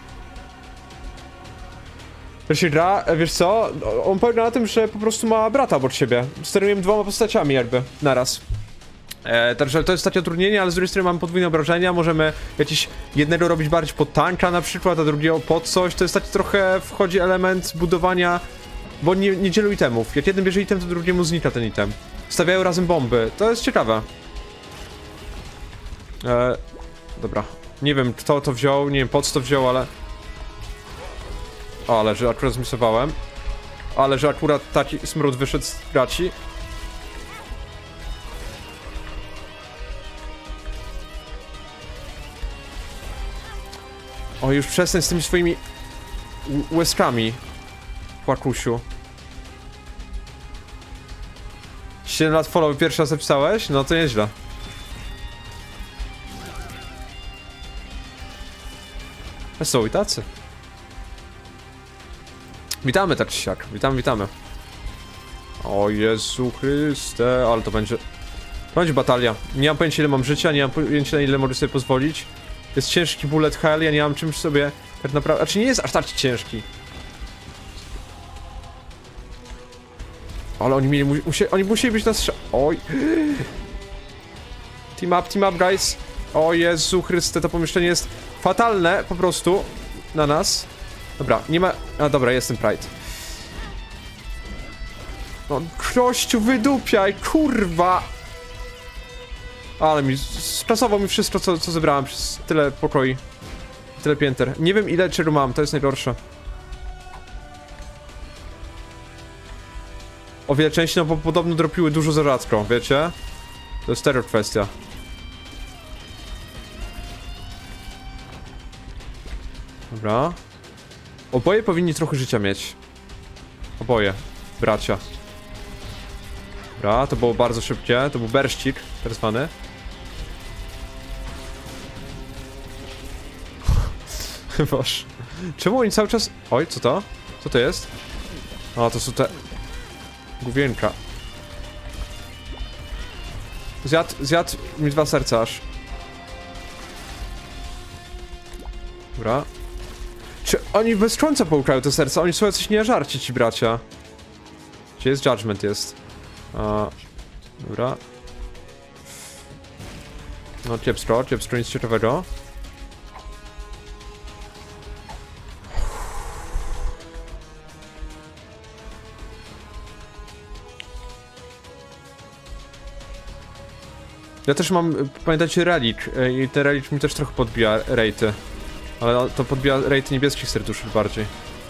To się gra, wiesz co? On polega na tym, że po prostu ma brata obok siebie. Sterujemy 2 postaciami jakby, naraz. Także to jest takie utrudnienie, ale z drugiej strony mamy podwójne obrażenia, możemy jakiś jednego robić bardziej pod tanka na przykład, a drugiego pod coś. To jest taki trochę, wchodzi element budowania Bo nie dzielą itemów. Jak jeden bierze item, to drugiemu znika ten item. Stawiają razem bomby. To jest ciekawe. Dobra. Nie wiem, kto to wziął, nie wiem po co to wziął, ale... O, ale że akurat zmisowałem. Ale że akurat taki smród wyszedł z graci. O, już przestań z tymi swoimi łezkami, płakusiu. 7 lat follow pierwszy raz zapisałeś? No to nieźle. Są i tacy. Witamy tak czy siak, witamy. O Jezu Chryste, ale to będzie... To będzie batalia. Nie mam pojęcia ile mam życia, nie mam pojęcia na ile mogę sobie pozwolić. Jest ciężki bullet hell, ja nie mam czymś sobie tak naprawdę... Znaczy nie jest aż tak ciężki. Ale oni musieli być na strzał... Oj. Team up guys. O Jezu Chryste, to pomieszczenie jest fatalne po prostu na nas. Dobra, nie ma... A dobra, jest ten Pride. No, kościu, wydupiaj, kurwa! Ale mi... Skasował mi wszystko, co zebrałem przez tyle pokoi. Tyle pięter. Nie wiem ile czego mam, to jest najgorsze. O wiele częściej, no bo podobno dropiły dużo za rzadko, wiecie? To jest teraz kwestia. Dobra. Oboje powinni trochę życia mieć. Oboje. Bracia. Dobra, to było bardzo szybkie. To był berścik, tak zwany. Boże. Czemu oni cały czas... Oj, co to? Co to jest? O, to są te... Główienka. Zjadł mi 2 serca aż. Dobra. Czy oni bez końca połukają te serca? Oni są jacyś nieżarci, ci bracia. Gdzie jest Judgment jest? Dobra. No kiepsko, nic ciekawego. Ja też mam, pamiętajcie, relik i ten relik mi też trochę podbija rejty. Ale to podbija rejty niebieskich serduszek bardziej.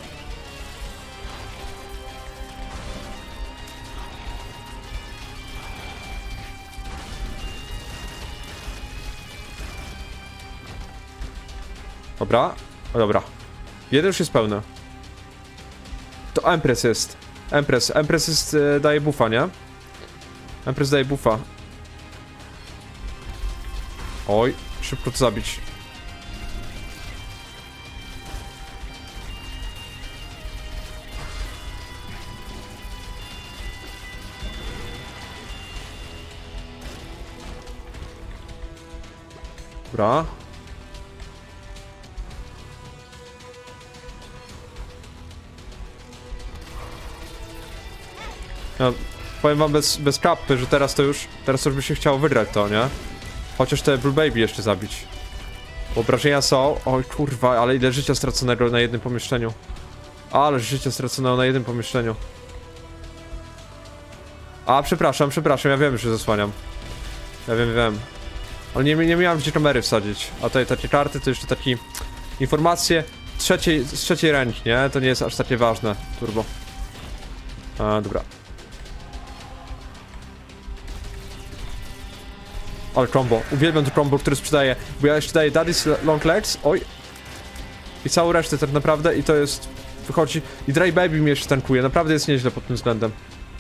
Dobra, o dobra. Jeden już jest pełny. To Empress jest. Empress jest, daje buffa, nie? Empress daje buffa. Oj, szybko to zabić. Dobra. No, powiem wam bez kapy, że teraz już by się chciało wygrać to, nie? Chociaż te Blue Baby jeszcze zabić. Obrażenia są... Oj kurwa, ale ile życia straconego na jednym pomieszczeniu. Ale życia straconego na jednym pomieszczeniu. A, przepraszam, ja wiem, że zasłaniam. Ja wiem. Ale nie miałem gdzie kamery wsadzić. A tutaj takie karty to jeszcze takie... Informacje z trzeciej ręki, nie? To nie jest aż takie ważne. Turbo. Dobra. Ale combo, uwielbiam to combo, który sprzedaję. Bo ja jeszcze daję Daddy's Long Legs, oj. I całą resztę tak naprawdę i to jest... Wychodzi... I Dry Baby mnie jeszcze tankuje, naprawdę jest nieźle pod tym względem.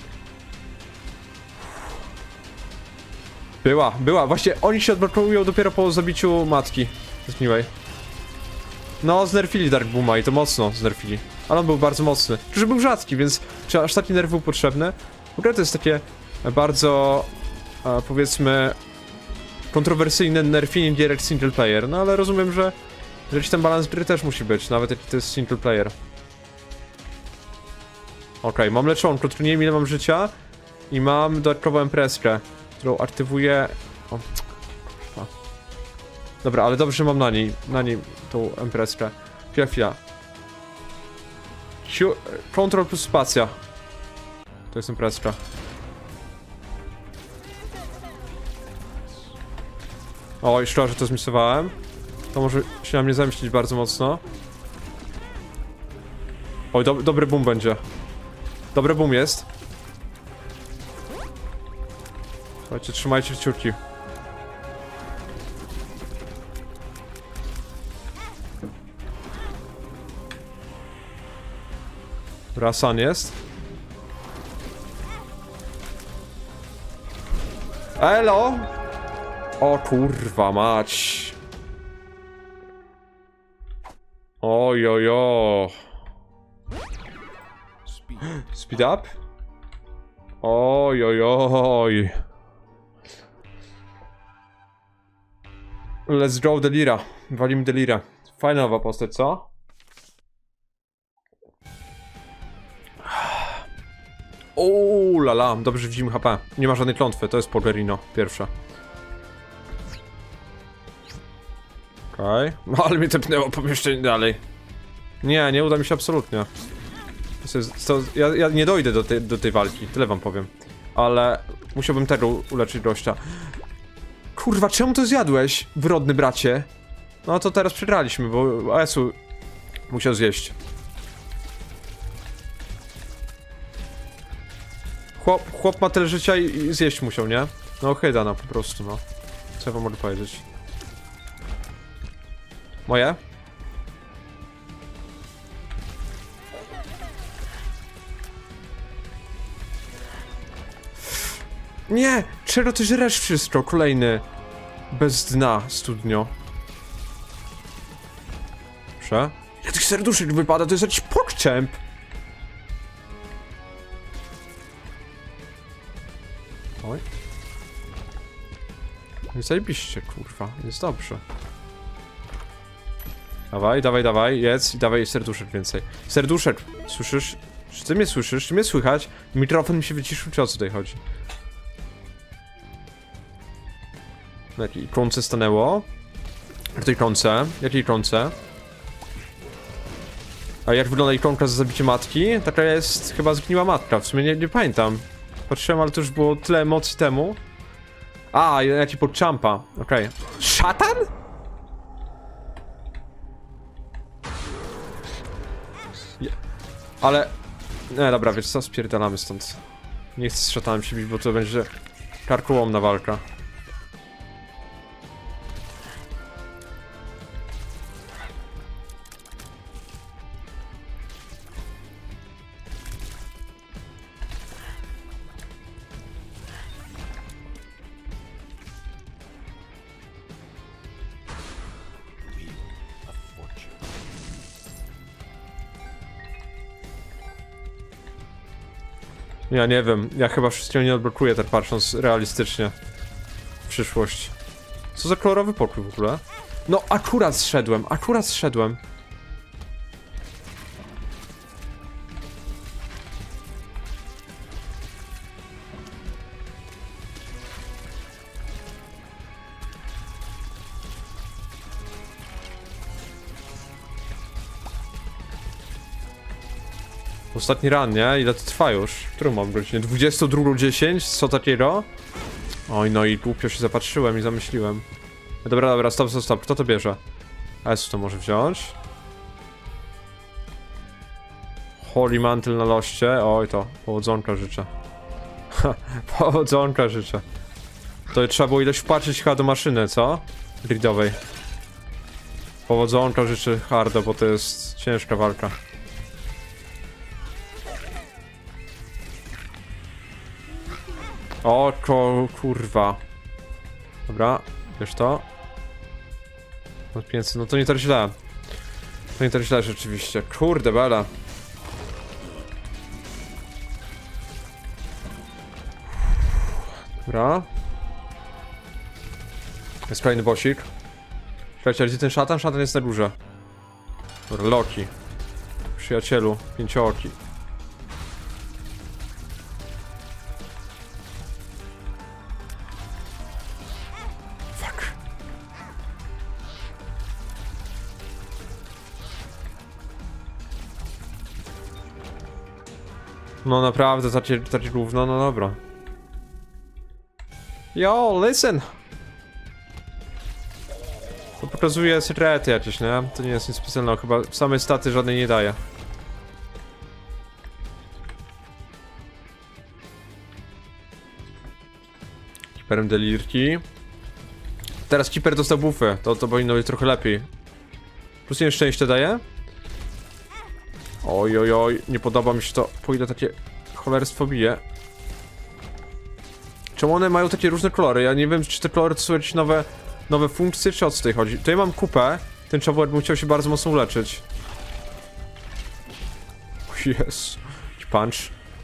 Była, właśnie oni się odblokują dopiero po zabiciu matki zgniłej. No, znerfili Dark Booma i to mocno znerfili. Ale on był bardzo mocny. Że był rzadki, więc czy aż taki nerw był potrzebny? W ogóle to jest takie bardzo... powiedzmy... kontrowersyjne nerfienie gierek single player, no ale rozumiem, że jakiś ten balans gry też musi być, nawet jak to jest single player. Okej, mam leczonko, tylko nie wiem ile mam życia i mam dodatkową empreskę, którą aktywuję... O, dobra, ale dobrze, że mam na niej tą empreskę. Chwila. Control plus spacja. To jest imprezka. Oj, szczerze, to zmisowałem. To może się na mnie zamyślić bardzo mocno. Oj, dobry boom będzie. Dobry boom jest. Słuchajcie, trzymajcie kciuki. Rasan jest. Elo! O kurwa mać. Ojojo. Speed up? Ojojoj. Let's go Delira. Walimy Delira. Fajna nowa postać, co? Ooo lala, dobrze widzimy HP. Nie ma żadnej klątwy, to jest Pogerino, pierwsza. Okej. No ale mi tepnęło pomieszczenie dalej. Nie uda mi się absolutnie. Ja nie dojdę do tej walki, tyle wam powiem. Ale musiałbym tego uleczyć gościa. Kurwa, czemu to zjadłeś, wyrodny bracie? No to teraz przegraliśmy, bo AS-u musiał zjeść. Chłop ma tyle życia i zjeść musiał, nie? No chyda, no po prostu, no. Co ja wam mogę powiedzieć? Moje? Nie! Czego ty żresz wszystko? Kolejny. Bez dna studnio. Proszę? Ja tych serduszek wypada, to jest jakiś pokczemp! Oj. No zajebiście, kurwa. Jest dobrze. Dawaj, jedz i dawaj serduszek więcej. Serduszek, słyszysz? Czy ty mnie słyszysz? Czy mnie słychać? Mikrofon mi się wyciszył, czy o co tutaj chodzi? Na jakiej ikonce stanęło? W tej ikonce? Jakiej ikonce? A jak wygląda ikonka za zabicie matki? Taka jest chyba zgniła matka, w sumie nie pamiętam. Patrzyłem, ale to już było tyle emocji temu. A, jaki podczampa. Okej. Szatan? Ale... Nie, dobra, wiesz co, spierdalamy stąd. Nie chcę z szatanem się bić, bo to będzie karkołomna walka. Ja nie wiem, ja chyba wszystkiego nie odblokuję, tak patrząc realistycznie w przyszłość. Co za kolorowy pokój w ogóle? No akurat zszedłem. Ostatni ran, nie? Ile to trwa już? Którą mam godzinę? 22:10? Co takiego? Oj, no i głupio się zapatrzyłem i zamyśliłem. Dobra, stop. Kto to bierze? S to może wziąć. Holy Mantle na loście. Oj, to powodzonka życzę. Powodzonka życzę. To trzeba było ileś wpatrzyć chyba do maszyny, co? Gridowej. Powodzonka życzę hardo, bo to jest ciężka walka. O, kurwa. Dobra, wiesz to. Od 500, no to nie tak źle. To nie tak źle rzeczywiście. Kurde, bela. Dobra. Jest kolejny bossik. Słuchajcie, gdzie ten szatan? Szatan jest na górze. Dobra, Loki. Przyjacielu, pięciooki. No naprawdę, takie gówno, no dobra. Yo, listen! To pokazuje sekrety jakieś, nie? To nie jest nic specjalnego, chyba same staty żadnej nie daje. Keeperem delirki. Teraz Keeper dostał buffy, to powinno być trochę lepiej. Plus nie szczęście daje? Oj, oj, oj, nie podoba mi się to, po ile takie cholerstwo bije. Czemu one mają takie różne kolory? Ja nie wiem, czy te kolory to są jakieś nowe funkcje, czy o co tutaj chodzi? Tutaj mam kupę, ten Chopper bym chciał się bardzo mocno uleczyć. Yes, punch.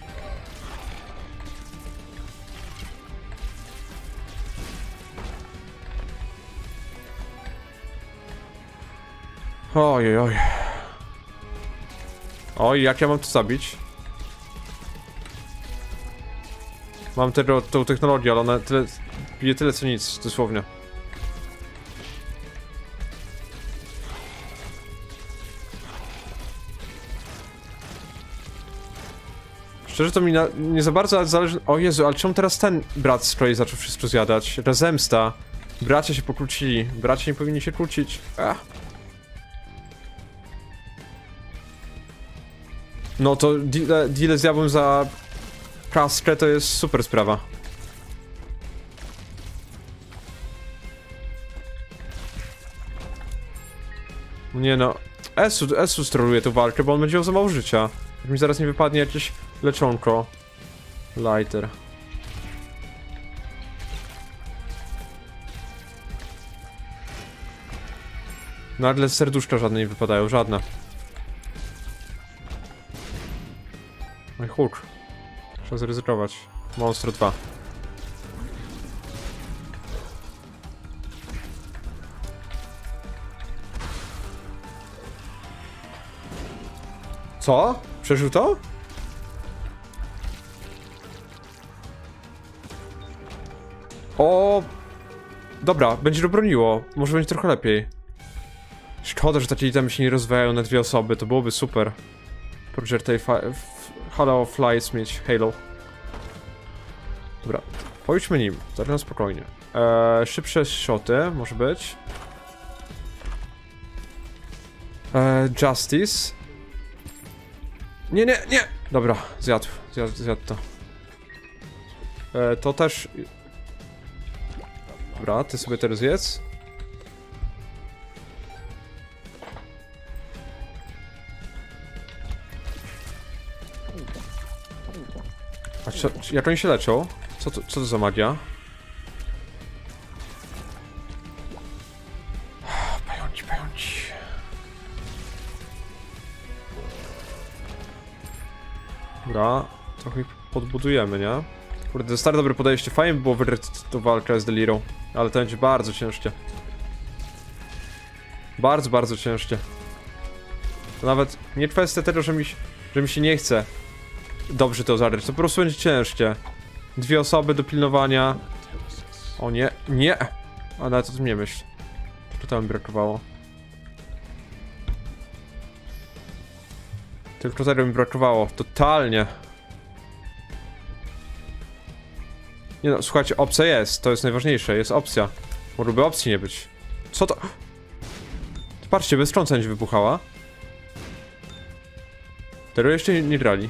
Oj, oj. Oj, jak ja mam to zabić? Mam tą technologię, ale ona bije tyle co nic, dosłownie. Szczerze to mi nie za bardzo zależy... O Jezu, ale czemu teraz ten brat z kolei zaczął wszystko zjadać? Rezemsta. Bracia się pokłócili. Bracia nie powinni się kłócić. Ach. No to deal z diabłem za kaskę to jest super sprawa. Nie no, Esu stroluje tę walkę, bo on będzie miał za mało życia. Jak mi zaraz nie wypadnie jakieś leczonko. Lighter. Nagle serduszka żadne nie wypadają, żadne. No i Hulk. Trzeba zaryzykować. Monstro 2. Co? Przeżył to? O, dobra, będzie to broniło. Może będzie trochę lepiej. Szkoda, że takie itemy się nie rozwijają na 2 osoby, to byłoby super. Proger tej Halo Flights mieć Halo. Dobra, pojdźmy nim, zaraz spokojnie. Szybsze shoty, może być. Justice. Nie, nie, nie! Dobra, zjadł to. To też... Dobra, ty sobie teraz zjedz. A jak oni się leczą? Co to za magia? Pająci. Dobra, trochę ich podbudujemy, nie? Kurde, to stare dobre podejście. Fajnie by było wygrać tą walkę z Delirą, ale to będzie bardzo ciężkie. Bardzo, bardzo ciężkie. To nawet nie kwestia tego, że mi się nie chce dobrze to zagrać, to po prostu będzie ciężkie. 2 osoby do pilnowania. O nie, nie! A nawet o tym nie myśl. Tylko tam mi brakowało. Tylko tego mi brakowało, totalnie. Nie no, słuchajcie, opcja jest, to jest najważniejsze, jest opcja. Mogłoby opcji nie być. Co to? Patrzcie, bezstrząca będzie wybuchała. Tego jeszcze nie grali.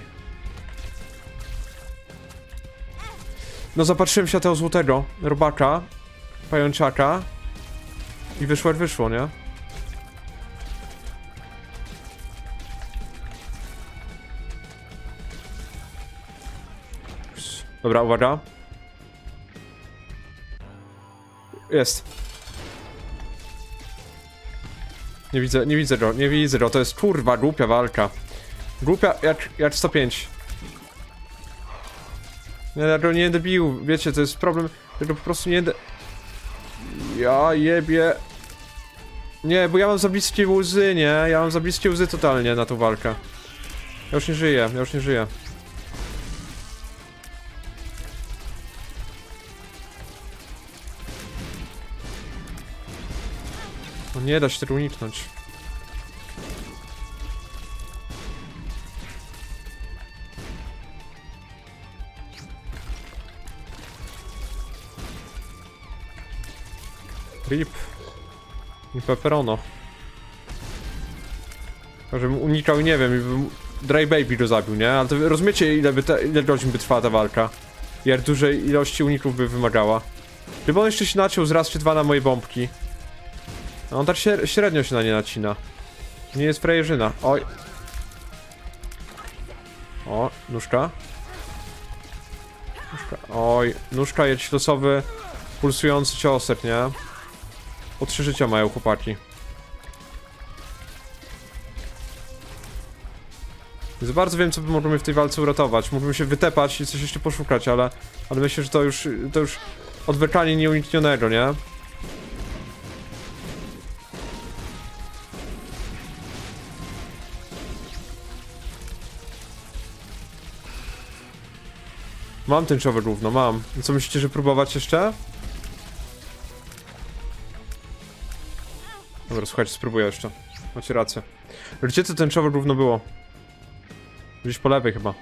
No zapatrzyłem się tego złotego robaka, pajączaka i wyszło jak wyszło, nie? Dobra, uwaga. Jest. Nie widzę go, to jest kurwa głupia walka. Głupia jak 105. Ja go nie będę bił, wiecie, to jest problem, tego po prostu nie będę... Ja jebie... Nie, bo ja mam za bliskie łzy, nie? Ja mam za bliskie łzy totalnie na tą walkę. Ja już nie żyję, No nie da się tego uniknąć. Rip. I pepperono. Żebym unikał, nie wiem, i bym Dry Baby go zabił, nie? Ale to rozumiecie, ile godzin by trwała ta walka? Jak dużej ilości uników by wymagała. Gdyby on jeszcze się naciął z raz czy dwa na moje bombki. A on tak średnio się na nie nacina. Nie jest frajerzyna. Oj. O, nóżka. Nóżka. Oj, nóżka jest losowy, pulsujący ciosek, nie? Po 3 życia mają chłopaki. Za bardzo wiem, co by mogło mnie w tej walce uratować. Mógłbym się wytepać i coś jeszcze poszukać, ale myślę, że to już odwlekanie nieuniknionego, nie? Mam tęczowe gówno, mam. Co myślicie, że próbować jeszcze? Dobra, słuchajcie, spróbuję jeszcze. Macie rację. Gdzie to tęczowe gówno było? Gdzieś po lewej chyba.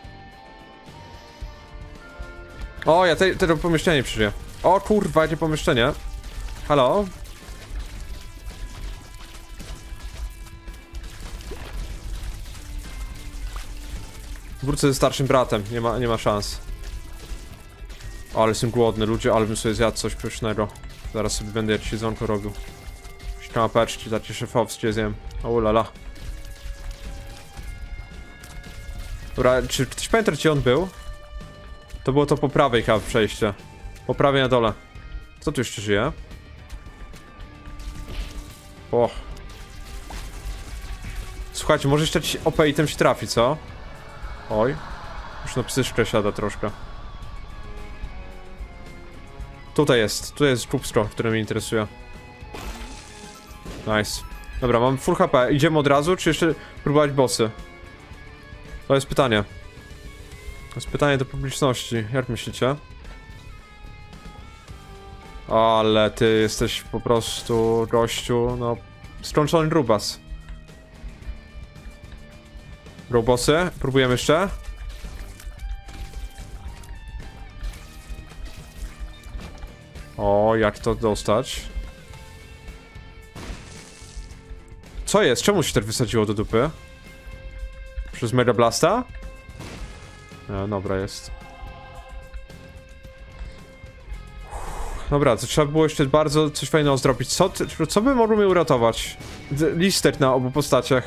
O, ja tego pomieszczenia nie przeżyję. O kurwa, jakie pomieszczenie. Halo? Wrócę ze starszym bratem, nie ma szans. O, ale jestem głodny, ludzie, ale bym sobie zjadł coś pysznego. Zaraz sobie będę jakieś jedzonko robił. Jakieś kanapeczki, takie szefowskie zjem. O lala. Dobra, czy ktoś pamięta, gdzie on był? To było to po prawej chyba przejście. Po prawej na dole. Kto tu jeszcze żyje? O. Słuchajcie, może jeszcze jakiś OP item się trafi, co? Oj. Już na psyszkę siada troszkę. Tutaj jest kubstro, które mnie interesuje. Nice. Dobra, mam full HP. Idziemy od razu, czy jeszcze próbować bossy? To jest pytanie. To jest pytanie do publiczności. Jak myślicie? Ale ty jesteś po prostu gościu, no... skończony grubas. Go bossy? Próbujemy jeszcze? O, jak to dostać? Co jest? Czemu się tak wysadziło do dupy? Przez Mega Blasta? Dobra, jest. Dobra, to trzeba było jeszcze bardzo coś fajnego zrobić. Co by mogło mnie uratować? Listek na obu postaciach.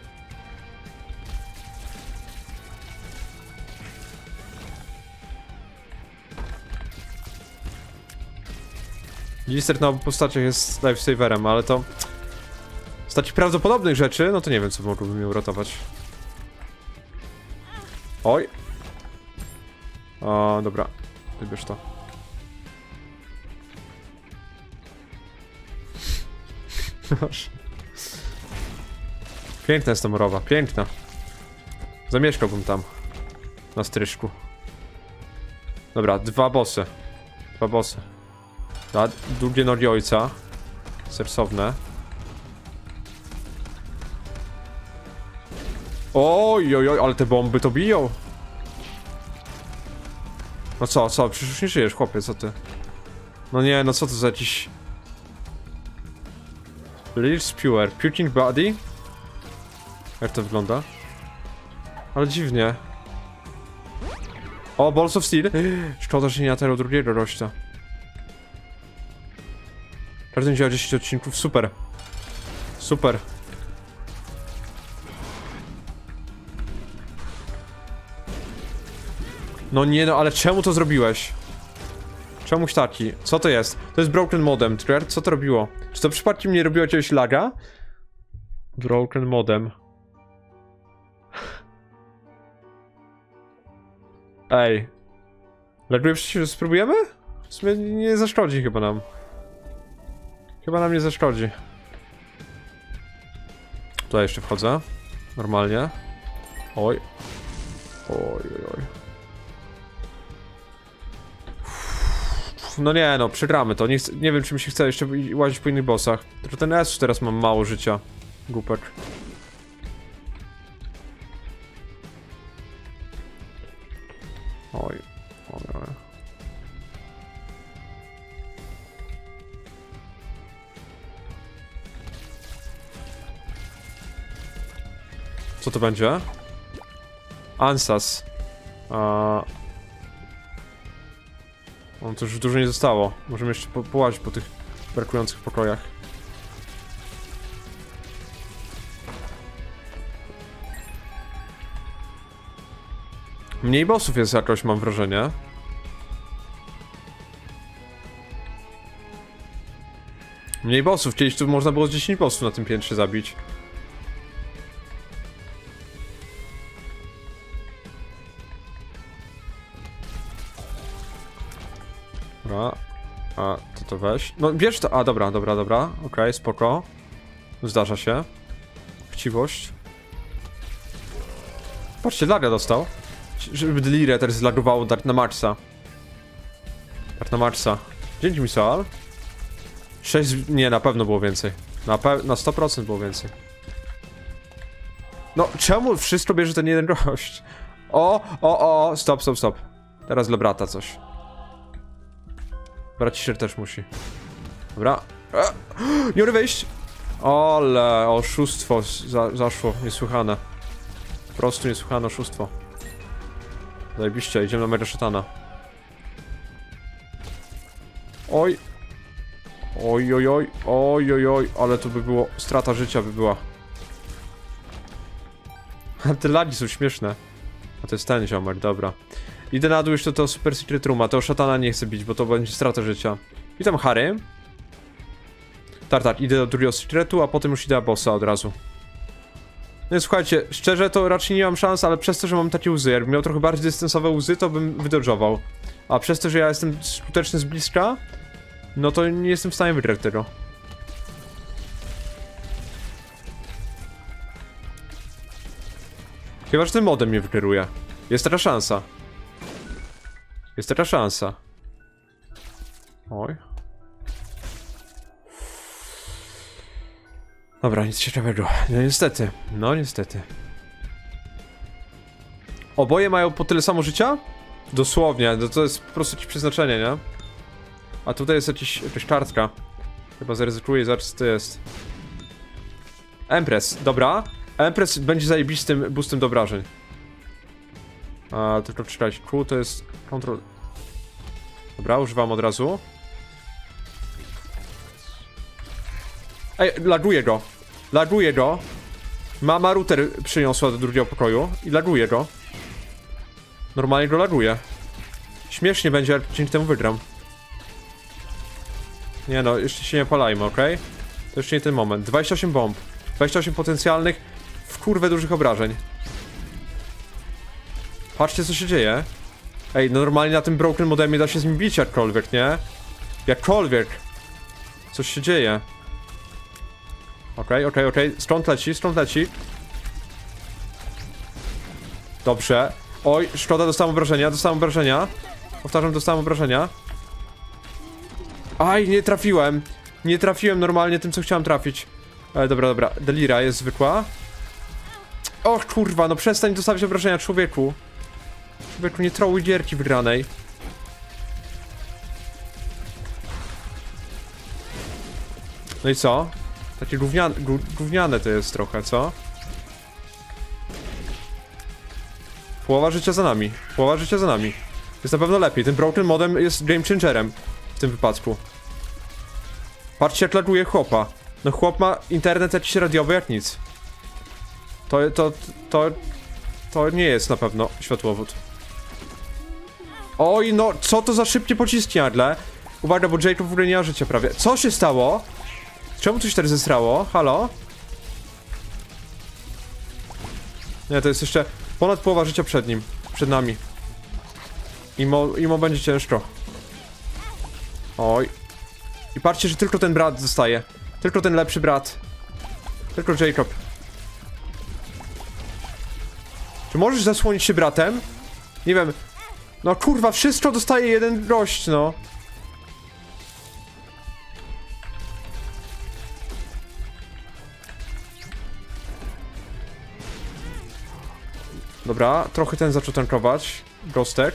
Lister na obu postaciach jest lifesaverem, ale to... z takich prawdopodobnych rzeczy, no to nie wiem, co mogłoby mnie uratować. Oj. O, dobra. Wybierz to. Piękna jest ta morowa, piękna. Zamieszkałbym tam. Na stryżku. Dobra, dwa bossy. Długie nogi ojca. Sersowne. Oj, ale te bomby to biją. No co? Przecież już nie żyjesz, chłopie, co ty? No nie, no co to za jakiś... Little Spewer, Puking Body? Jak to wygląda? Ale dziwnie. O, Balls of Steel. Szkoda, że nie natarł drugiego gościa. Każdy działa 10 odcinków, super. Super. No nie, no ale czemu to zrobiłeś? Czemuś taki? Co to jest? To jest Broken Modem, Trigger? Co to robiło? Czy to przypadkiem nie robiło jakiegoś laga? Broken Modem. Ej. Laguje przecież, spróbujemy? W sumie nie zaszkodzi chyba nam. Chyba nam nie zaszkodzi. Tutaj jeszcze wchodzę. Normalnie. Oj. Oj. No nie, no, przegramy to. Nie wiem, czy mi się chce jeszcze łazić po innych bossach. Tylko ten S teraz mam mało życia. Głupek. Oj. Co to będzie? Ansas. On to już dużo nie zostało. Możemy jeszcze połazić po tych brakujących pokojach. Mniej bossów jest jakoś, mam wrażenie. Mniej bossów. Kiedyś tu można było z 10 bossów na tym piętrze zabić. Dobra. A, to weź. No, bierz to. A, dobra. Okej, spoko. Zdarza się. Chciwość. Patrzcie, laga dostał. Żeby Delirię też zlagowało Dark na Maxa. Dzięki mi, Soal. 6... Nie, na pewno było więcej. Na 100% było więcej. No, czemu wszystko bierze ten jeden gość? Stop. Teraz dla brata coś. Braciszek też musi. Dobra. Nie mogę wejść! Ale oszustwo zaszło. Niesłychane. Po prostu niesłychane oszustwo. Zajebiście, idziemy na mega szatana. Oj, ale to by było... Strata życia by była. Te lagi są śmieszne. A to jest ten ziomek, dobra. Idę na dół jeszcze to Super Secret Rooma. To szatana nie chcę bić, bo to będzie strata życia. Witam, Harry. Tak, idę do drugiego secretu, a potem już idę na bossa od razu. No słuchajcie, szczerze to raczej nie mam szans, ale przez to, że mam takie łzy, jakbym miał trochę bardziej dystansowe łzy, to bym wydodżował. A przez to, że ja jestem skuteczny z bliska, no to nie jestem w stanie wygrać tego. Chyba, że tym modem mnie wykieruje. Jest taka szansa. Oj. Dobra, nic ciekawego. No niestety. Oboje mają po tyle samo życia? Dosłownie, to jest po prostu jakieś przeznaczenie, nie? A tutaj jest jakaś kartka. Chyba zaryzykuję, zobacz co to jest. Empress, dobra. Empress będzie zajebistym boostem do obrażeń. Tylko czekać, Q to jest control. Dobra, używam od razu. Ej, laguję go. Mama router przyniosła do drugiego pokoju i laguję go. Normalnie go laguję. Śmiesznie będzie, ale dzięki temu wygram. Nie no, jeszcze się nie palajmy, okej? To jeszcze nie ten moment. 28 bomb. 28 potencjalnych w kurwę dużych obrażeń. Patrzcie co się dzieje. Ej, no normalnie na tym broken modemie da się z nim bić jakkolwiek, nie? Jakkolwiek. Coś się dzieje. Okej. Stąd leci. Dobrze. Oj, szkoda, dostałem obrażenia. Powtarzam, dostałem obrażenia. Aj, nie trafiłem normalnie tym, co chciałem trafić. Dobra. Delira jest zwykła. Och, kurwa, no przestań dostawić obrażenia, człowieku. Nie trołuj gierki wygranej. No i co? Takie gówniane to jest trochę, co? Połowa życia za nami. Jest na pewno lepiej. Ten broken modem jest game changerem w tym wypadku. Patrzcie jak laguje chłopa. No chłop ma internet jakiś radiowy jak nic. To nie jest na pewno światłowód. Oj no, co to za szybkie pociski nagle? Uwaga, bo Jacob w ogóle nie ma życia prawie. Co się stało? Czemu coś tak zesrało? Halo? Nie, to jest jeszcze ponad połowa życia przed nami. Imo będzie ciężko. Oj. I patrzcie, że tylko ten brat zostaje. Tylko ten lepszy brat. Tylko Jacob. Czy możesz zasłonić się bratem? Nie wiem. No kurwa, wszystko dostaje jeden gość, no. Dobra, trochę ten zaczął tankować. Ghostek.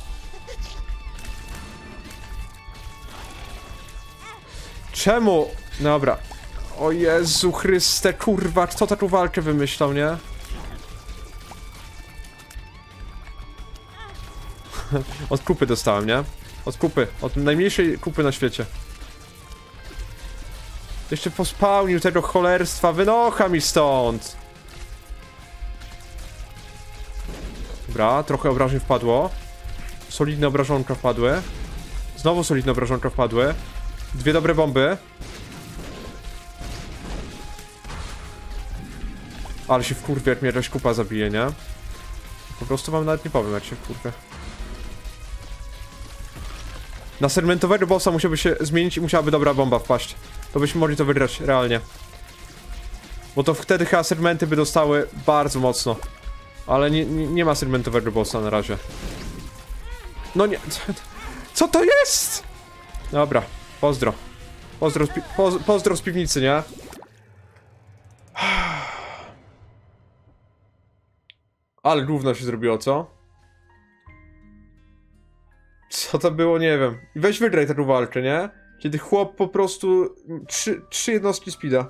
Czemu Dobra. O Jezu Chryste, kurwa, kto taką walkę wymyślał, nie? Od kupy dostałem, nie? Od kupy, od najmniejszej kupy na świecie. Jeszcze pospałnił tego cholerstwa, wynocha mi stąd! Dobra, trochę obrażeń wpadło. Solidne obrażonka wpadły. Znowu solidne obrażonka wpadły. 2 dobre bomby. Ale się wkurwię, jak mnie jakaś kupa zabije, nie? Po prostu wam nawet nie powiem, jak się wkurwię. Na segmentowego bossa musiałby się zmienić i musiałaby dobra bomba wpaść. To byśmy mogli to wygrać, realnie. Bo to wtedy chyba segmenty by dostały bardzo mocno. Ale nie ma segmentowego bossa na razie. No nie... Co to jest? Dobra, pozdro. Pozdro z piwnicy, nie? Ale gówno się zrobiło, co? Co to było, nie wiem. I weź wygraj taką walkę, nie? Kiedy chłop po prostu... Trzy jednostki speeda.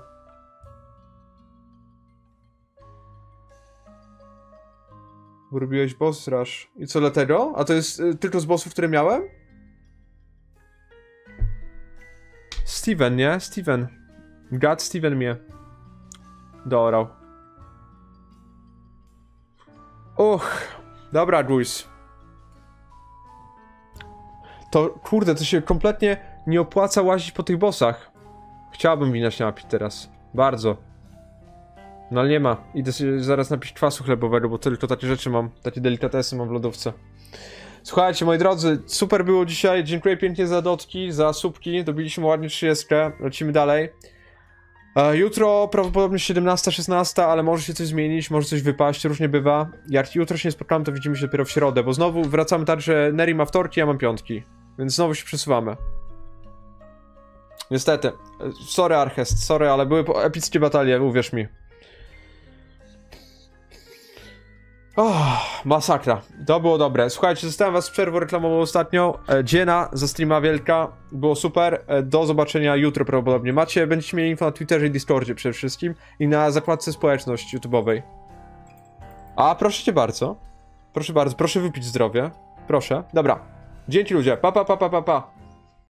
Robiłeś boss rush. I co dlatego? A to jest tylko z bossów, które miałem? Steven, nie? Steven. God Steven mnie dorał. Dobra, Guys. To, kurde, to się kompletnie nie opłaca łazić po tych bossach. Chciałbym wina się napić teraz. Bardzo. No ale nie ma. Idę sobie zaraz napić kwasu chlebowego, bo tylko takie rzeczy mam. Takie delikatesy mam w lodówce. Słuchajcie, moi drodzy, super było dzisiaj. Dziękuję pięknie za dotki, za słupki. Dobiliśmy ładnie 30. Lecimy dalej. Jutro prawdopodobnie 17, 16, ale może się coś zmienić, może coś wypaść, różnie bywa. Jak jutro się nie spotkamy, to widzimy się dopiero w środę, bo znowu wracamy tak, że Neri ma wtorki, ja mam piątki. Więc znowu się przesuwamy. Niestety. Sorry Archest, sorry, ale były epickie batalie, uwierz mi. Masakra. To było dobre. Słuchajcie, zostałem was z przerwą reklamową ostatnią. Dziena za streama wielka. Było super. Do zobaczenia jutro prawdopodobnie. Będziecie mieli info na Twitterze i Discordzie przede wszystkim. I na zakładce społeczność YouTube'owej. A, proszę cię bardzo. Proszę bardzo, proszę wypić zdrowie. Proszę. Dobra. Dzięki ludzie. Pa, pa, pa, pa, pa, pa.